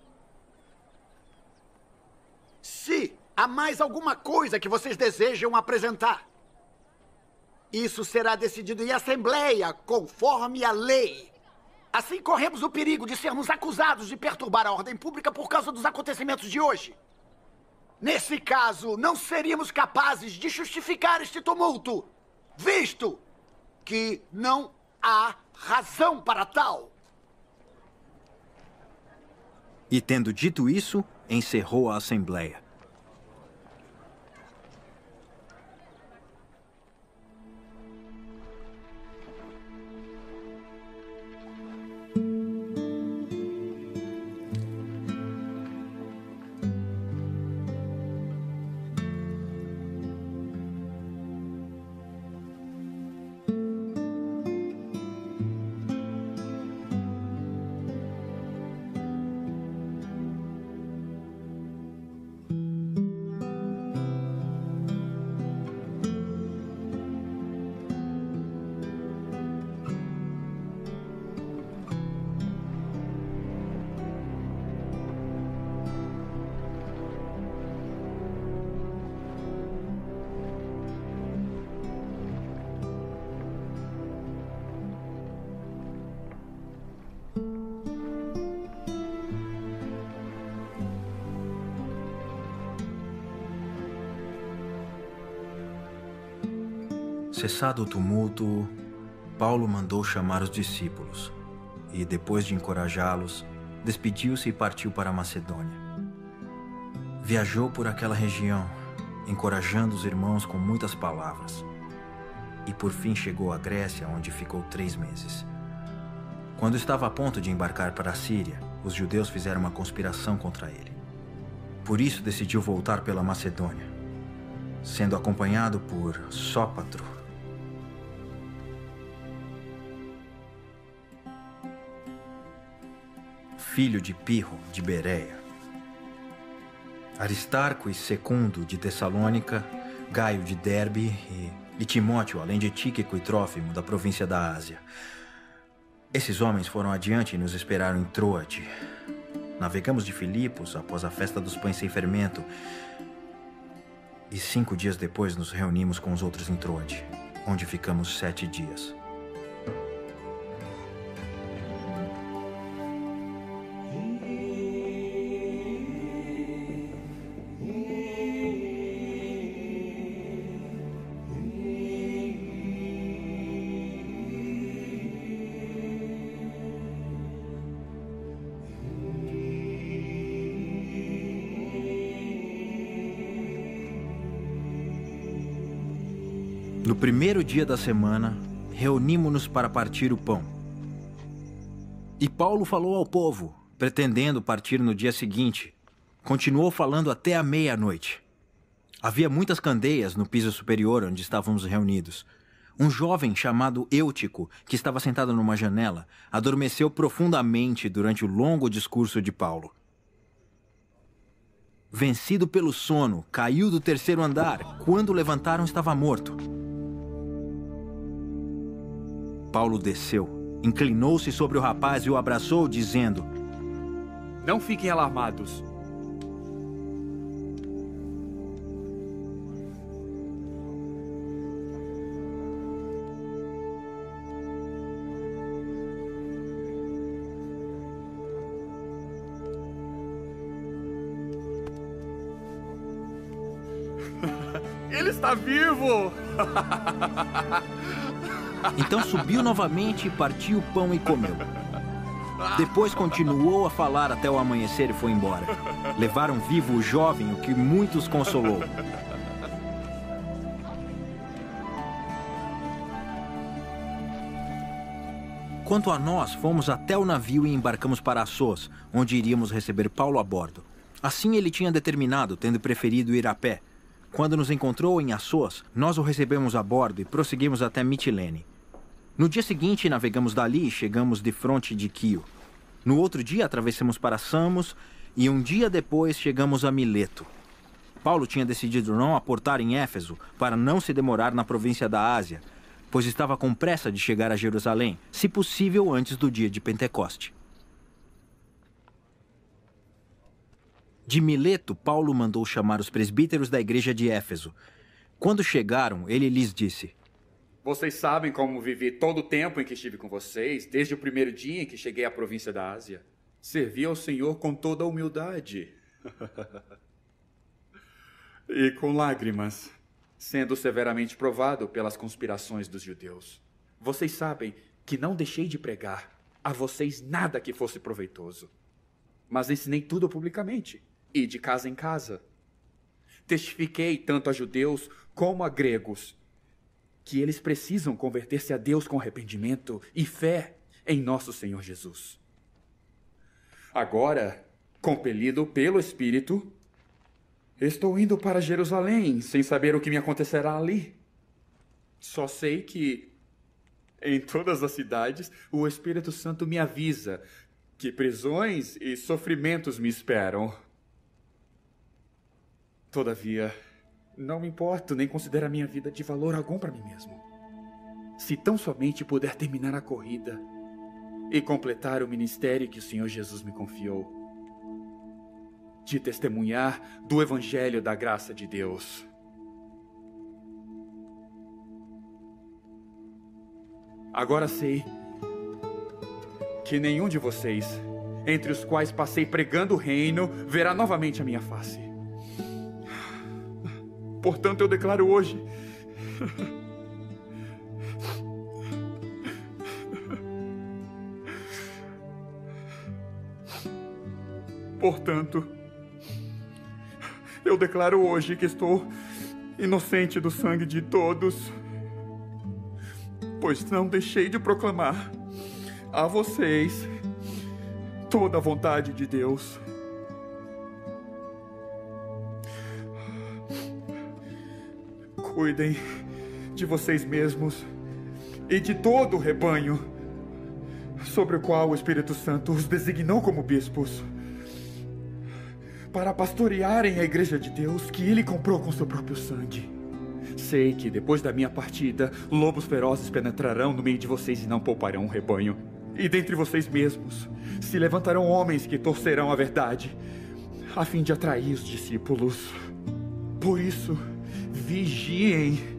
Se há mais alguma coisa que vocês desejam apresentar, isso será decidido em assembleia, conforme a lei. Assim corremos o perigo de sermos acusados de perturbar a ordem pública por causa dos acontecimentos de hoje. Nesse caso, não seríamos capazes de justificar este tumulto, visto que não há razão para tal. E tendo dito isso, encerrou a assembleia. Cessado o tumulto, Paulo mandou chamar os discípulos e, depois de encorajá-los, despediu-se e partiu para a Macedônia. Viajou por aquela região, encorajando os irmãos com muitas palavras. E por fim chegou à Grécia, onde ficou três meses. Quando estava a ponto de embarcar para a Síria, os judeus fizeram uma conspiração contra ele. Por isso decidiu voltar pela Macedônia, sendo acompanhado por Sópatro, filho de Pirro de Bereia, Aristarco e Secundo de Tessalônica, Gaio de Derbe e, e Timóteo, além de Tíquico e Trófimo da província da Ásia. Esses homens foram adiante e nos esperaram em Troade. Navegamos de Filipos após a festa dos pães sem fermento e cinco dias depois nos reunimos com os outros em Troade, onde ficamos sete dias. No primeiro dia da semana, reunimos-nos para partir o pão. E Paulo falou ao povo, pretendendo partir no dia seguinte. Continuou falando até a meia-noite. Havia muitas candeias no piso superior onde estávamos reunidos. Um jovem chamado Eutico, que estava sentado numa janela, adormeceu profundamente durante o longo discurso de Paulo. Vencido pelo sono, caiu do terceiro andar. Quando levantaram, estava morto. Paulo desceu, inclinou-se sobre o rapaz e o abraçou, dizendo: Não fiquem alarmados. Ele está vivo! Então subiu novamente, partiu o pão e comeu. Depois continuou a falar até o amanhecer e foi embora. Levaram vivo o jovem, o que muitos consolou. Quanto a nós, fomos até o navio e embarcamos para Assos, onde iríamos receber Paulo a bordo. Assim ele tinha determinado, tendo preferido ir a pé. Quando nos encontrou em Assos, nós o recebemos a bordo e prosseguimos até Mitilene. No dia seguinte, navegamos dali e chegamos de fronte de Quio. No outro dia, atravessamos para Samos e um dia depois chegamos a Mileto. Paulo tinha decidido não aportar em Éfeso para não se demorar na província da Ásia, pois estava com pressa de chegar a Jerusalém, se possível antes do dia de Pentecoste. De Mileto, Paulo mandou chamar os presbíteros da igreja de Éfeso. Quando chegaram, ele lhes disse: Vocês sabem como vivi todo o tempo em que estive com vocês, desde o primeiro dia em que cheguei à província da Ásia. Servi ao Senhor com toda a humildade. E com lágrimas, sendo severamente provado pelas conspirações dos judeus. Vocês sabem que não deixei de pregar a vocês nada que fosse proveitoso, mas ensinei tudo publicamente e de casa em casa. Testifiquei tanto a judeus como a gregos que eles precisam converter-se a Deus com arrependimento e fé em nosso Senhor Jesus. Agora, compelido pelo Espírito, estou indo para Jerusalém sem saber o que me acontecerá ali. Só sei que, em todas as cidades, o Espírito Santo me avisa que prisões e sofrimentos me esperam. Todavia, não me importo nem considero a minha vida de valor algum para mim mesmo. Se tão somente puder terminar a corrida e completar o ministério que o Senhor Jesus me confiou, de testemunhar do Evangelho da graça de Deus. Agora sei que nenhum de vocês, entre os quais passei pregando o reino, verá novamente a minha face. Portanto, eu declaro hoje Portanto, eu declaro hoje que estou inocente do sangue de todos, pois não deixei de proclamar a vocês toda a vontade de Deus. Cuidem de vocês mesmos e de todo o rebanho sobre o qual o Espírito Santo os designou como bispos, para pastorearem a igreja de Deus que Ele comprou com seu próprio sangue. Sei que depois da minha partida, lobos ferozes penetrarão no meio de vocês e não pouparão o rebanho. E dentre vocês mesmos se levantarão homens que torcerão a verdade, a fim de atrair os discípulos. Por isso, vigiem.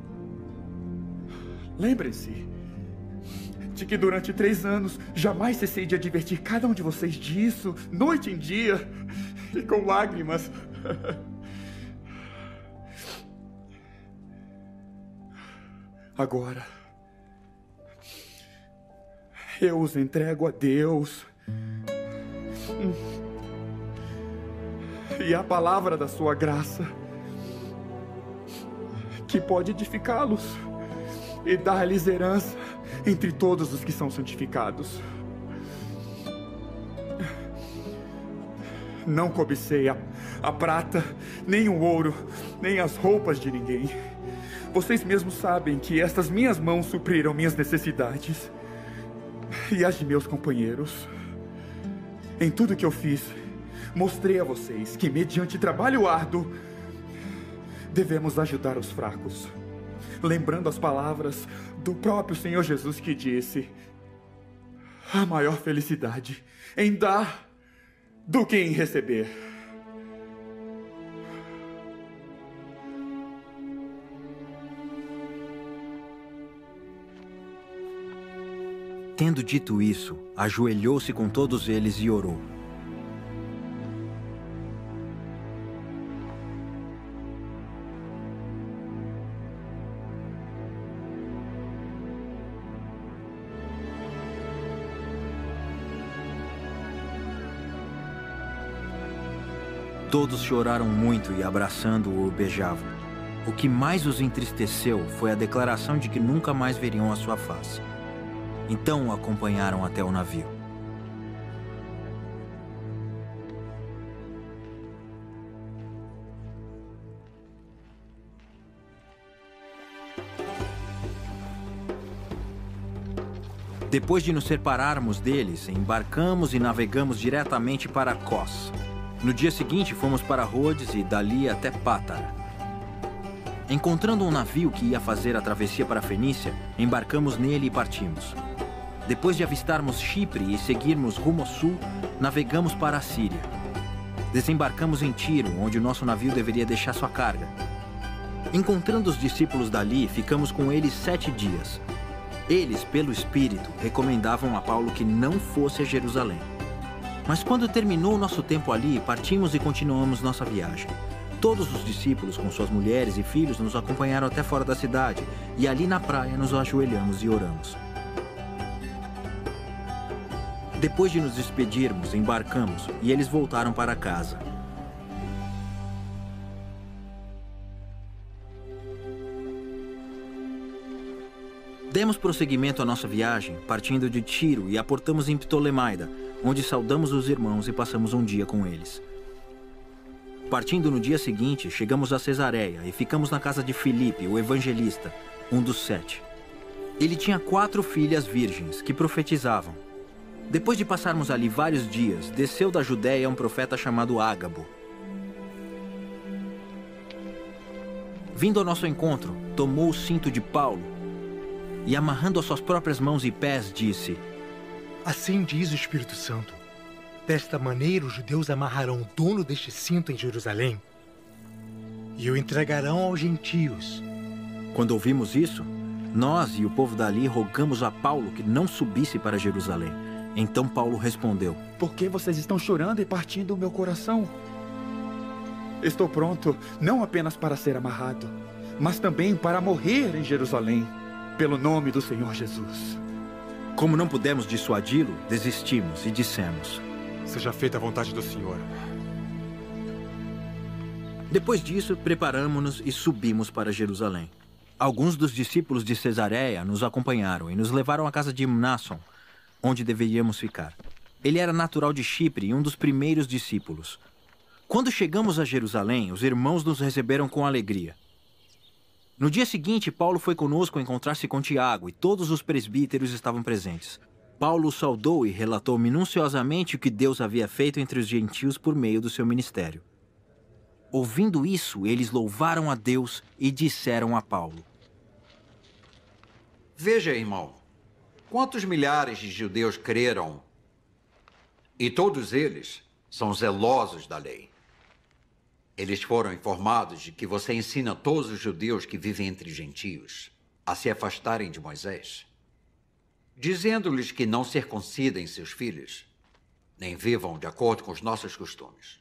Lembrem-se de que durante três anos jamais cessei de advertir cada um de vocês disso, noite em dia, e com lágrimas. Agora, eu os entrego a Deus e a palavra da sua graça, que pode edificá-los e dar-lhes herança entre todos os que são santificados. Não cobicei a, a prata, nem o ouro, nem as roupas de ninguém. Vocês mesmos sabem que estas minhas mãos supriram minhas necessidades e as de meus companheiros. Em tudo que eu fiz, mostrei a vocês que, mediante trabalho árduo, devemos ajudar os fracos, lembrando as palavras do próprio Senhor Jesus, que disse: a maior felicidade em dar do que em receber. Tendo dito isso, ajoelhou-se com todos eles e orou. Todos choraram muito e, abraçando-o, o beijavam. O que mais os entristeceu foi a declaração de que nunca mais veriam a sua face. Então o acompanharam até o navio. Depois de nos separarmos deles, embarcamos e navegamos diretamente para Cós. No dia seguinte, fomos para Rhodes e dali até Pátara. Encontrando um navio que ia fazer a travessia para a Fenícia, embarcamos nele e partimos. Depois de avistarmos Chipre e seguirmos rumo ao sul, navegamos para a Síria. Desembarcamos em Tiro, onde o nosso navio deveria deixar sua carga. Encontrando os discípulos dali, ficamos com eles sete dias. Eles, pelo Espírito, recomendavam a Paulo que não fosse a Jerusalém. Mas quando terminou o nosso tempo ali, partimos e continuamos nossa viagem. Todos os discípulos, com suas mulheres e filhos, nos acompanharam até fora da cidade, e ali na praia nos ajoelhamos e oramos. Depois de nos despedirmos, embarcamos, e eles voltaram para casa. Demos prosseguimento à nossa viagem, partindo de Tiro, e aportamos em Ptolemaida, onde saudamos os irmãos e passamos um dia com eles. Partindo no dia seguinte, chegamos a Cesareia e ficamos na casa de Filipe, o evangelista, um dos sete. Ele tinha quatro filhas virgens que profetizavam. Depois de passarmos ali vários dias, desceu da Judéia um profeta chamado Ágabo. Vindo ao nosso encontro, tomou o cinto de Paulo e, amarrando as suas próprias mãos e pés, disse: Assim diz o Espírito Santo: desta maneira os judeus amarrarão o dono deste cinto em Jerusalém e o entregarão aos gentios. Quando ouvimos isso, nós e o povo dali rogamos a Paulo que não subisse para Jerusalém. Então Paulo respondeu: Por que vocês estão chorando e partindo o meu coração? Estou pronto não apenas para ser amarrado, mas também para morrer em Jerusalém, pelo nome do Senhor Jesus. Como não pudemos dissuadi-lo, desistimos e dissemos: Seja feita a vontade do Senhor. Depois disso, preparamo-nos e subimos para Jerusalém. Alguns dos discípulos de Cesareia nos acompanharam e nos levaram à casa de Mnasson, onde deveríamos ficar. Ele era natural de Chipre e um dos primeiros discípulos. Quando chegamos a Jerusalém, os irmãos nos receberam com alegria. No dia seguinte, Paulo foi conosco encontrar-se com Tiago e todos os presbíteros estavam presentes. Paulo os saudou e relatou minuciosamente o que Deus havia feito entre os gentios por meio do seu ministério. Ouvindo isso, eles louvaram a Deus e disseram a Paulo: Veja, irmão, quantos milhares de judeus creram, e todos eles são zelosos da lei. Eles foram informados de que você ensina todos os judeus que vivem entre gentios a se afastarem de Moisés, dizendo-lhes que não circuncidem seus filhos, nem vivam de acordo com os nossos costumes.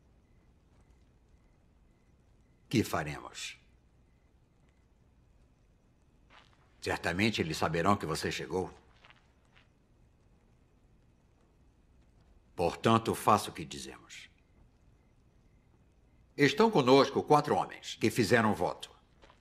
Que faremos? Certamente eles saberão que você chegou. Portanto, faça o que dizemos. Estão conosco quatro homens que fizeram voto.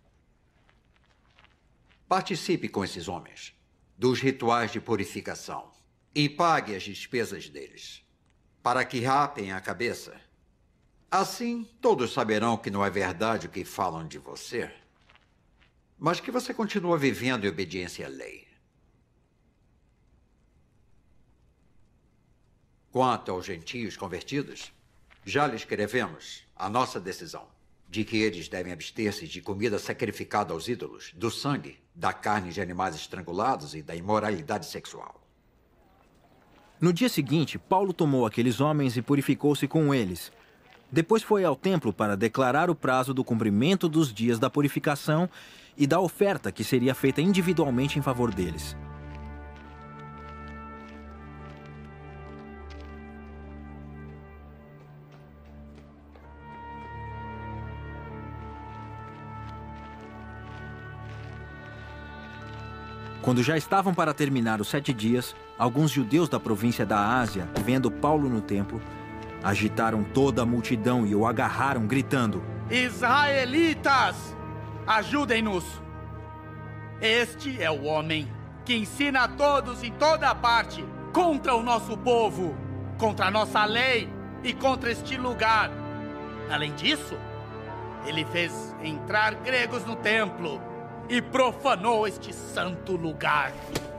Participe com esses homens dos rituais de purificação e pague as despesas deles, para que rapem a cabeça. Assim, todos saberão que não é verdade o que falam de você, mas que você continua vivendo em obediência à lei. Quanto aos gentios convertidos, já lhe escrevemos a nossa decisão de que eles devem abster-se de comida sacrificada aos ídolos, do sangue, da carne de animais estrangulados e da imoralidade sexual. No dia seguinte, Paulo tomou aqueles homens e purificou-se com eles. Depois foi ao templo para declarar o prazo do cumprimento dos dias da purificação e da oferta que seria feita individualmente em favor deles. Quando já estavam para terminar os sete dias, alguns judeus da província da Ásia, vendo Paulo no templo, agitaram toda a multidão e o agarraram, gritando: Israelitas, ajudem-nos! Este é o homem que ensina a todos em toda parte contra o nosso povo, contra a nossa lei e contra este lugar. Além disso, ele fez entrar gregos no templo e profanou este santo lugar.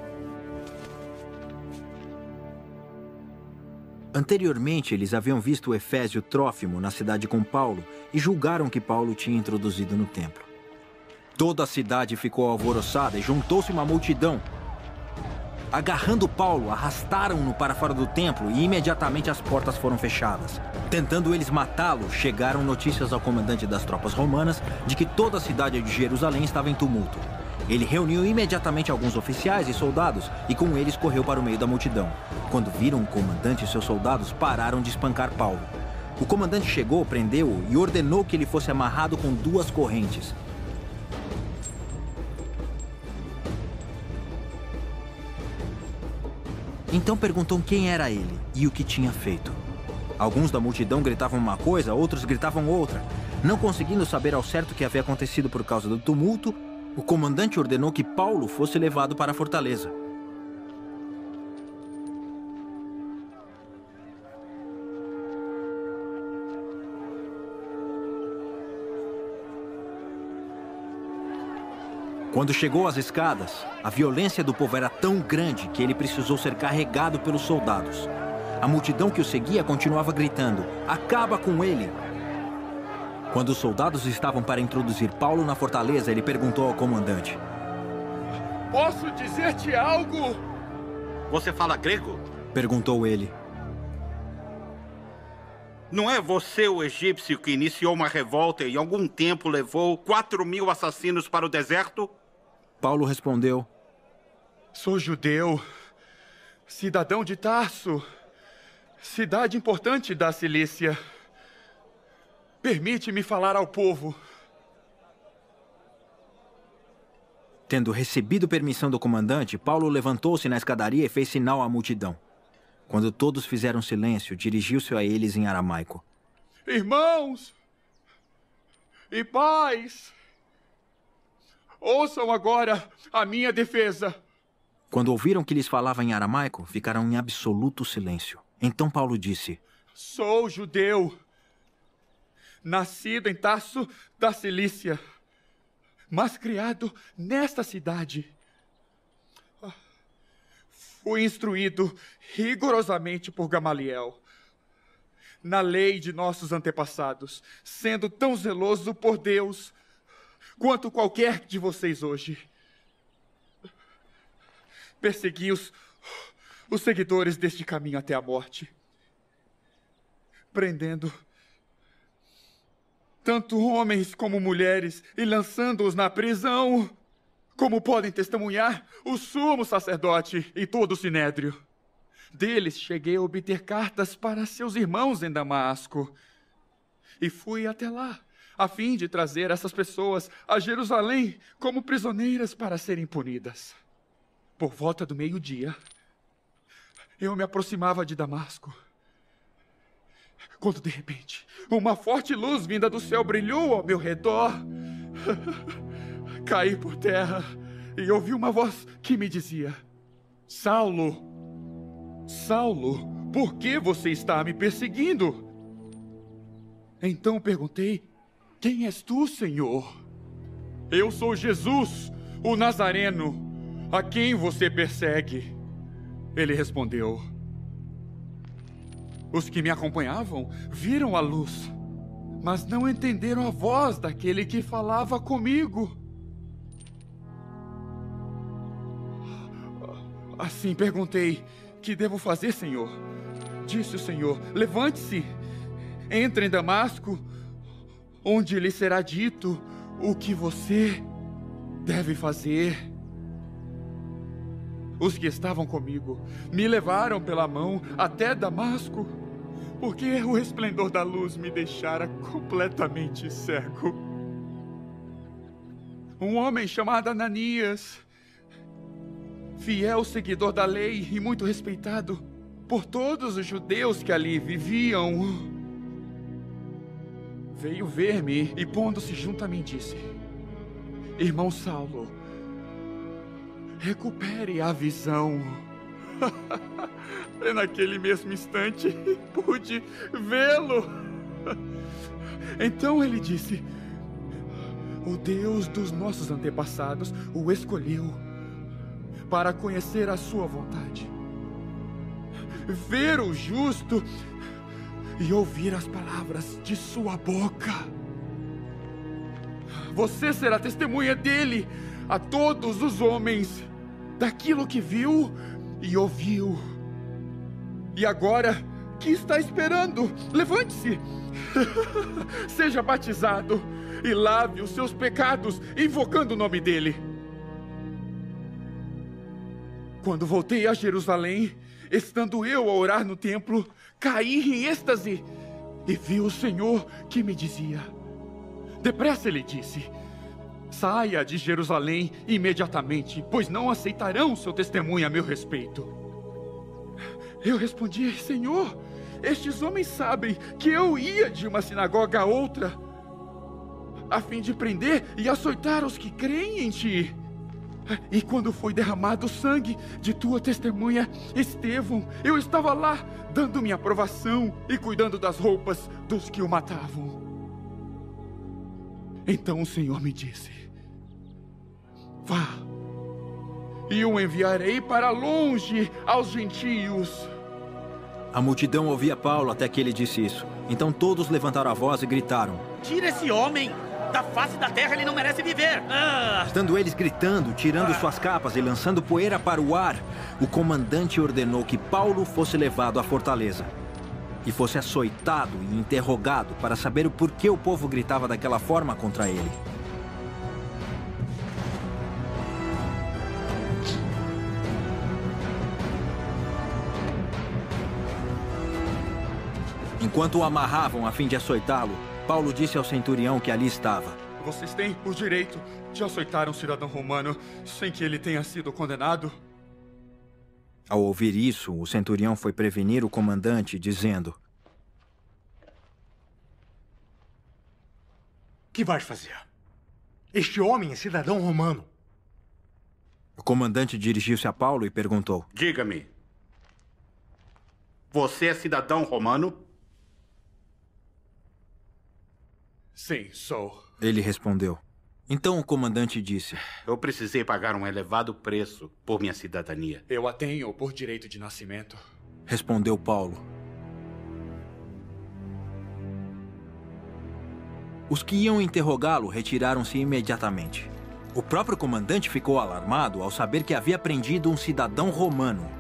Anteriormente, eles haviam visto o efésio Trófimo na cidade com Paulo e julgaram que Paulo tinha introduzido no templo. Toda a cidade ficou alvoroçada e juntou-se uma multidão. Agarrando Paulo, arrastaram-no para fora do templo e imediatamente as portas foram fechadas. Tentando eles matá-lo, chegaram notícias ao comandante das tropas romanas de que toda a cidade de Jerusalém estava em tumulto. Ele reuniu imediatamente alguns oficiais e soldados e com eles correu para o meio da multidão. Quando viram o comandante e seus soldados, pararam de espancar Paulo. O comandante chegou, prendeu-o e ordenou que ele fosse amarrado com duas correntes. Então perguntou quem era ele e o que tinha feito. Alguns da multidão gritavam uma coisa, outros gritavam outra. Não conseguindo saber ao certo o que havia acontecido por causa do tumulto, o comandante ordenou que Paulo fosse levado para a fortaleza. Quando chegou às escadas, a violência do povo era tão grande que ele precisou ser carregado pelos soldados. A multidão que o seguia continuava gritando: "Acaba com ele!" Quando os soldados estavam para introduzir Paulo na fortaleza, ele perguntou ao comandante: Posso dizer-te algo? Você fala grego? Perguntou ele. Não é você o egípcio que iniciou uma revolta e em algum tempo levou quatro mil assassinos para o deserto? Paulo respondeu: Sou judeu, cidadão de Tarso, cidade importante da Cilícia. Permite-me falar ao povo. Tendo recebido permissão do comandante, Paulo levantou-se na escadaria e fez sinal à multidão. Quando todos fizeram silêncio, dirigiu-se a eles em aramaico. Irmãos e pais, ouçam agora a minha defesa. Quando ouviram que lhes falava em aramaico, ficaram em absoluto silêncio. Então Paulo disse: Sou judeu, nascido em Tarso da Cilícia, mas criado nesta cidade. Fui instruído rigorosamente por Gamaliel na lei de nossos antepassados, sendo tão zeloso por Deus quanto qualquer de vocês hoje. Persegui os, os seguidores deste caminho até a morte, prendendo tanto homens como mulheres e lançando-os na prisão, como podem testemunhar o sumo sacerdote e todo o sinédrio. Deles cheguei a obter cartas para seus irmãos em Damasco. E fui até lá, a fim de trazer essas pessoas a Jerusalém como prisioneiras para serem punidas. Por volta do meio-dia, eu me aproximava de Damasco, quando de repente uma forte luz vinda do céu brilhou ao meu redor. Caí por terra e ouvi uma voz que me dizia: Saulo, Saulo, por que você está me perseguindo? Então perguntei: Quem és tu, Senhor? Eu sou Jesus, o Nazareno, a quem você persegue. Ele respondeu: Os que me acompanhavam viram a luz, mas não entenderam a voz daquele que falava comigo. Assim perguntei: Que devo fazer, Senhor? Disse o Senhor: Levante-se, entre em Damasco, onde lhe será dito o que você deve fazer. Os que estavam comigo me levaram pela mão até Damasco, porque o resplendor da luz me deixara completamente cego. Um homem chamado Ananias, fiel seguidor da lei e muito respeitado por todos os judeus que ali viviam, veio ver-me e, pondo-se junto a mim, disse: Irmão Saulo, recupere a visão. E naquele mesmo instante pude vê-lo. Então ele disse: O Deus dos nossos antepassados o escolheu para conhecer a sua vontade, ver o justo e ouvir as palavras de sua boca. Você será testemunha dele a todos os homens daquilo que viu e ouviu. E agora, que está esperando? Levante-se, seja batizado e lave os seus pecados, invocando o nome dele. Quando voltei a Jerusalém, estando eu a orar no templo, caí em êxtase e vi o Senhor que me dizia: Depressa, ele disse, saia de Jerusalém imediatamente, pois não aceitarão seu testemunho a meu respeito. Eu respondi: Senhor, estes homens sabem que eu ia de uma sinagoga a outra, a fim de prender e açoitar os que creem em ti. E quando foi derramado o sangue de tua testemunha, Estevão, eu estava lá, dando minha aprovação e cuidando das roupas dos que o matavam. Então o Senhor me disse: Vá, e o enviarei para longe aos gentios. A multidão ouvia Paulo até que ele disse isso. Então todos levantaram a voz e gritaram: Tira esse homem! Da face da terra ele não merece viver! Ah! Estando eles gritando, tirando ah! suas capas e lançando poeira para o ar, o comandante ordenou que Paulo fosse levado à fortaleza e fosse açoitado e interrogado para saber o porquê o povo gritava daquela forma contra ele. Enquanto o amarravam a fim de açoitá-lo, Paulo disse ao centurião que ali estava: Vocês têm o direito de açoitar um cidadão romano sem que ele tenha sido condenado? Ao ouvir isso, o centurião foi prevenir o comandante, dizendo: Que vais fazer? Este homem é cidadão romano. O comandante dirigiu-se a Paulo e perguntou: Diga-me, você é cidadão romano? Sim, sou. Ele respondeu. Então o comandante disse: Eu precisei pagar um elevado preço por minha cidadania. Eu a tenho por direito de nascimento. Respondeu Paulo. Os que iam interrogá-lo retiraram-se imediatamente. O próprio comandante ficou alarmado ao saber que havia prendido um cidadão romano.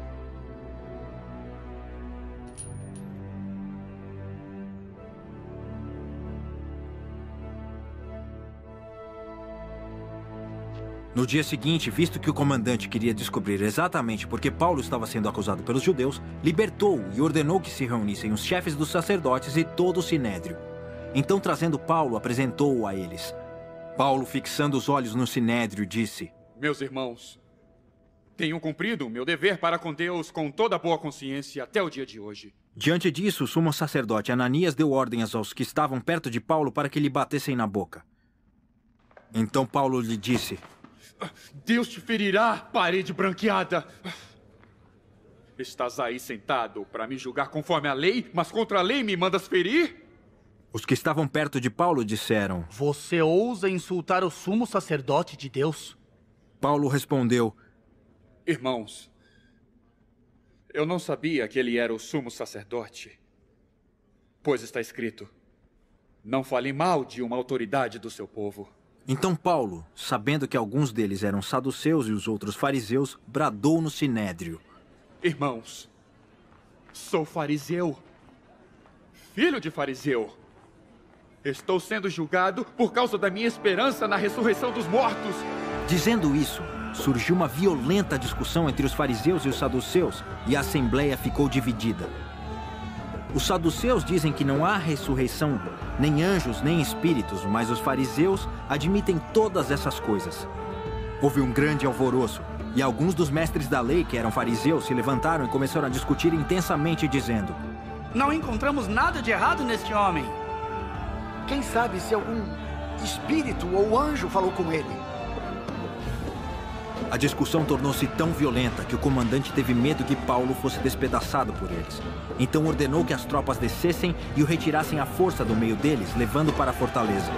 No dia seguinte, visto que o comandante queria descobrir exatamente por que Paulo estava sendo acusado pelos judeus, libertou-o e ordenou que se reunissem os chefes dos sacerdotes e todo o sinédrio. Então, trazendo Paulo, apresentou-o a eles. Paulo, fixando os olhos no sinédrio, disse: Meus irmãos, tenho cumprido o meu dever para com Deus com toda a boa consciência até o dia de hoje. Diante disso, o sumo sacerdote Ananias deu ordens aos que estavam perto de Paulo para que lhe batessem na boca. Então Paulo lhe disse: Deus te ferirá, parede branqueada. Estás aí sentado para me julgar conforme a lei, mas contra a lei me mandas ferir? Os que estavam perto de Paulo disseram: Você ousa insultar o sumo sacerdote de Deus? Paulo respondeu: Irmãos, eu não sabia que ele era o sumo sacerdote, pois está escrito: não fale mal de uma autoridade do seu povo. Então Paulo, sabendo que alguns deles eram saduceus e os outros fariseus, bradou no sinédrio: Irmãos, sou fariseu, filho de fariseu. Estou sendo julgado por causa da minha esperança na ressurreição dos mortos. Dizendo isso, surgiu uma violenta discussão entre os fariseus e os saduceus, e a assembleia ficou dividida. Os saduceus dizem que não há ressurreição, nem anjos, nem espíritos, mas os fariseus admitem todas essas coisas. Houve um grande alvoroço, e alguns dos mestres da lei, que eram fariseus, se levantaram e começaram a discutir intensamente, dizendo: Não encontramos nada de errado neste homem. Quem sabe se algum espírito ou anjo falou com ele? A discussão tornou-se tão violenta que o comandante teve medo que Paulo fosse despedaçado por eles. Então ordenou que as tropas descessem e o retirassem à força do meio deles, levando para a fortaleza.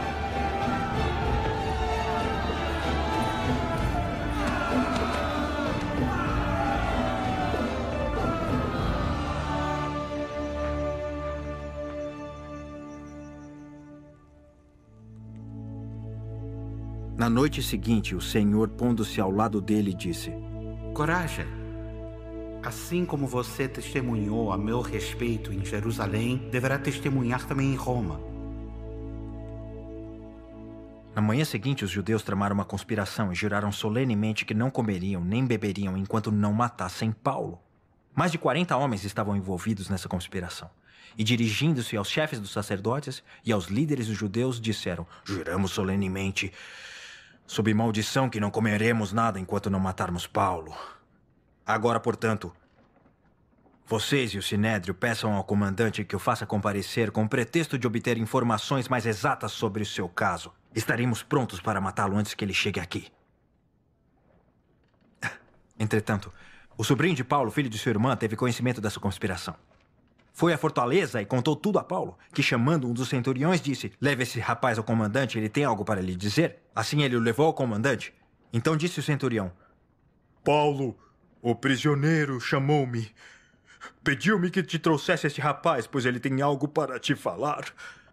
Na noite seguinte, o Senhor, pondo-se ao lado dele, disse: Coragem. Assim como você testemunhou a meu respeito em Jerusalém, deverá testemunhar também em Roma. Na manhã seguinte, os judeus tramaram uma conspiração e juraram solenemente que não comeriam nem beberiam enquanto não matassem Paulo. Mais de quarenta homens estavam envolvidos nessa conspiração. E dirigindo-se aos chefes dos sacerdotes e aos líderes dos judeus, disseram: Juramos solenemente, sob maldição, que não comeremos nada enquanto não matarmos Paulo. Agora, portanto, vocês e o Sinédrio peçam ao comandante que o faça comparecer com o pretexto de obter informações mais exatas sobre o seu caso. Estaremos prontos para matá-lo antes que ele chegue aqui. Entretanto, o sobrinho de Paulo, filho de sua irmã, teve conhecimento dessa conspiração. Foi à fortaleza e contou tudo a Paulo, que, chamando um dos centuriões, disse: Leve esse rapaz ao comandante, ele tem algo para lhe dizer. Assim ele o levou ao comandante. Então disse o centurião: Paulo, o prisioneiro, chamou-me. Pediu-me que te trouxesse este rapaz, pois ele tem algo para te falar.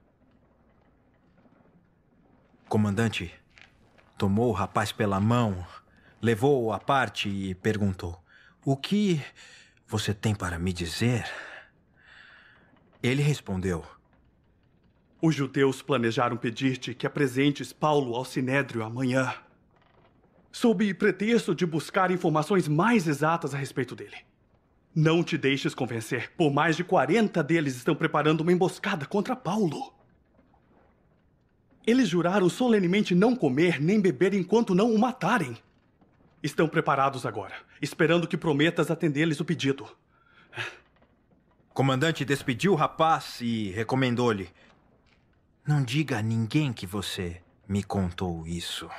O comandante tomou o rapaz pela mão, levou-o à parte e perguntou: O que você tem para me dizer? Ele respondeu: Os judeus planejaram pedir-te que apresentes Paulo ao Sinédrio amanhã, sob pretexto de buscar informações mais exatas a respeito dele. Não te deixes convencer, por mais de quarenta deles estão preparando uma emboscada contra Paulo. Eles juraram solenemente não comer nem beber enquanto não o matarem. estão preparados agora, esperando que prometas atender-lhes o pedido. O comandante despediu o rapaz e recomendou-lhe: não diga a ninguém que você me contou isso.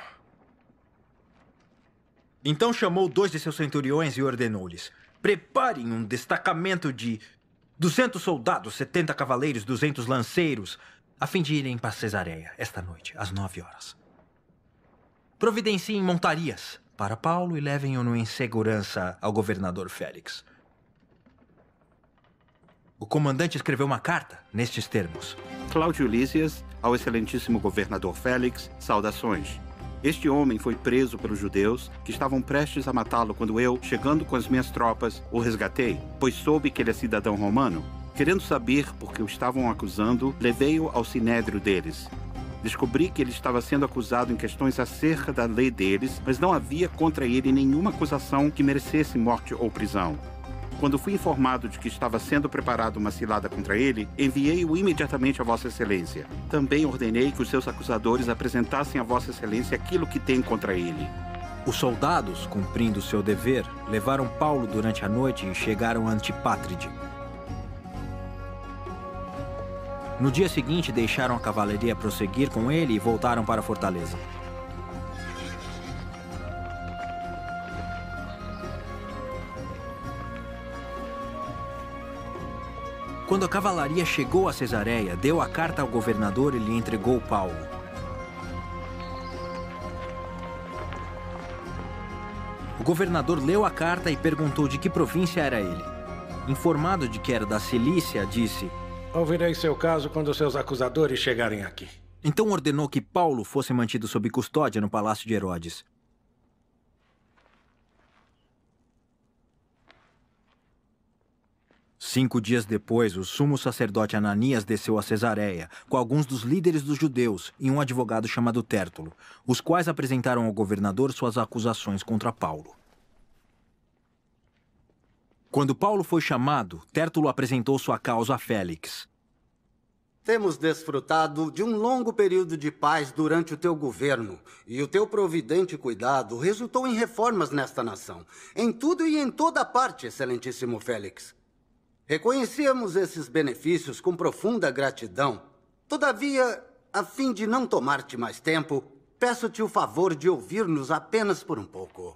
Então chamou dois de seus centuriões e ordenou-lhes: preparem um destacamento de duzentos soldados, setenta cavaleiros, duzentos lanceiros, a fim de irem para Cesareia esta noite, às nove horas. Providenciem montarias para Paulo e levem-o em segurança ao governador Félix. O comandante escreveu uma carta nestes termos: Cláudio Lísias, ao excelentíssimo governador Félix, saudações. Este homem foi preso pelos judeus, que estavam prestes a matá-lo quando eu, chegando com as minhas tropas, o resgatei, pois soube que ele é cidadão romano. Querendo saber por que o estavam acusando, levei-o ao sinédrio deles. Descobri que ele estava sendo acusado em questões acerca da lei deles, mas não havia contra ele nenhuma acusação que merecesse morte ou prisão. Quando fui informado de que estava sendo preparada uma cilada contra ele, enviei-o imediatamente a Vossa Excelência. Também ordenei que os seus acusadores apresentassem a Vossa Excelência aquilo que tem contra ele. Os soldados, cumprindo seu dever, levaram Paulo durante a noite e chegaram a Antipátride. No dia seguinte, deixaram a cavalaria prosseguir com ele e voltaram para a fortaleza. Quando a cavalaria chegou a Cesareia, deu a carta ao governador e lhe entregou Paulo. O governador leu a carta e perguntou de que província era ele. Informado de que era da Cilícia, disse: ouvirei seu caso quando seus acusadores chegarem aqui. Então ordenou que Paulo fosse mantido sob custódia no palácio de Herodes. Cinco dias depois, o sumo sacerdote Ananias desceu a Cesareia, com alguns dos líderes dos judeus e um advogado chamado Tértulo, os quais apresentaram ao governador suas acusações contra Paulo. Quando Paulo foi chamado, Tértulo apresentou sua causa a Félix. Temos desfrutado de um longo período de paz durante o teu governo, e o teu providente cuidado resultou em reformas nesta nação, em tudo e em toda parte, excelentíssimo Félix. Reconhecemos esses benefícios com profunda gratidão. Todavia, a fim de não tomar-te mais tempo, peço-te o favor de ouvir-nos apenas por um pouco.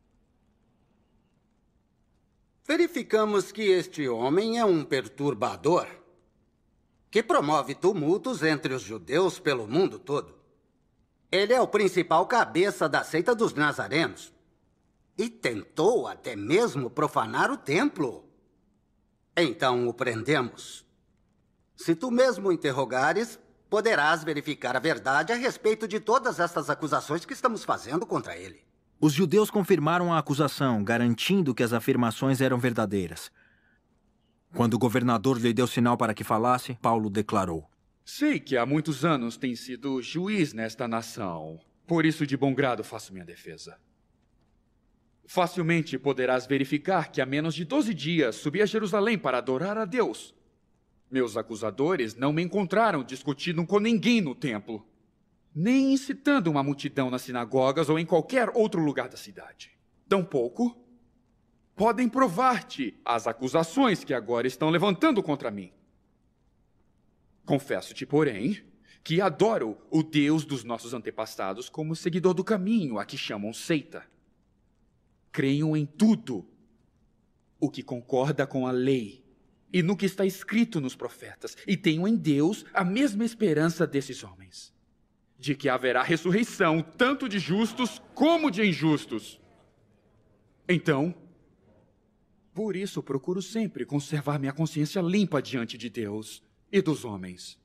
Verificamos que este homem é um perturbador, que promove tumultos entre os judeus pelo mundo todo. Ele é o principal cabeça da seita dos nazarenos e tentou até mesmo profanar o templo. Então o prendemos. Se tu mesmo o interrogares, poderás verificar a verdade a respeito de todas estas acusações que estamos fazendo contra ele. Os judeus confirmaram a acusação, garantindo que as afirmações eram verdadeiras. Quando o governador lhe deu sinal para que falasse, Paulo declarou: sei que há muitos anos tem sido juiz nesta nação. Por isso, de bom grado, faço minha defesa. Facilmente poderás verificar que há menos de doze dias subi a Jerusalém para adorar a Deus. Meus acusadores não me encontraram discutindo com ninguém no templo, nem incitando uma multidão nas sinagogas ou em qualquer outro lugar da cidade. Tampouco podem provar-te as acusações que agora estão levantando contra mim. Confesso-te, porém, que adoro o Deus dos nossos antepassados como seguidor do caminho a que chamam seita. Creio em tudo o que concorda com a lei e no que está escrito nos profetas, e tenho em Deus a mesma esperança desses homens, de que haverá ressurreição tanto de justos como de injustos. Então, por isso procuro sempre conservar minha consciência limpa diante de Deus e dos homens.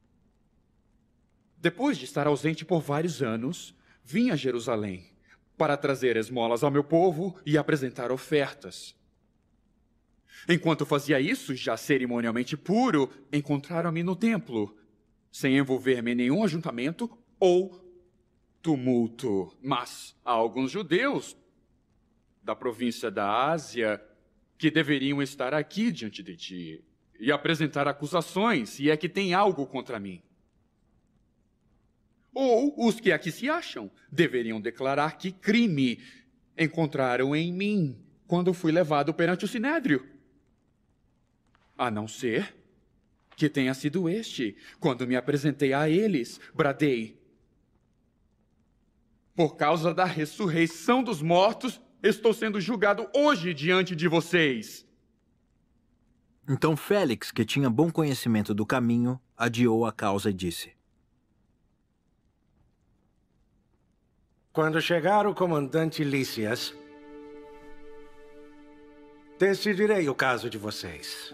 Depois de estar ausente por vários anos, vim a Jerusalém para trazer esmolas ao meu povo e apresentar ofertas. Enquanto fazia isso, já cerimonialmente puro, encontraram-me no templo, sem envolver-me em nenhum ajuntamento ou tumulto. Mas há alguns judeus da província da Ásia que deveriam estar aqui diante de ti e apresentar acusações, se é que tem algo contra mim. Ou os que aqui se acham deveriam declarar que crime encontraram em mim quando fui levado perante o Sinédrio. A não ser que tenha sido este, quando me apresentei a eles, bradei: por causa da ressurreição dos mortos, estou sendo julgado hoje diante de vocês. Então Félix, que tinha bom conhecimento do caminho, adiou a causa e disse: Quando chegar o comandante Lícias, decidirei o caso de vocês.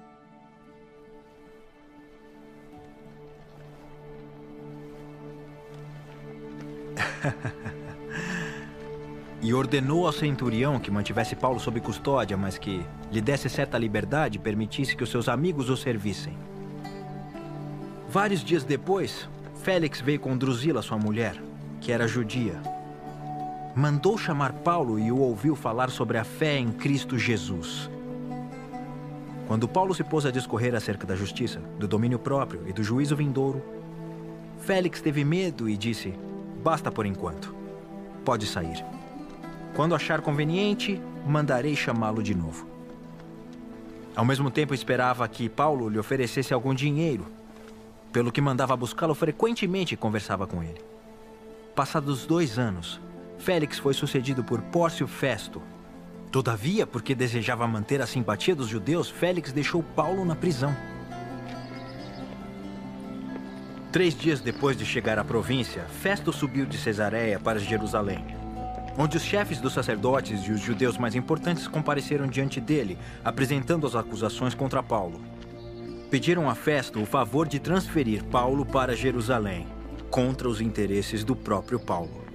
E ordenou ao centurião que mantivesse Paulo sob custódia, mas que lhe desse certa liberdade e permitisse que os seus amigos o servissem. Vários dias depois, Félix veio com Drusila, sua mulher, que era judia. Mandou chamar Paulo e o ouviu falar sobre a fé em Cristo Jesus. Quando Paulo se pôs a discorrer acerca da justiça, do domínio próprio e do juízo vindouro, Félix teve medo e disse: basta por enquanto. Pode sair. Quando achar conveniente, mandarei chamá-lo de novo. Ao mesmo tempo, esperava que Paulo lhe oferecesse algum dinheiro, pelo que mandava buscá-lo frequentemente e conversava com ele. Passados dois anos, Félix foi sucedido por Pórcio Festo. Todavia, porque desejava manter a simpatia dos judeus, Félix deixou Paulo na prisão. Três dias depois de chegar à província, Festo subiu de Cesareia para Jerusalém, onde os chefes dos sacerdotes e os judeus mais importantes compareceram diante dele, apresentando as acusações contra Paulo. Pediram a Festo o favor de transferir Paulo para Jerusalém, contra os interesses do próprio Paulo.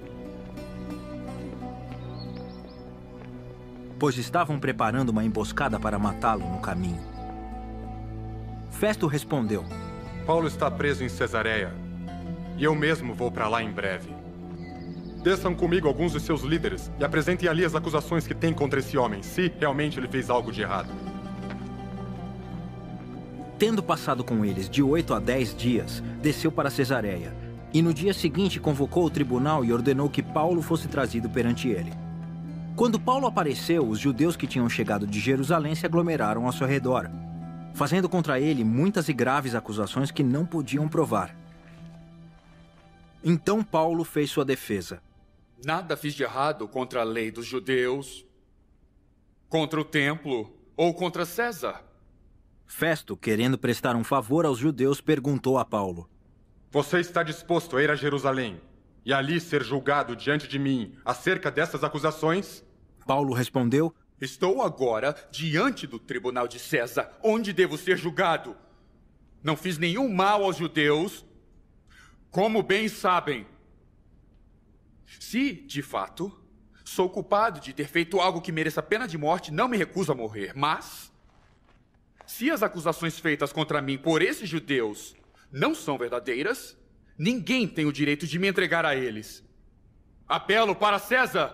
Pois estavam preparando uma emboscada para matá-lo no caminho. Festo respondeu: Paulo está preso em Cesareia, e eu mesmo vou para lá em breve. Desçam comigo alguns dos seus líderes e apresentem ali as acusações que têm contra esse homem, se realmente ele fez algo de errado. Tendo passado com eles de oito a dez dias, desceu para Cesareia, e no dia seguinte convocou o tribunal e ordenou que Paulo fosse trazido perante ele. Quando Paulo apareceu, os judeus que tinham chegado de Jerusalém se aglomeraram ao seu redor, fazendo contra ele muitas e graves acusações que não podiam provar. Então Paulo fez sua defesa. Nada fiz de errado contra a lei dos judeus, contra o templo ou contra César. Festo, querendo prestar um favor aos judeus, perguntou a Paulo: Você está disposto a ir a Jerusalém e ali ser julgado diante de mim acerca dessas acusações? Paulo respondeu: Estou agora diante do tribunal de César, onde devo ser julgado. Não fiz nenhum mal aos judeus, como bem sabem. Se, de fato, sou culpado de ter feito algo que mereça pena de morte, não me recuso a morrer. Mas, se as acusações feitas contra mim por esses judeus não são verdadeiras, ninguém tem o direito de me entregar a eles. Apelo para César!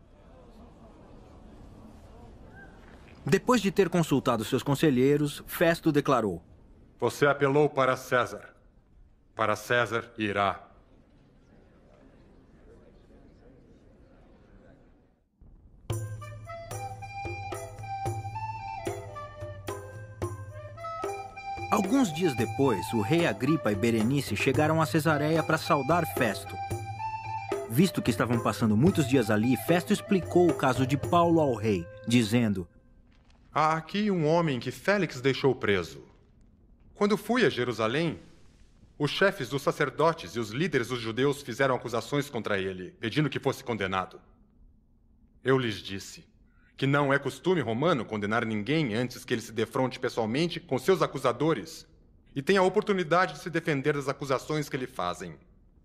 Depois de ter consultado seus conselheiros, Festo declarou: Você apelou para César. Para César irá. Alguns dias depois, o rei Agripa e Berenice chegaram a Cesareia para saudar Festo. Visto que estavam passando muitos dias ali, Festo explicou o caso de Paulo ao rei, dizendo: Há aqui um homem que Félix deixou preso. Quando fui a Jerusalém, os chefes dos sacerdotes e os líderes dos judeus fizeram acusações contra ele, pedindo que fosse condenado. Eu lhes disse que não é costume romano condenar ninguém antes que ele se defronte pessoalmente com seus acusadores e tenha a oportunidade de se defender das acusações que lhe fazem.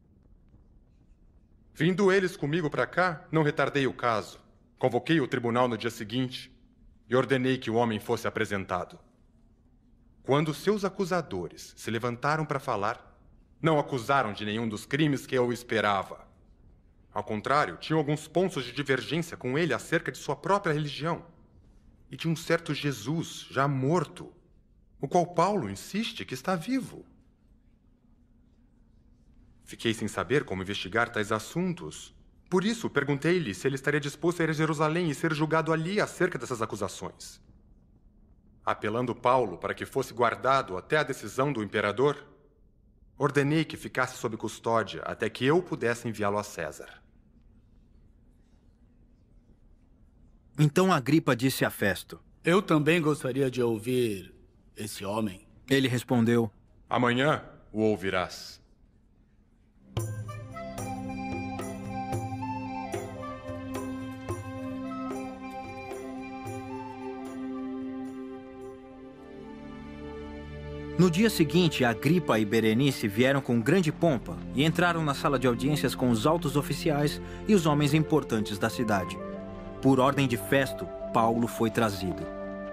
Vindo eles comigo para cá, não retardei o caso. Convoquei o tribunal no dia seguinte e ordenei que o homem fosse apresentado. Quando seus acusadores se levantaram para falar, não acusaram de nenhum dos crimes que eu esperava. Ao contrário, tinham alguns pontos de divergência com ele acerca de sua própria religião e de um certo Jesus já morto, o qual Paulo insiste que está vivo. Fiquei sem saber como investigar tais assuntos, Por isso, perguntei-lhe se ele estaria disposto a ir a Jerusalém e ser julgado ali acerca dessas acusações. Apelando Paulo para que fosse guardado até a decisão do imperador, ordenei que ficasse sob custódia até que eu pudesse enviá-lo a César. Então Agripa disse a Festo: Eu também gostaria de ouvir esse homem. Ele respondeu: Amanhã o ouvirás. No dia seguinte, Agripa e Berenice vieram com grande pompa e entraram na sala de audiências com os altos oficiais e os homens importantes da cidade. Por ordem de Festo, Paulo foi trazido.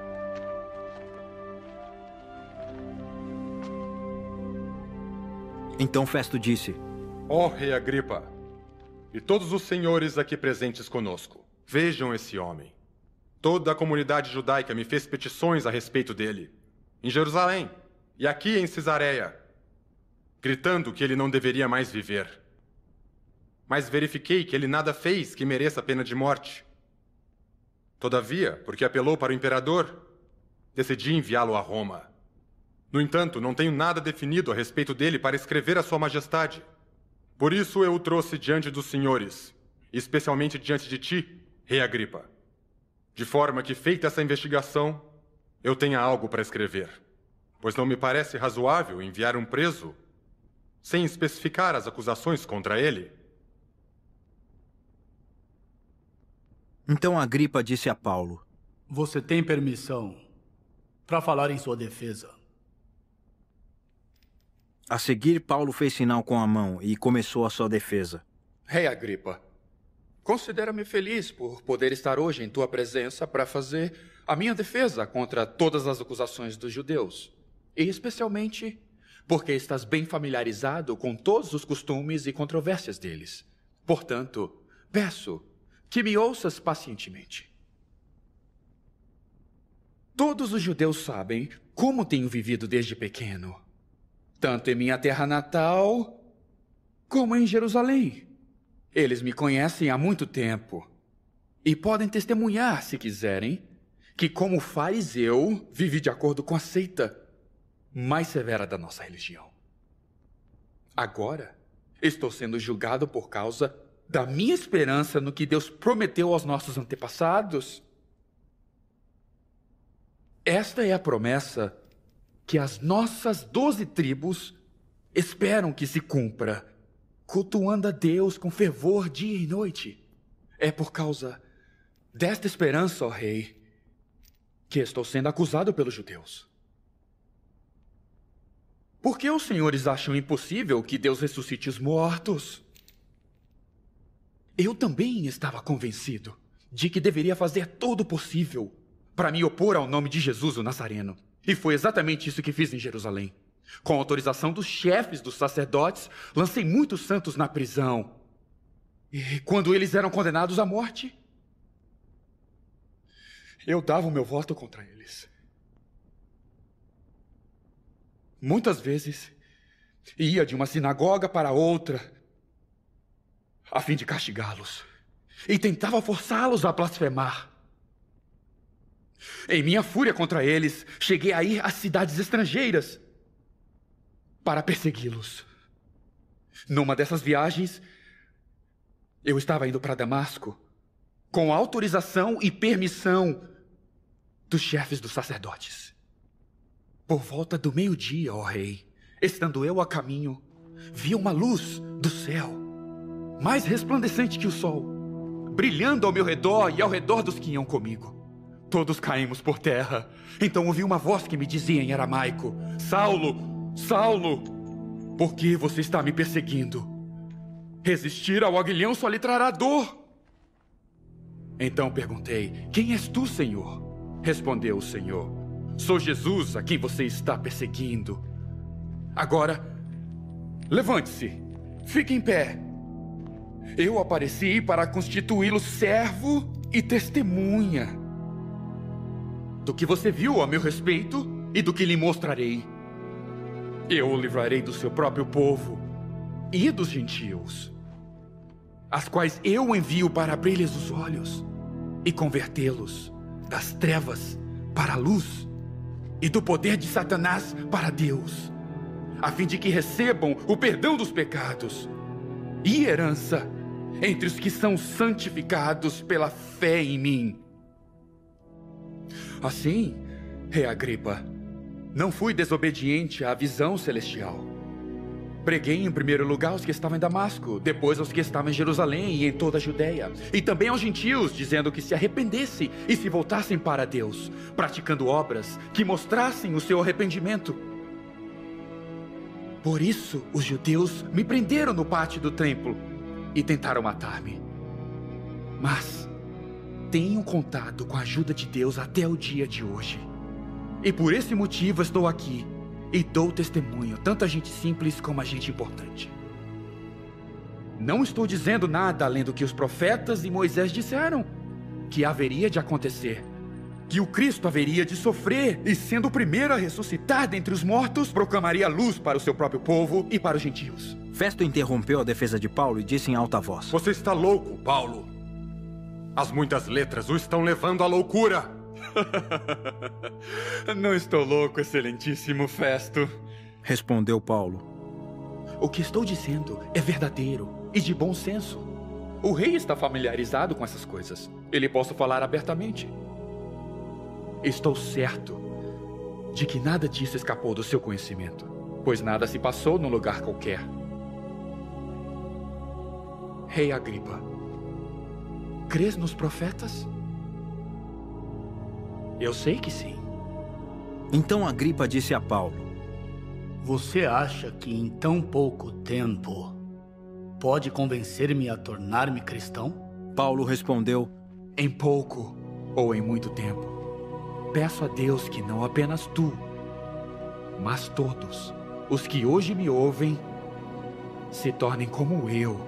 Então Festo disse: Ó oh, rei Agripa, e todos os senhores aqui presentes conosco, vejam esse homem. Toda a comunidade judaica me fez petições a respeito dele, em Jerusalém e aqui em Cesareia, gritando que ele não deveria mais viver. Mas verifiquei que ele nada fez que mereça a pena de morte. Todavia, porque apelou para o imperador, decidi enviá-lo a Roma. No entanto, não tenho nada definido a respeito dele para escrever a sua majestade. Por isso eu o trouxe diante dos senhores, especialmente diante de ti, rei Agripa, de forma que, feita essa investigação, eu tenha algo para escrever. Pois não me parece razoável enviar um preso sem especificar as acusações contra ele. Então Agripa disse a Paulo: Você tem permissão para falar em sua defesa. A seguir, Paulo fez sinal com a mão e começou a sua defesa. Rei Agripa, considera-me feliz por poder estar hoje em tua presença para fazer a minha defesa contra todas as acusações dos judeus. E especialmente porque estás bem familiarizado com todos os costumes e controvérsias deles. Portanto, peço que me ouças pacientemente. Todos os judeus sabem como tenho vivido desde pequeno, tanto em minha terra natal como em Jerusalém. Eles me conhecem há muito tempo e podem testemunhar, se quiserem, que como fariseu vivi de acordo com a seita mais severa da nossa religião. Agora, estou sendo julgado por causa da minha esperança no que Deus prometeu aos nossos antepassados. Esta é a promessa que as nossas doze tribos esperam que se cumpra, cultuando a Deus com fervor dia e noite. É por causa desta esperança, ó rei, que estou sendo acusado pelos judeus. Por que os senhores acham impossível que Deus ressuscite os mortos? Eu também estava convencido de que deveria fazer todo o possível para me opor ao nome de Jesus o Nazareno. E foi exatamente isso que fiz em Jerusalém. Com autorização dos chefes dos sacerdotes, lancei muitos santos na prisão. E quando eles eram condenados à morte, eu dava o meu voto contra eles. Muitas vezes, ia de uma sinagoga para outra, a fim de castigá-los, e tentava forçá-los a blasfemar. Em minha fúria contra eles, cheguei a ir às cidades estrangeiras para persegui-los. Numa dessas viagens, eu estava indo para Damasco, com autorização e permissão dos chefes dos sacerdotes. Por volta do meio-dia, ó rei, estando eu a caminho, vi uma luz do céu, mais resplandecente que o sol, brilhando ao meu redor e ao redor dos que iam comigo. Todos caímos por terra. Então ouvi uma voz que me dizia em aramaico: Saulo, Saulo, por que você está me perseguindo? Resistir ao aguilhão só lhe trará dor. Então perguntei: Quem és tu, Senhor? Respondeu o Senhor: Sou Jesus a quem você está perseguindo. Agora, levante-se, fique em pé. Eu apareci para constituí-lo servo e testemunha do que você viu a meu respeito e do que lhe mostrarei. Eu o livrarei do seu próprio povo e dos gentios. as quais eu envio para abrir-lhes os olhos e convertê-los das trevas para a luz e do poder de Satanás para Deus, a fim de que recebam o perdão dos pecados e herança entre os que são santificados pela fé em mim. Assim, Rei Agripa, não fui desobediente à visão celestial. Preguei em primeiro lugar aos que estavam em Damasco, depois aos que estavam em Jerusalém e em toda a Judéia, e também aos gentios, dizendo que se arrependessem e se voltassem para Deus, praticando obras que mostrassem o seu arrependimento. Por isso, os judeus me prenderam no pátio do templo e tentaram matar-me. Mas tenho contado com a ajuda de Deus até o dia de hoje. E por esse motivo estou aqui e dou testemunho, tanto a gente simples como a gente importante. Não estou dizendo nada além do que os profetas e Moisés disseram, que haveria de acontecer, que o Cristo haveria de sofrer e, sendo o primeiro a ressuscitar dentre os mortos, proclamaria luz para o seu próprio povo e para os gentios. Festo interrompeu a defesa de Paulo e disse em alta voz: Você está louco, Paulo. As muitas letras o estão levando à loucura. Não estou louco, excelentíssimo Festo, respondeu Paulo. O que estou dizendo é verdadeiro e de bom senso. O rei está familiarizado com essas coisas. Ele posso falar abertamente. Estou certo de que nada disso escapou do seu conhecimento, pois nada se passou num lugar qualquer. Rei Agripa, crês nos profetas? Eu sei que sim. Então Agripa disse a Paulo: Você acha que em tão pouco tempo pode convencer-me a tornar-me cristão? Paulo respondeu: Em pouco ou em muito tempo, peço a Deus que não apenas tu, mas todos os que hoje me ouvem se tornem como eu.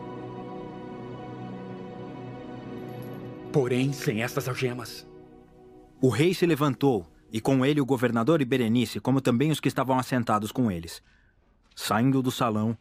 Porém, sem estas algemas. O rei se levantou, e com ele o governador e Berenice, como também os que estavam assentados com eles. Saindo do salão,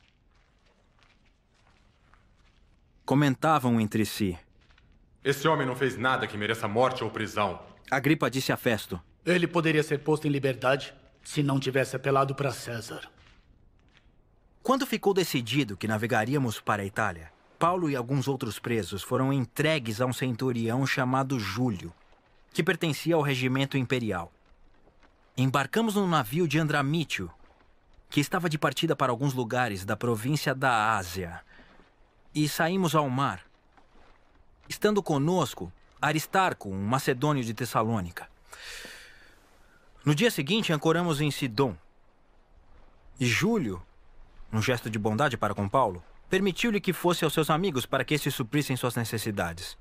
comentavam entre si: Esse homem não fez nada que mereça morte ou prisão. Agripa disse a Festo: Ele poderia ser posto em liberdade se não tivesse apelado para César. Quando ficou decidido que navegaríamos para a Itália, Paulo e alguns outros presos foram entregues a um centurião chamado Júlio, que pertencia ao regimento imperial. Embarcamos num navio de Andramítio, que estava de partida para alguns lugares da província da Ásia, e saímos ao mar, estando conosco Aristarco, um macedônio de Tessalônica. No dia seguinte, ancoramos em Sidom, e Júlio, num gesto de bondade para com Paulo, permitiu-lhe que fosse aos seus amigos para que esses suprissem suas necessidades.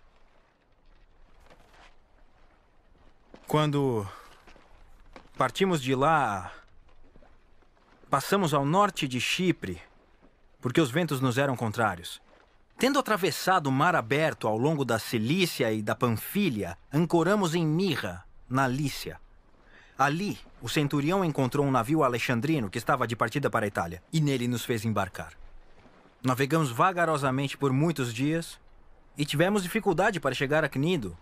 Quando partimos de lá, passamos ao norte de Chipre, porque os ventos nos eram contrários. Tendo atravessado o mar aberto ao longo da Cilícia e da Panfilha, ancoramos em Mirra, na Lícia. Ali, o centurião encontrou um navio alexandrino que estava de partida para a Itália, e nele nos fez embarcar. Navegamos vagarosamente por muitos dias e tivemos dificuldade para chegar a Cnido.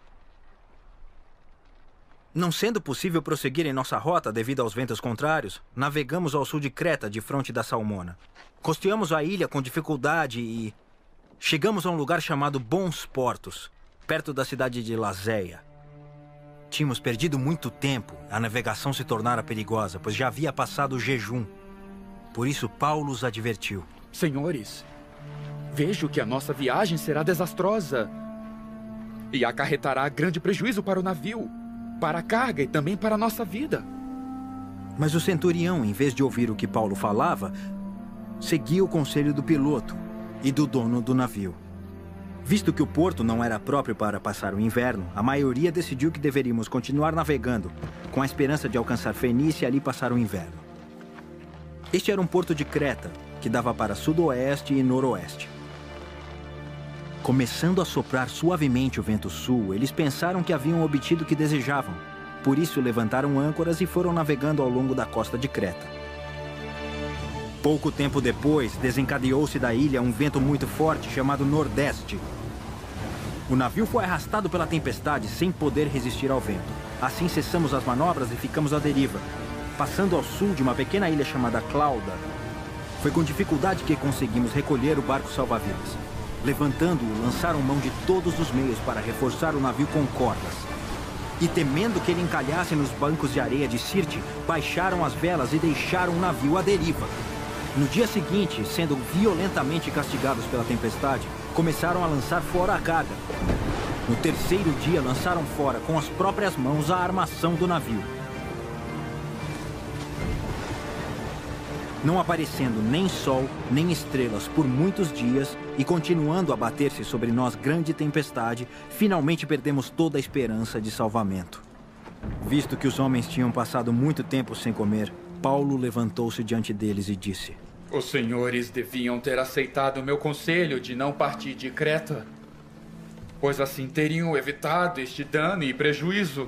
Não sendo possível prosseguir em nossa rota devido aos ventos contrários, navegamos ao sul de Creta, de fronte da Salmona. Costeamos a ilha com dificuldade e chegamos a um lugar chamado Bons Portos, perto da cidade de Lazéia. Tínhamos perdido muito tempo, a navegação se tornara perigosa, pois já havia passado o jejum. Por isso Paulo os advertiu: Senhores, vejo que a nossa viagem será desastrosa e acarretará grande prejuízo para o navio, para a carga e também para a nossa vida. Mas o centurião, em vez de ouvir o que Paulo falava, seguia o conselho do piloto e do dono do navio. Visto que o porto não era próprio para passar o inverno, a maioria decidiu que deveríamos continuar navegando, com a esperança de alcançar Fenícia e ali passar o inverno. Este era um porto de Creta, que dava para sudoeste e noroeste. Começando a soprar suavemente o vento sul, eles pensaram que haviam obtido o que desejavam. Por isso levantaram âncoras e foram navegando ao longo da costa de Creta. Pouco tempo depois, desencadeou-se da ilha um vento muito forte chamado Nordeste. O navio foi arrastado pela tempestade sem poder resistir ao vento. Assim cessamos as manobras e ficamos à deriva, passando ao sul de uma pequena ilha chamada Clauda. Foi com dificuldade que conseguimos recolher o barco salva-vidas. Levantando-o, lançaram mão de todos os meios para reforçar o navio com cordas. E temendo que ele encalhasse nos bancos de areia de Sirte, baixaram as velas e deixaram o navio à deriva. No dia seguinte, sendo violentamente castigados pela tempestade, começaram a lançar fora a carga. No terceiro dia, lançaram fora com as próprias mãos a armação do navio. Não aparecendo nem sol, nem estrelas por muitos dias e continuando a bater-se sobre nós grande tempestade, finalmente perdemos toda a esperança de salvamento. Visto que os homens tinham passado muito tempo sem comer, Paulo levantou-se diante deles e disse: Os senhores deviam ter aceitado o meu conselho de não partir de Creta, pois assim teriam evitado este dano e prejuízo.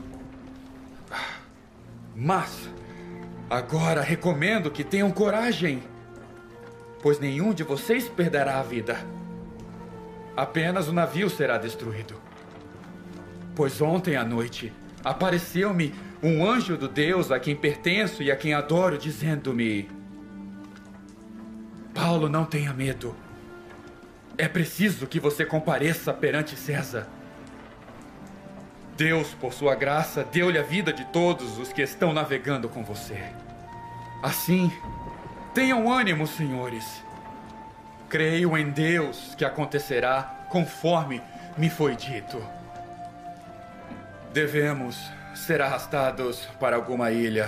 Mas agora recomendo que tenham coragem, pois nenhum de vocês perderá a vida. Apenas o navio será destruído. Pois ontem à noite apareceu-me um anjo do Deus a quem pertenço e a quem adoro, dizendo-me: Paulo, não tenha medo. É preciso que você compareça perante César. Deus, por sua graça, deu-lhe a vida de todos os que estão navegando com você. Assim, tenham ânimo, senhores. Creio em Deus que acontecerá conforme me foi dito. Devemos ser arrastados para alguma ilha.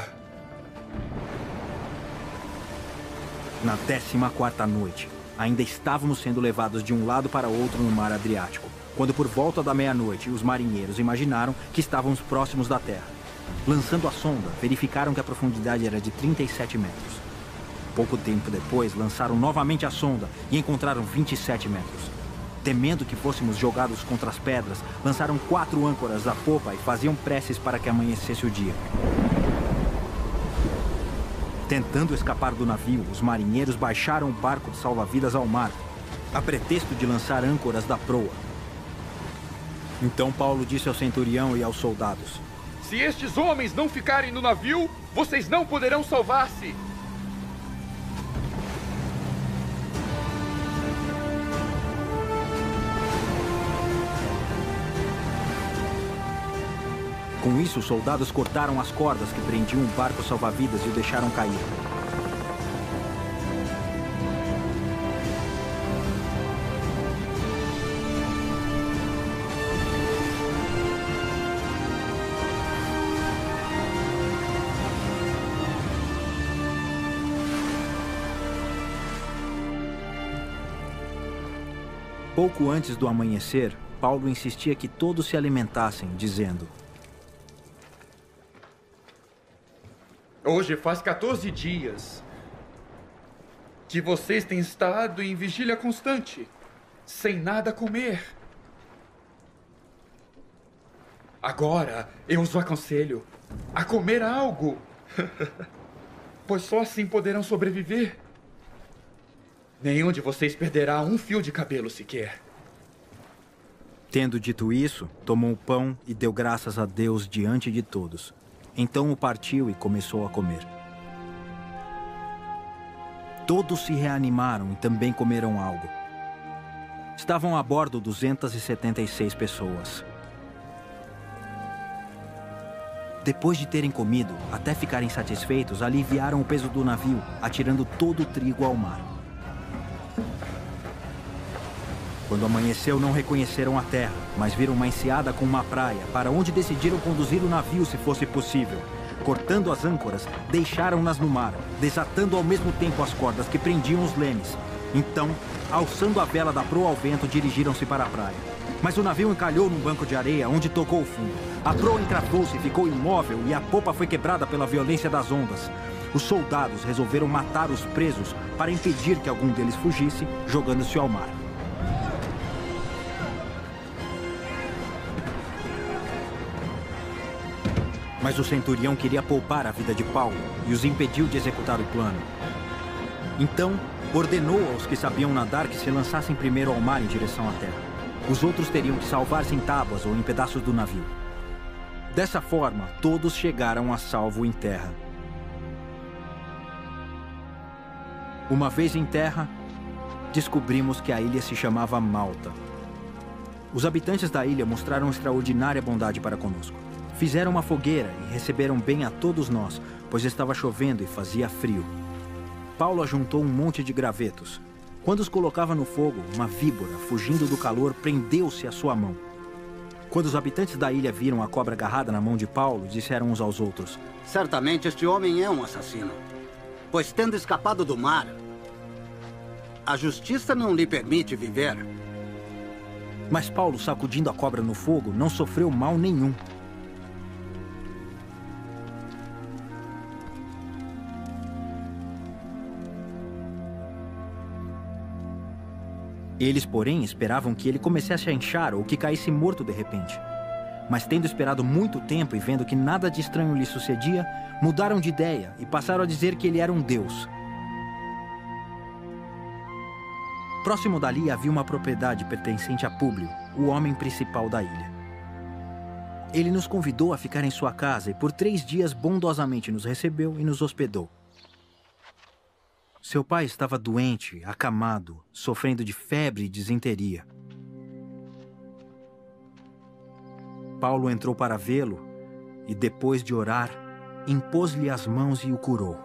Na décima quarta noite, ainda estávamos sendo levados de um lado para outro no mar Adriático, quando por volta da meia-noite os marinheiros imaginaram que estávamos próximos da terra. Lançando a sonda, verificaram que a profundidade era de trinta e sete metros. Pouco tempo depois, lançaram novamente a sonda e encontraram vinte e sete metros. Temendo que fôssemos jogados contra as pedras, lançaram quatro âncoras à popa e faziam preces para que amanhecesse o dia. Tentando escapar do navio, os marinheiros baixaram o barco de salva-vidas ao mar, a pretexto de lançar âncoras da proa. Então Paulo disse ao centurião e aos soldados: Se estes homens não ficarem no navio, vocês não poderão salvar-se. Com isso, os soldados cortaram as cordas que prendiam o barco salva-vidas e o deixaram cair. Pouco antes do amanhecer, Paulo insistia que todos se alimentassem, dizendo: Hoje faz quatorze dias que vocês têm estado em vigília constante, sem nada comer. Agora eu os aconselho a comer algo, pois só assim poderão sobreviver. Nenhum de vocês perderá um fio de cabelo sequer. Tendo dito isso, tomou o pão e deu graças a Deus diante de todos. Então o partiu e começou a comer. Todos se reanimaram e também comeram algo. Estavam a bordo duzentas e setenta e seis pessoas. Depois de terem comido, até ficarem satisfeitos, aliviaram o peso do navio, atirando todo o trigo ao mar. Quando amanheceu, não reconheceram a terra, mas viram uma enseada com uma praia, para onde decidiram conduzir o navio se fosse possível. Cortando as âncoras, deixaram-nas no mar, desatando ao mesmo tempo as cordas que prendiam os lemes. Então, alçando a vela da proa ao vento, dirigiram-se para a praia. Mas o navio encalhou num banco de areia, onde tocou o fundo. A proa encravou-se e ficou imóvel, e a popa foi quebrada pela violência das ondas. Os soldados resolveram matar os presos para impedir que algum deles fugisse, jogando-se ao mar. Mas o centurião queria poupar a vida de Paulo e os impediu de executar o plano. Então, ordenou aos que sabiam nadar que se lançassem primeiro ao mar em direção à terra. Os outros teriam que salvar-se em tábuas ou em pedaços do navio. Dessa forma, todos chegaram a salvo em terra. Uma vez em terra, descobrimos que a ilha se chamava Malta. Os habitantes da ilha mostraram extraordinária bondade para conosco. Fizeram uma fogueira e receberam bem a todos nós, pois estava chovendo e fazia frio. Paulo ajuntou um monte de gravetos. Quando os colocava no fogo, uma víbora, fugindo do calor, prendeu-se à sua mão. Quando os habitantes da ilha viram a cobra agarrada na mão de Paulo, disseram uns aos outros: Certamente este homem é um assassino, pois tendo escapado do mar, a justiça não lhe permite viver. Mas Paulo, sacudindo a cobra no fogo, não sofreu mal nenhum. Eles, porém, esperavam que ele começasse a inchar ou que caísse morto de repente. Mas tendo esperado muito tempo e vendo que nada de estranho lhe sucedia, mudaram de ideia e passaram a dizer que ele era um deus. Próximo dali havia uma propriedade pertencente a Públio, o homem principal da ilha. Ele nos convidou a ficar em sua casa e por três dias bondosamente nos recebeu e nos hospedou. Seu pai estava doente, acamado, sofrendo de febre e disenteria. Paulo entrou para vê-lo e, depois de orar, impôs-lhe as mãos e o curou.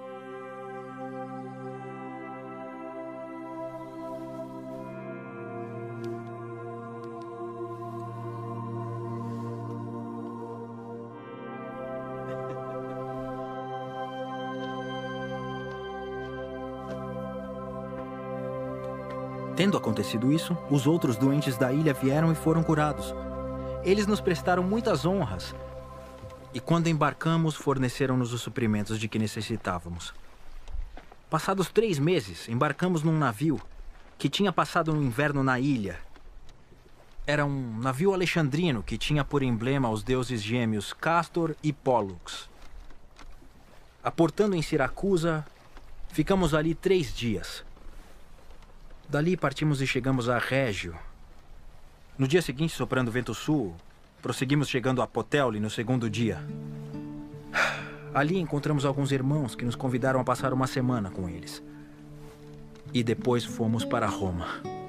Tendo acontecido isso, os outros doentes da ilha vieram e foram curados. Eles nos prestaram muitas honras e, quando embarcamos, forneceram-nos os suprimentos de que necessitávamos. Passados três meses, embarcamos num navio que tinha passado o inverno na ilha. Era um navio alexandrino que tinha por emblema os deuses gêmeos Castor e Pólux. Aportando em Siracusa, ficamos ali três dias. Dali partimos e chegamos a Régio. No dia seguinte, soprando vento sul, prosseguimos chegando a Puteoli no segundo dia. Ali encontramos alguns irmãos que nos convidaram a passar uma semana com eles. E depois fomos para Roma.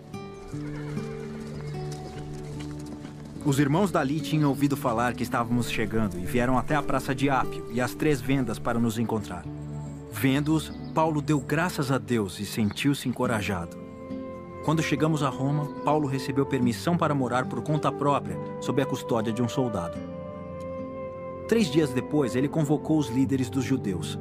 Os irmãos dali tinham ouvido falar que estávamos chegando e vieram até a Praça de Ápio e as Três Vendas para nos encontrar. Vendo-os, Paulo deu graças a Deus e sentiu-se encorajado. Quando chegamos a Roma, Paulo recebeu permissão para morar por conta própria, sob a custódia de um soldado. Três dias depois, ele convocou os líderes dos judeus.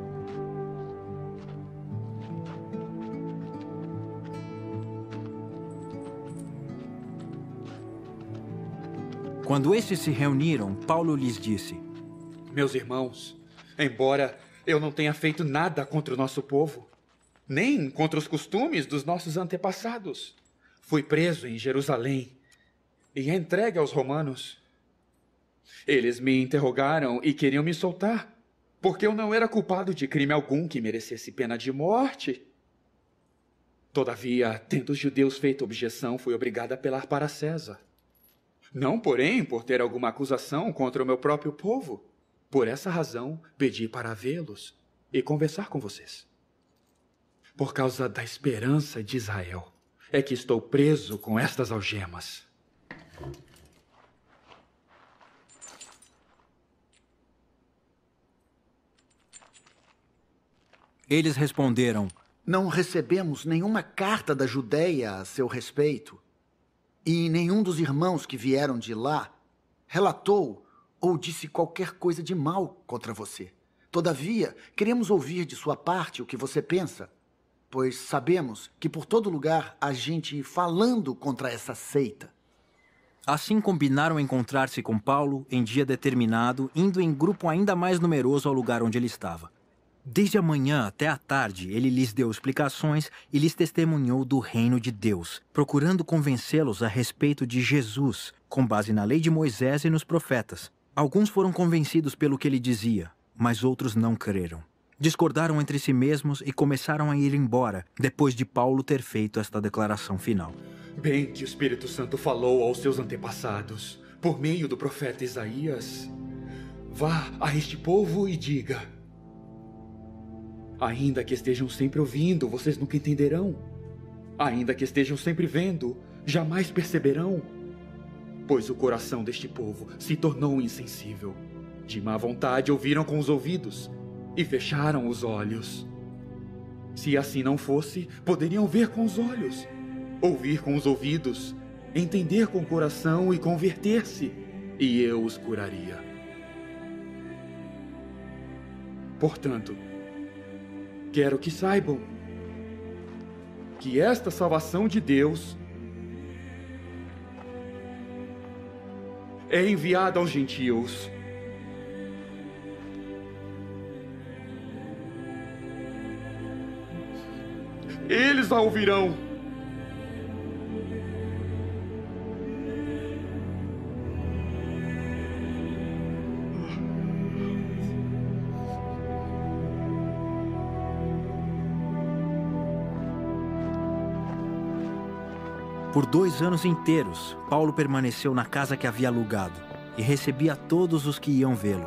Quando estes se reuniram, Paulo lhes disse: Meus irmãos, embora eu não tenha feito nada contra o nosso povo, nem contra os costumes dos nossos antepassados, fui preso em Jerusalém e entregue aos romanos. Eles me interrogaram e queriam me soltar, porque eu não era culpado de crime algum que merecesse pena de morte. Todavia, tendo os judeus feito objeção, fui obrigado a apelar para César. Não, porém, por ter alguma acusação contra o meu próprio povo. Por essa razão, pedi para vê-los e conversar com vocês. Por causa da esperança de Israel, é que estou preso com estas algemas. Eles responderam: Não recebemos nenhuma carta da Judéia a seu respeito, e nenhum dos irmãos que vieram de lá relatou ou disse qualquer coisa de mal contra você. Todavia, queremos ouvir de sua parte o que você pensa, pois sabemos que por todo lugar há gente falando contra essa seita. Assim combinaram encontrar-se com Paulo em dia determinado, indo em grupo ainda mais numeroso ao lugar onde ele estava. Desde a manhã até a tarde, ele lhes deu explicações e lhes testemunhou do reino de Deus, procurando convencê-los a respeito de Jesus, com base na lei de Moisés e nos profetas. Alguns foram convencidos pelo que ele dizia, mas outros não creram. Discordaram entre si mesmos e começaram a ir embora, depois de Paulo ter feito esta declaração final. Bem que o Espírito Santo falou aos seus antepassados, por meio do profeta Isaías. Vá a este povo e diga: ainda que estejam sempre ouvindo, vocês nunca entenderão. Ainda que estejam sempre vendo, jamais perceberão. Pois o coração deste povo se tornou insensível. De má vontade ouviram com os ouvidos e fecharam os olhos. Se assim não fosse, poderiam ver com os olhos, ouvir com os ouvidos, entender com o coração e converter-se, e eu os curaria. Portanto, quero que saibam que esta salvação de Deus é enviada aos gentios. Eles a ouvirão. Por dois anos inteiros, Paulo permaneceu na casa que havia alugado e recebia todos os que iam vê-lo.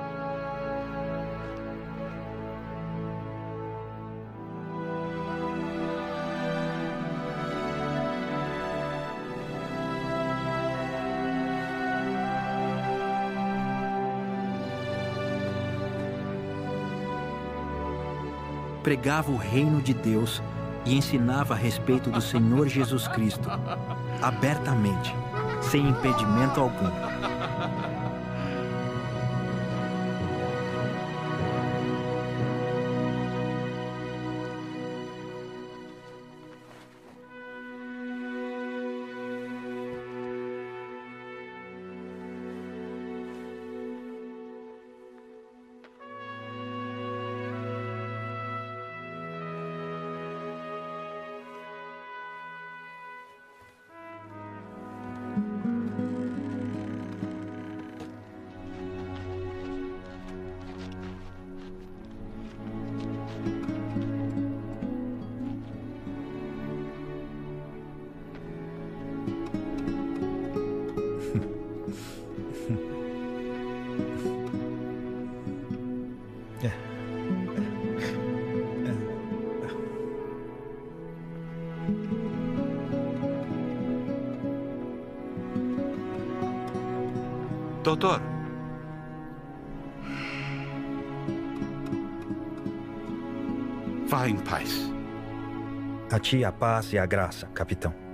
Pregava o reino de Deus e ensinava a respeito do Senhor Jesus Cristo, abertamente, sem impedimento algum. Doutor. Vá em paz. A ti a paz e a graça, capitão.